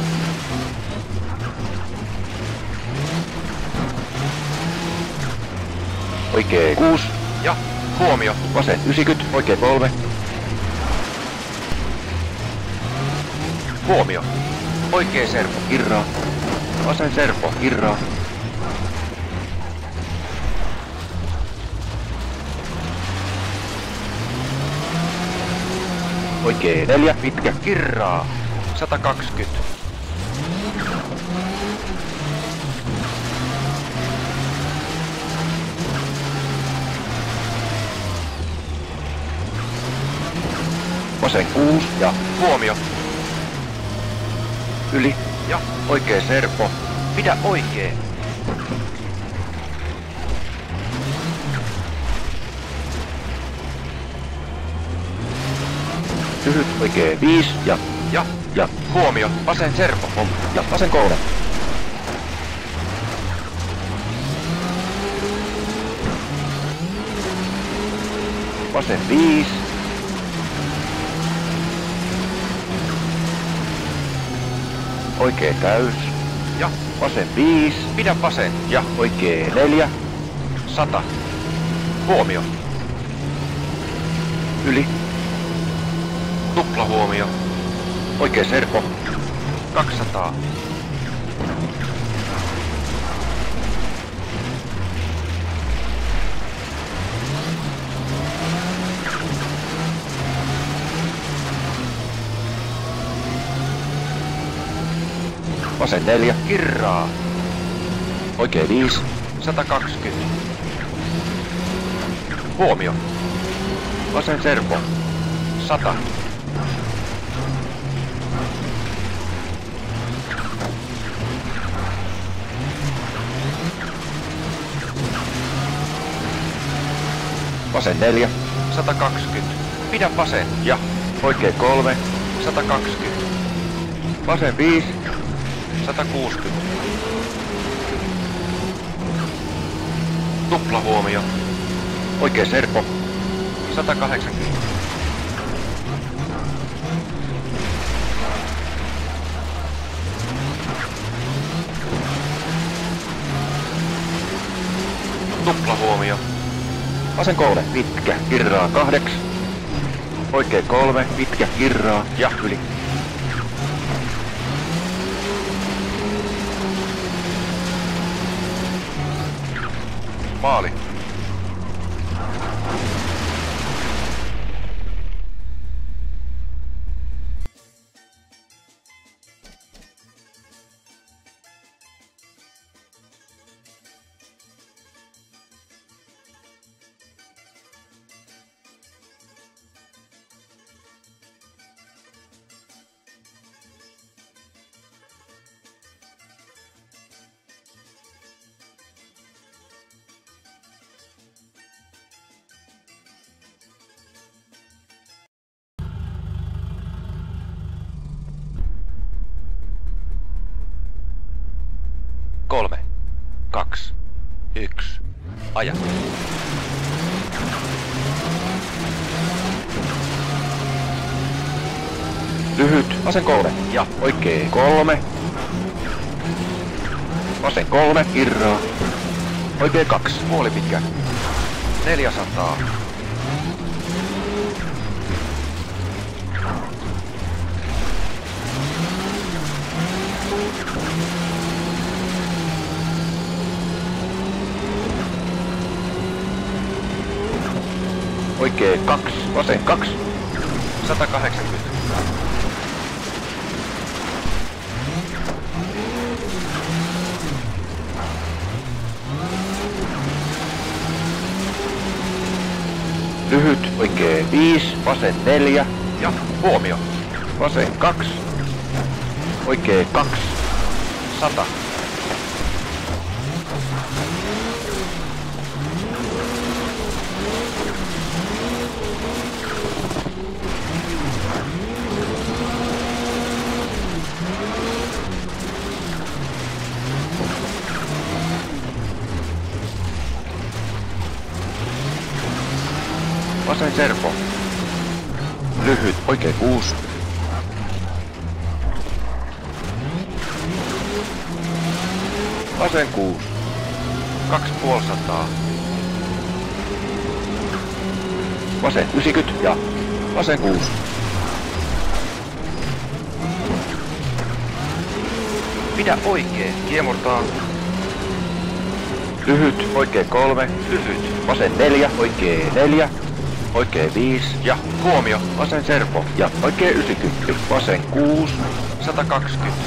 Oikee kuusi, Ja huomio. vasen yhdeksänkymmentä, oikee kolme, Huomio. Oikee serpo. kirraa. Vasen serpo, kirraa. Oikee neljä, pitkä, Kirraa. sata kaksikymmentä. vasen kuusi ja Huomio. yli. Ja Oikee serpo, pidä oikein. lyhyt, oikee viisi ja Ja ja huomio. Vasen serpo. on ja vasen kolme. Vasen viisi. Oikee täys. Ja Vasen viisi. pidä vasen. Ja oikee neljä. sata. Huomio. Yli. Tupla huomio. Oikee serpo. kaksisataa. Vasen neljä. Kirraa. Oikee viisi. sata kaksikymmentä. Huomio. Vasen servo. sata. Vasen neljä. sata kaksikymmentä. Pidä vasen. Ja oikee kolme. sata kaksikymmentä. Vasen viisi. sata kuusikymmentä. Tupla huomio. Oikee servo. sata kahdeksankymmentä. Tupla huomio. Vasen kolme. Pitkä. Kirraa kahdeks. Oikee kolme. Pitkä. Kirraa. Ja yli. Maali. Kolme, kaksi, yksi, aja. Lyhyt. Vasen kolme. Ja oikee kolme. Vasen kolme. Kirraa. Oikee kaksi. Puoli pitkä. neljäsataa. Oikee kaksi. Vasen kaksi. sata kahdeksankymmentä. Lyhyt. Oikee viisi. Vasen neljä. Ja huomio. Vasen kaksi. Oikee kaksi. sata. Vasen servo. Lyhyt. Oikee kuusi. Vasen kuusi. Kaksi puolisataa. Vasen yhdeksänkymmentä ja vasen kuusi. Pidä oikee. Kiemurtaa. Lyhyt. Oikee kolme. Lyhyt. Vasen neljä. Oikee neljä. Oikee viisi. Ja huomio. Vasen servo. Ja oikee yhdeksänkymmentä. Vasen kuusi. sata kaksikymmentä.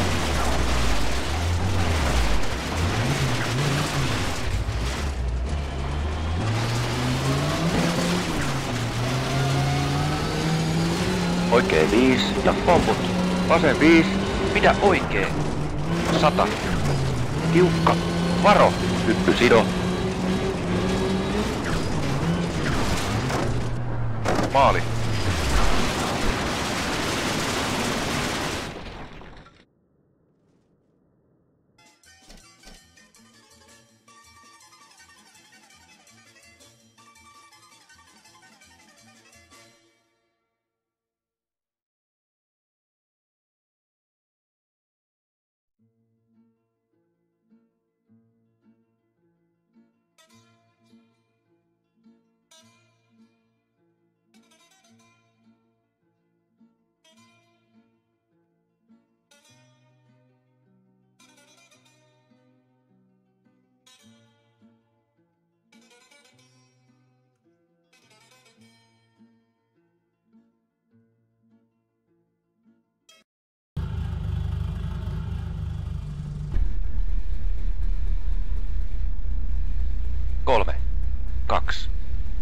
Oikee viisi. Ja pomput. Vasen viisi. Pidä oikee. sata. Tiukka. Varo. Hyppy sido. Maali.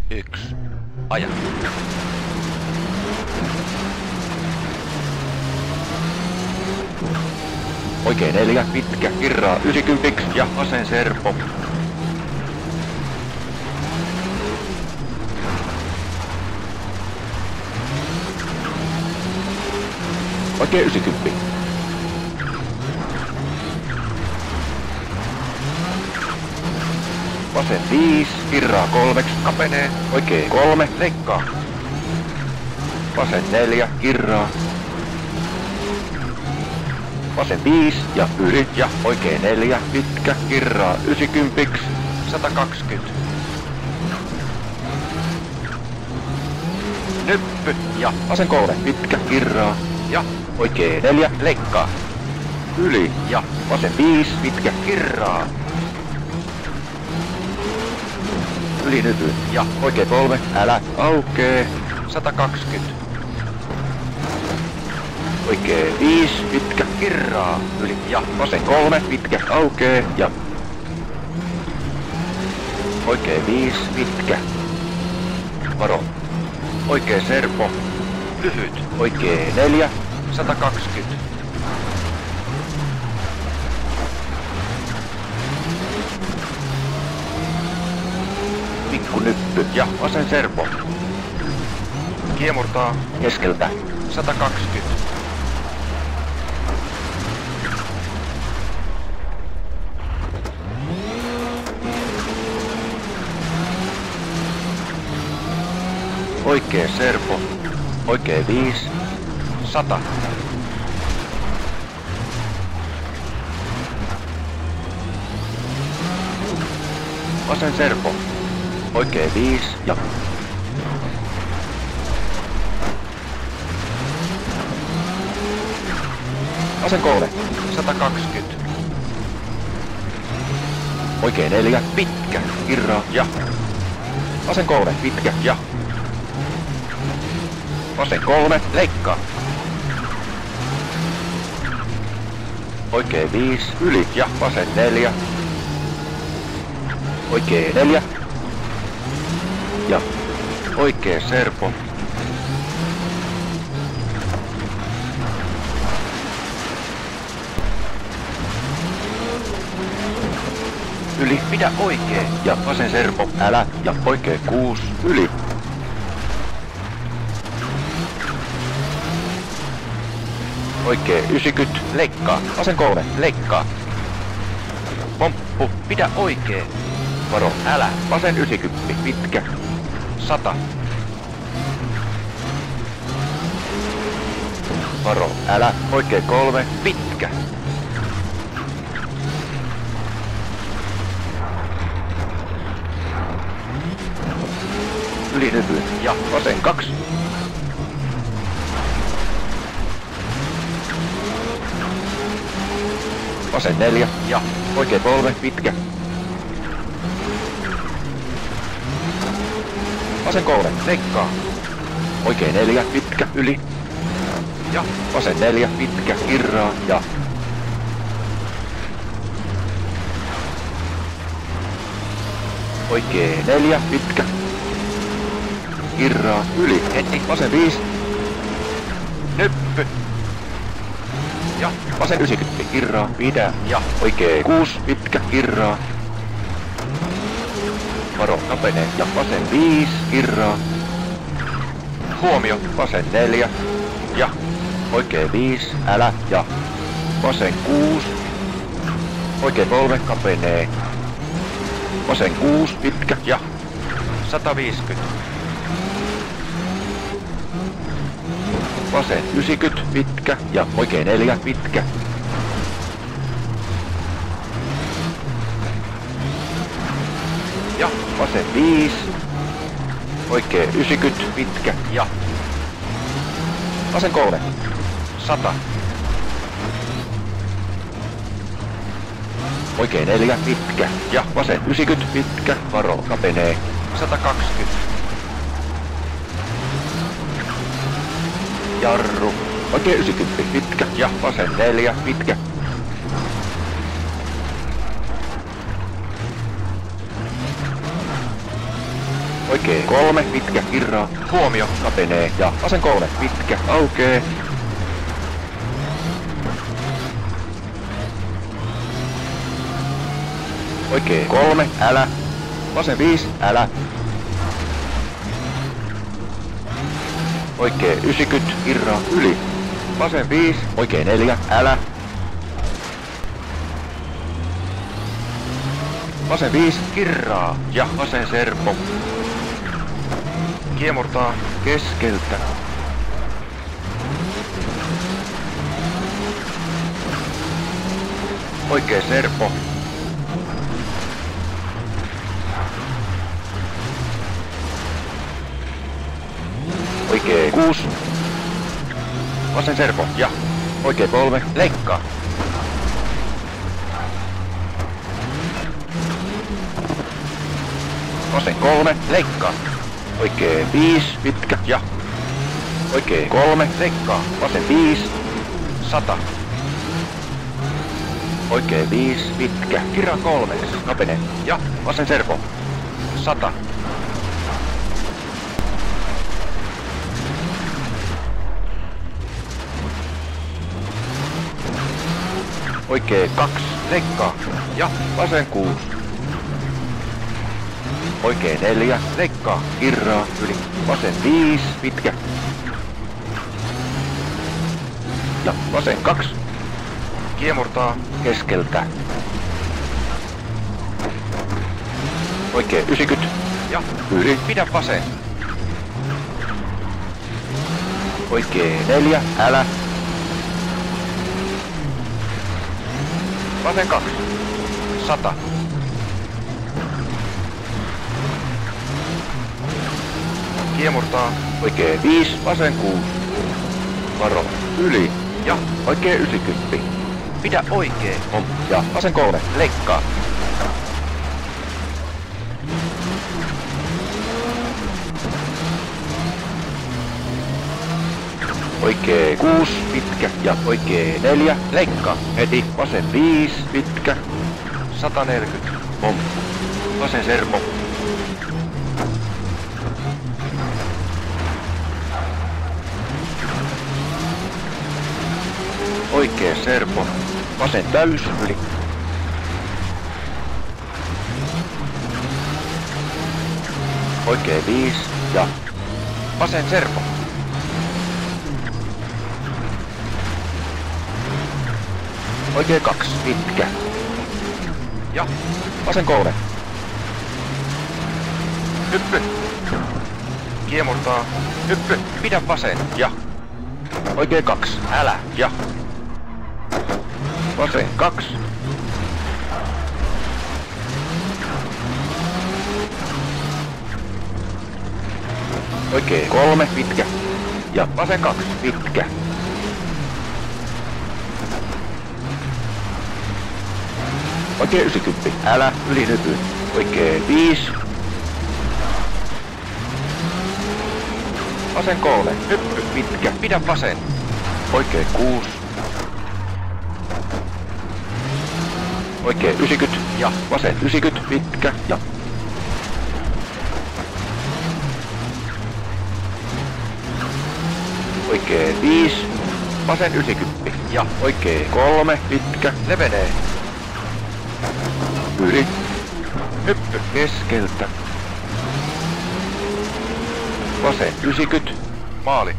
yksi. Aja. Oikein neljä, pitkä, kirraa yhdeksänkymmentä ja vasen serpo. Oikein yhdeksänkymmentä. Vasen viisi, kirraa kolmeksi, kapenee. Oikein kolme, leikkaa. Vasen neljä, kirraa. Vasen viisi ja yli ja oikein neljä, pitkä, kirraa yhdeksänkymmentä, sata kaksikymmentä. Nyppy ja vasen kolme, pitkä, kirraa ja oikein neljä, leikkaa. Yli ja vasen viisi, pitkä, kirraa. Yli nypy ja oikein kolme, älä aukee. sata kaksikymmentä. Oikein viisi, pitkä, kirraa. Yli ja vasen kolme, pitkä, aukee ja oikein viisi, pitkä. Varo. Oikein serpo. Lyhyt. Oikein neljä, sata kaksikymmentä. pikku nyppy ja vasen serpo. Kiemurtaa. Keskeltä. sata kaksikymmentä. Oikein serpo. Oikein viisi. sata. Vasen serpo. Oikein viisi ja vasen kolme. sata kaksikymmentä. Oikein neljä, pitkä, kirraa ja vasen kolme, pitkä ja vasen kolme, leikkaa. Oikein viisi, yli ja vasen neljä. Oikein neljä. Ja oikein serpo. Yli, pidä oikein ja vasen serpo, älä ja oikein kuusi, yli. Oikein yhdeksänkymmentä, leikkaa, vasen kolme, leikkaa. Pomppu, pidä oikein. Varo, älä, vasen yhdeksänkymmentä, pitkä. sata. Varo, älä, oikein kolme, pitkä. Yli nypyn ja vasen kaksi. Vasen neljä ja oikein kolme, pitkä. Vasen kolme, leikkaa. Oikein neljä, pitkä, yli. Ja vasen neljä, pitkä, kirraa ja oikein neljä, pitkä. Kirraa, yli, heti, vasen viisi. Nyppy. Ja vasen yhdeksänkymmentä, kirraa, pidä. Ja oikein kuusi, pitkä, kirraa. Varo, kapenee. Ja vasen viisi, kirraa. Huomio, vasen neljä. Ja oikein viisi, älä. Ja vasen kuusi. Oikein kolme, kapenee. Vasen kuusi, pitkä. Ja sata viisikymmentä. vasen yhdeksänkymmentä, pitkä ja oikein neljä, pitkä. Ja vasen viisi, oikein yhdeksänkymmentä, pitkä ja vasen kolme. sata. Oikein neljä, pitkä ja vasen yhdeksänkymmentä, pitkä, varo, kapenee. sata kaksikymmentä. Jarru. Oikein yhdeksänkymmentä, pitkä ja vasen neljä, pitkä. Oikee kolme, pitkä, irraa. Huomio, kapenee ja vasen kolme, pitkä, aukee. Oikee kolme, älä. Vasen viisi, älä. Oikee yhdeksänkymmentä, irraa, yli. Vasen viisi, oikee neljä, älä. Vasen viisi, kirraa ja vasen serpo. Kiemurtaa keskeltä. Oikee serpo. Oikee kuusi. Vasen serpo ja oikee kolme, leikkaa. Vasen kolme, leikkaa. Oikee viisi, pitkä ja oikee kolme, leikkaa. Vasen viisi, sata. Oikee viisi, pitkä, kirra kolme, kapene ja vasen serpo, sata. Oikee kaksi, leikkaa ja vasen kuusi. Oikee neljä, leikkaa, irraa, yli. Vasen viisi, pitkä. Ja vasen kaksi. Kiemurtaa keskeltä. Oikee yhdeksänkymmentä. Ja yli. Pidä vasen. Oikee neljä, älä. Vasen kaksi. Sata. Kiemurtaa. Oikee viisi, vasen kuusi. Varo. Yli. Ja oikee yhdeksänkymmentä. Pidä oikee. On. Ja vasen kolme. Leikkaa. Oikee kuusi, pitkä ja oikee neljä. Leikkaa. Heti. Vasen viisi, pitkä. sata neljäkymmentä. On. Vasen serpo. Oikee serpo. Vasen täys yli. Oikee viisi ja vasen serpo. Oikee kaksi, pitkä. Ja vasen kolme. Hyppy. Kiemurtaa. Hyppy. Pidä vasen. Ja oikee kaksi. Älä. Ja vasen kaksi. Oikee kolme, pitkä. Ja vasen kaksi, pitkä. Oikee yhdeksänkymmentä. Älä yli nypy. Oikee viisi. Vasen kolme. Hyppy pitkä. Pidä vasen. Oikee kuusi. Oikee yhdeksänkymmentä. Ja vasen yhdeksänkymmentä. Pitkä. Ja oikee viisi. Vasen yhdeksänkymmentä. Ja oikee kolme. Pitkä. Levenee. Yli. Hyppy keskeltä. Vasen yhdeksänkymmentä. Maali.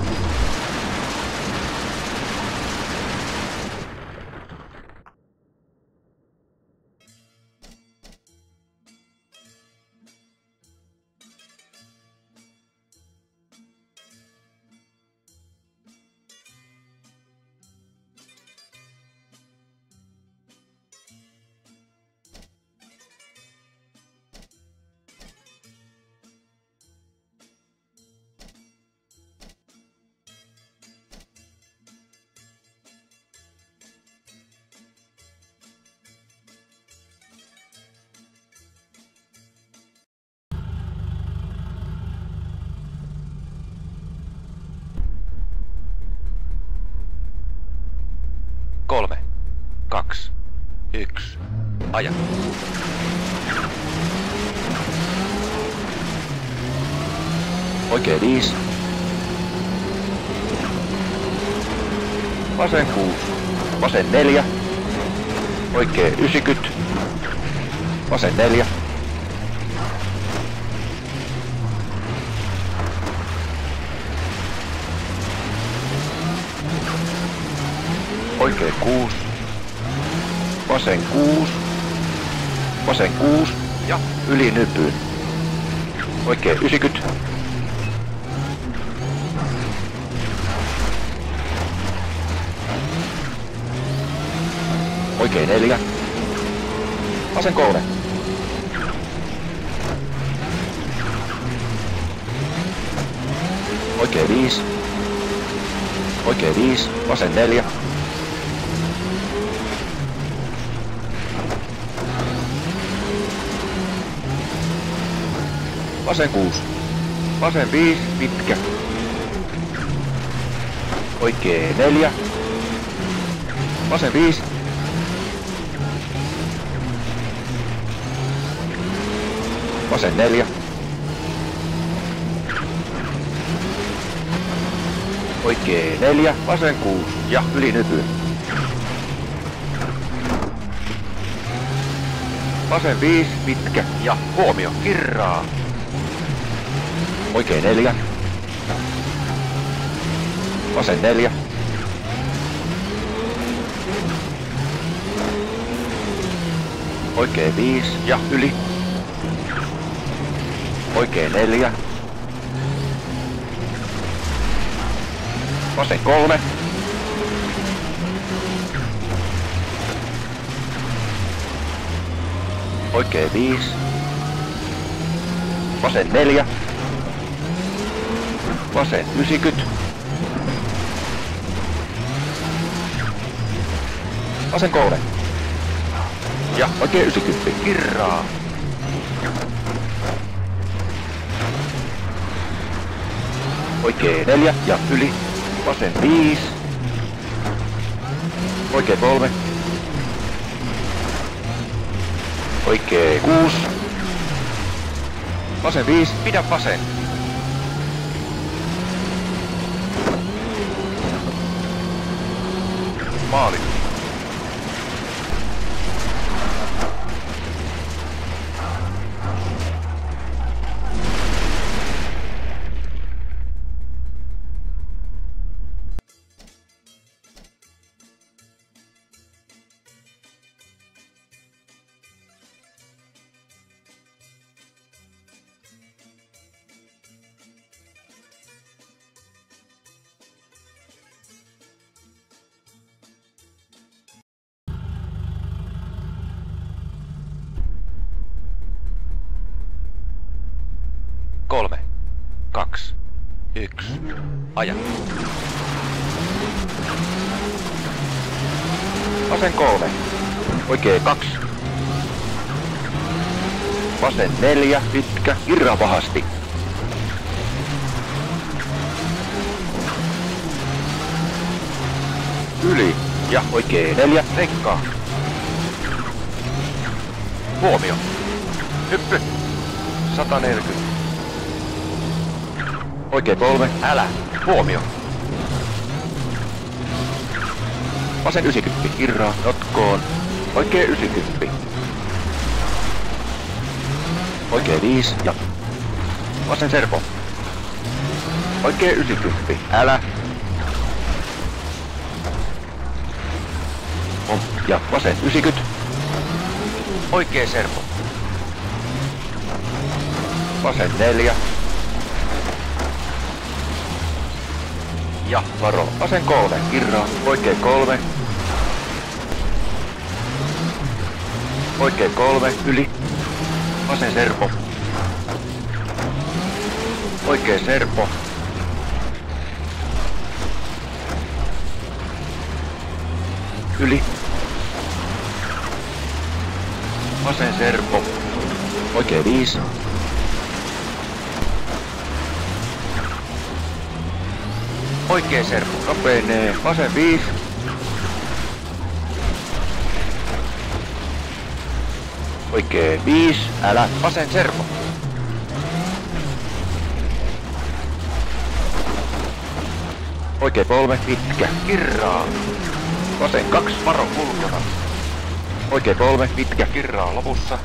Kolme, kaksi, yksi, aja. Oikee viis. Vasen kuus. Vasen neljä. Oikee yhdeksänkymmentä. Vasen neljä. Oikee kuus. Vasen kuus. Vasen kuus. Ja yli nypyyn. Oikee yhdeksänkymmentä. Oikee neljä. Vasen kolme. Oikee viis. Oikee viis. Vasen neljä. Vasen kuus. Vasen viis. Pitkä. Oikee neljä. Vasen viis. Vasen neljä. Oikee neljä. Vasen kuus. Ja yli nypyyn. Vasen viis. Pitkä. Ja huomio. Kirraa. Oikee neljä. Vasen neljä. Oikee viis. Ja yli. Oikee neljä. Vasen kolme. Oikee viis. Vasen neljä. Vasen yhdeksänkymmentä. Vasen kolme. Ja oikee yhdeksänkymmentä. Kirraa. Oikee neljä ja yli. Vasen viis. Oikee kolme. Oikee kuus. Vasen viis. Pidä vasen. Maali. Kolme, kaksi, yksi, aja. Vasen kolme. Oikee kaksi. Vasen neljä, pitkä, irra pahasti. Yli ja oikee neljä, rekkaa. Huomio. Hyppy. sata neljäkymmentä. Oikee kolme, älä. Huomio. Vasen yhdeksänkymmentä, irraa, notkoon. Oikee yhdeksänkymmentä. Oikee viisi ja vasen servo. Oikee yhdeksänkymmentä, älä. On. Ja vasen yhdeksänkymmentä. Oikee servo. Vasen neljä. Ja varo. Vasen kolme. Kirraa. Oikee kolme. Oikee kolme. Yli. Vasen serpo. Oikee serpo. Yli. Vasen serpo. Oikee viisi. Oikee serpo. Nopenee. Vasen viisi. Oikee viisi. Älä. Vasen serpo. Oikee kolme, pitkä, Kirraa. vasen kaksi, Varo kulkona. oikee kolme, pitkä, Kirraa lopussa.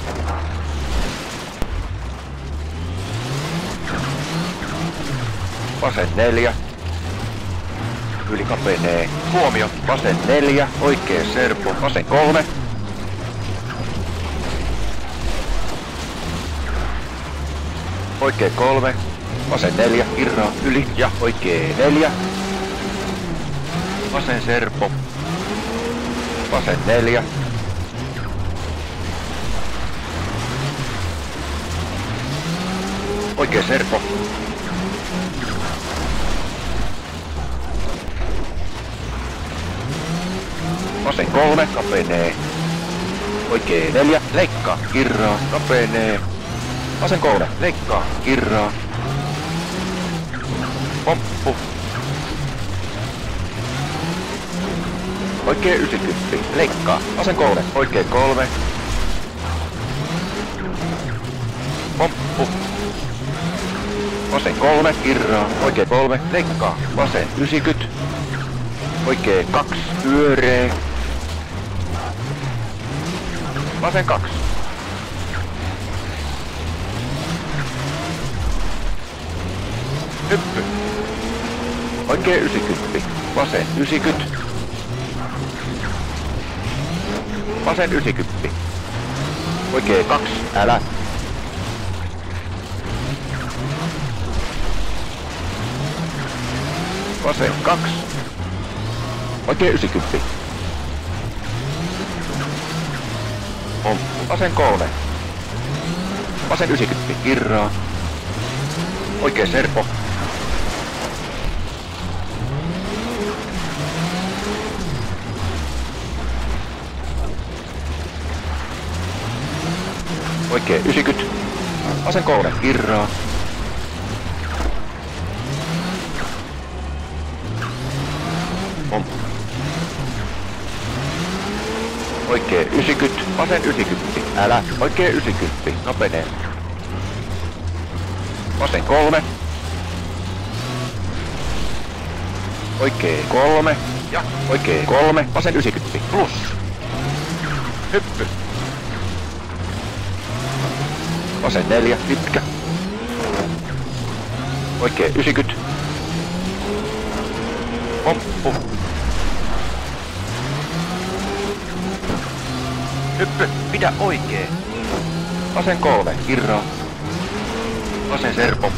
vasen neljä, yli kapenee, Huomio. vasen neljä, oikee serpo, vasen kolme, oikee kolme, vasen neljä, irraa, yli ja oikee neljä, vasen serpo, vasen neljä, oikee serpo, vasen kolme, kapenee, oikee neljä, leikkaa, irraa, kapenee, vasen kolme, leikkaa, irraa, pomppu, oikee yhdeksänkymmentä, leikkaa, vasen kolme, oikee kolme, pomppu, vasen kolme, irraa, oikee kolme, leikkaa, vasen yhdeksänkymmentä, oikee kaksi, pyöree, vasen kaksi, hyppy, oikee yhdeksänkymmentä, vasen yhdeksänkymmentä, vasen yhdeksänkymmentä, oikee kaksi, älä, vasen kaksi, oikee yhdeksänkymmentä, pomppu, vasen kolme, vasen yhdeksänkymmentä, irraa, oikee serpo, oikee yhdeksänkymmentä, vasen kolme, irraa, pomppu, oikee yhdeksänkymmentä, vasen yhdeksänkymmentä, älä, oikee yhdeksänkymmentä, kapenee, vasen kolme, oikee kolme, ja oikee kolme, vasen yhdeksänkymmentä, plus, hyppy, vasen neljä, pitkä, oikee yhdeksänkymmentä, pomppu, Hyppy. Pidä oikee. vasen kolme, irraa, vasen serpo,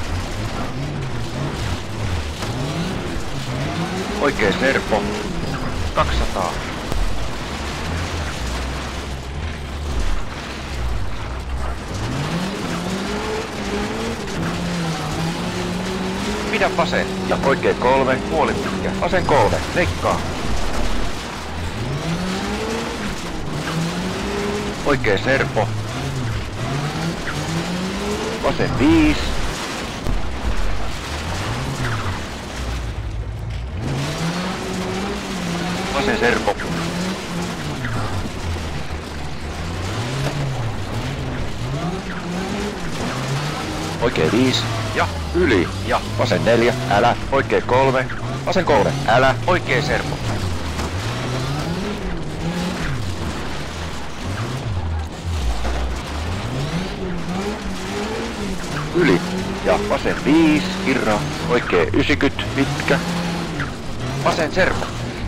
oikee serpo, kaksisataa. Pidä vasen. ja oikee kolme, Puoli pitkä. vasen kolme, Leikkaa. oikee serpo, vasen viisi, vasen serpo, oikee viisi, Ja. yli, Ja. vasen neljä, älä, oikee kolme, vasen kolme, älä, Oikee servo. yli, ja vasen viisi, irraa, oikee yhdeksänkymmentä, pitkä, Vasen servo.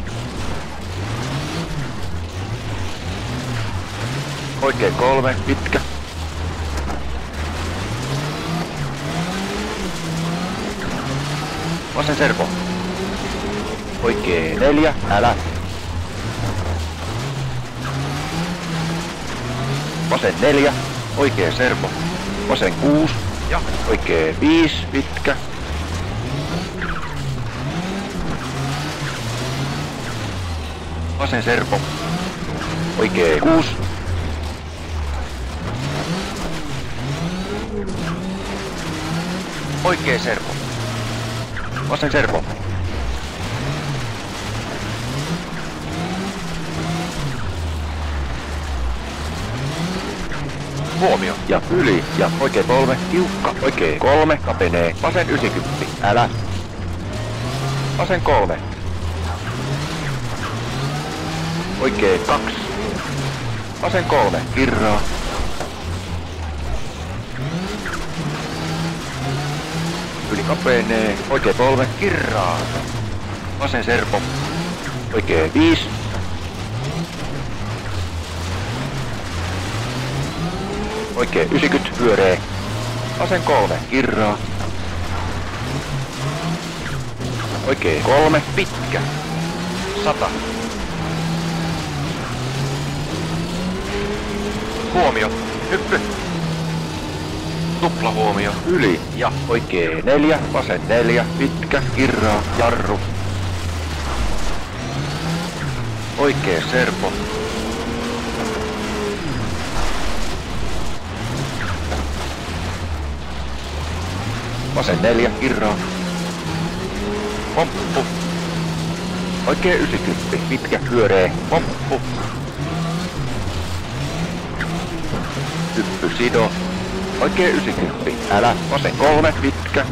oikee kolme, pitkä, vasen servo, oikee neljä, älä, vasen neljä, oikee servo, vasen kuusi, Ja. oikee viisi, pitkä, vasen servo, oikee kuusi, Oikee servo. vasen servo, Huomio. ja yli, ja oikee kolme, tiukka, oikee kolme, kapenee, vasen yhdeksänkymmentä, älä, Vasen kolme. Oikee kaksi. Vasen kolme. Kirraa. Yli kapenee. Oikee kolme. Kirraa. Vasen serpo. Oikee viisi. Oikee yhdeksänkymmentä. Pyöree. Vasen kolme. Kirraa. Oikee kolme. Pitkä. Sata. Huomio. Hyppy. Tupla huomio. Yli. Ja oikee neljä. Vasen neljä. Pitkä. Kirraa. Jarru. Oikee serpo. Vasen neljä. Kirraa. Pomppu. Oikee yhdeksänkymmentä. Pitkä. Pyöree. Pomppu. Hyppy sido. Oikee yhdeksänkymmentä. Älä. Vasen kolme. Pitkä.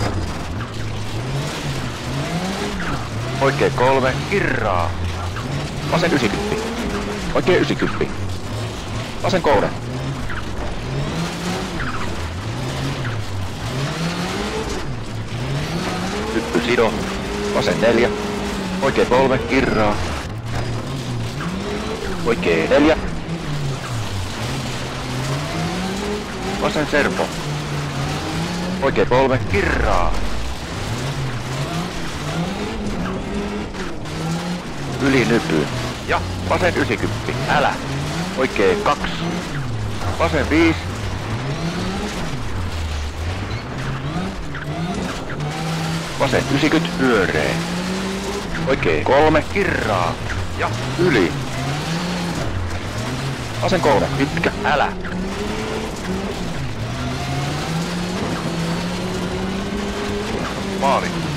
Oikee kolme. Kirraa. Vasen yhdeksänkymmentä. Oikee yhdeksänkymmentä. Vasen kolme. Hyppy sido. Vasen neljä. Oikee kolme. Kirraa. Oikee neljä. Vasen serpo. Oikee kolme. Kirraa. Yli nypy. Ja vasen yhdeksänkymmentä. Älä. Oikee kaksi. Vasen viisi. Vasen yhdeksänkymmentä. Pyöree. Oikee kolme. Kirraa. Ja yli. Vasen kolme. Pitkä. Älä. Maali.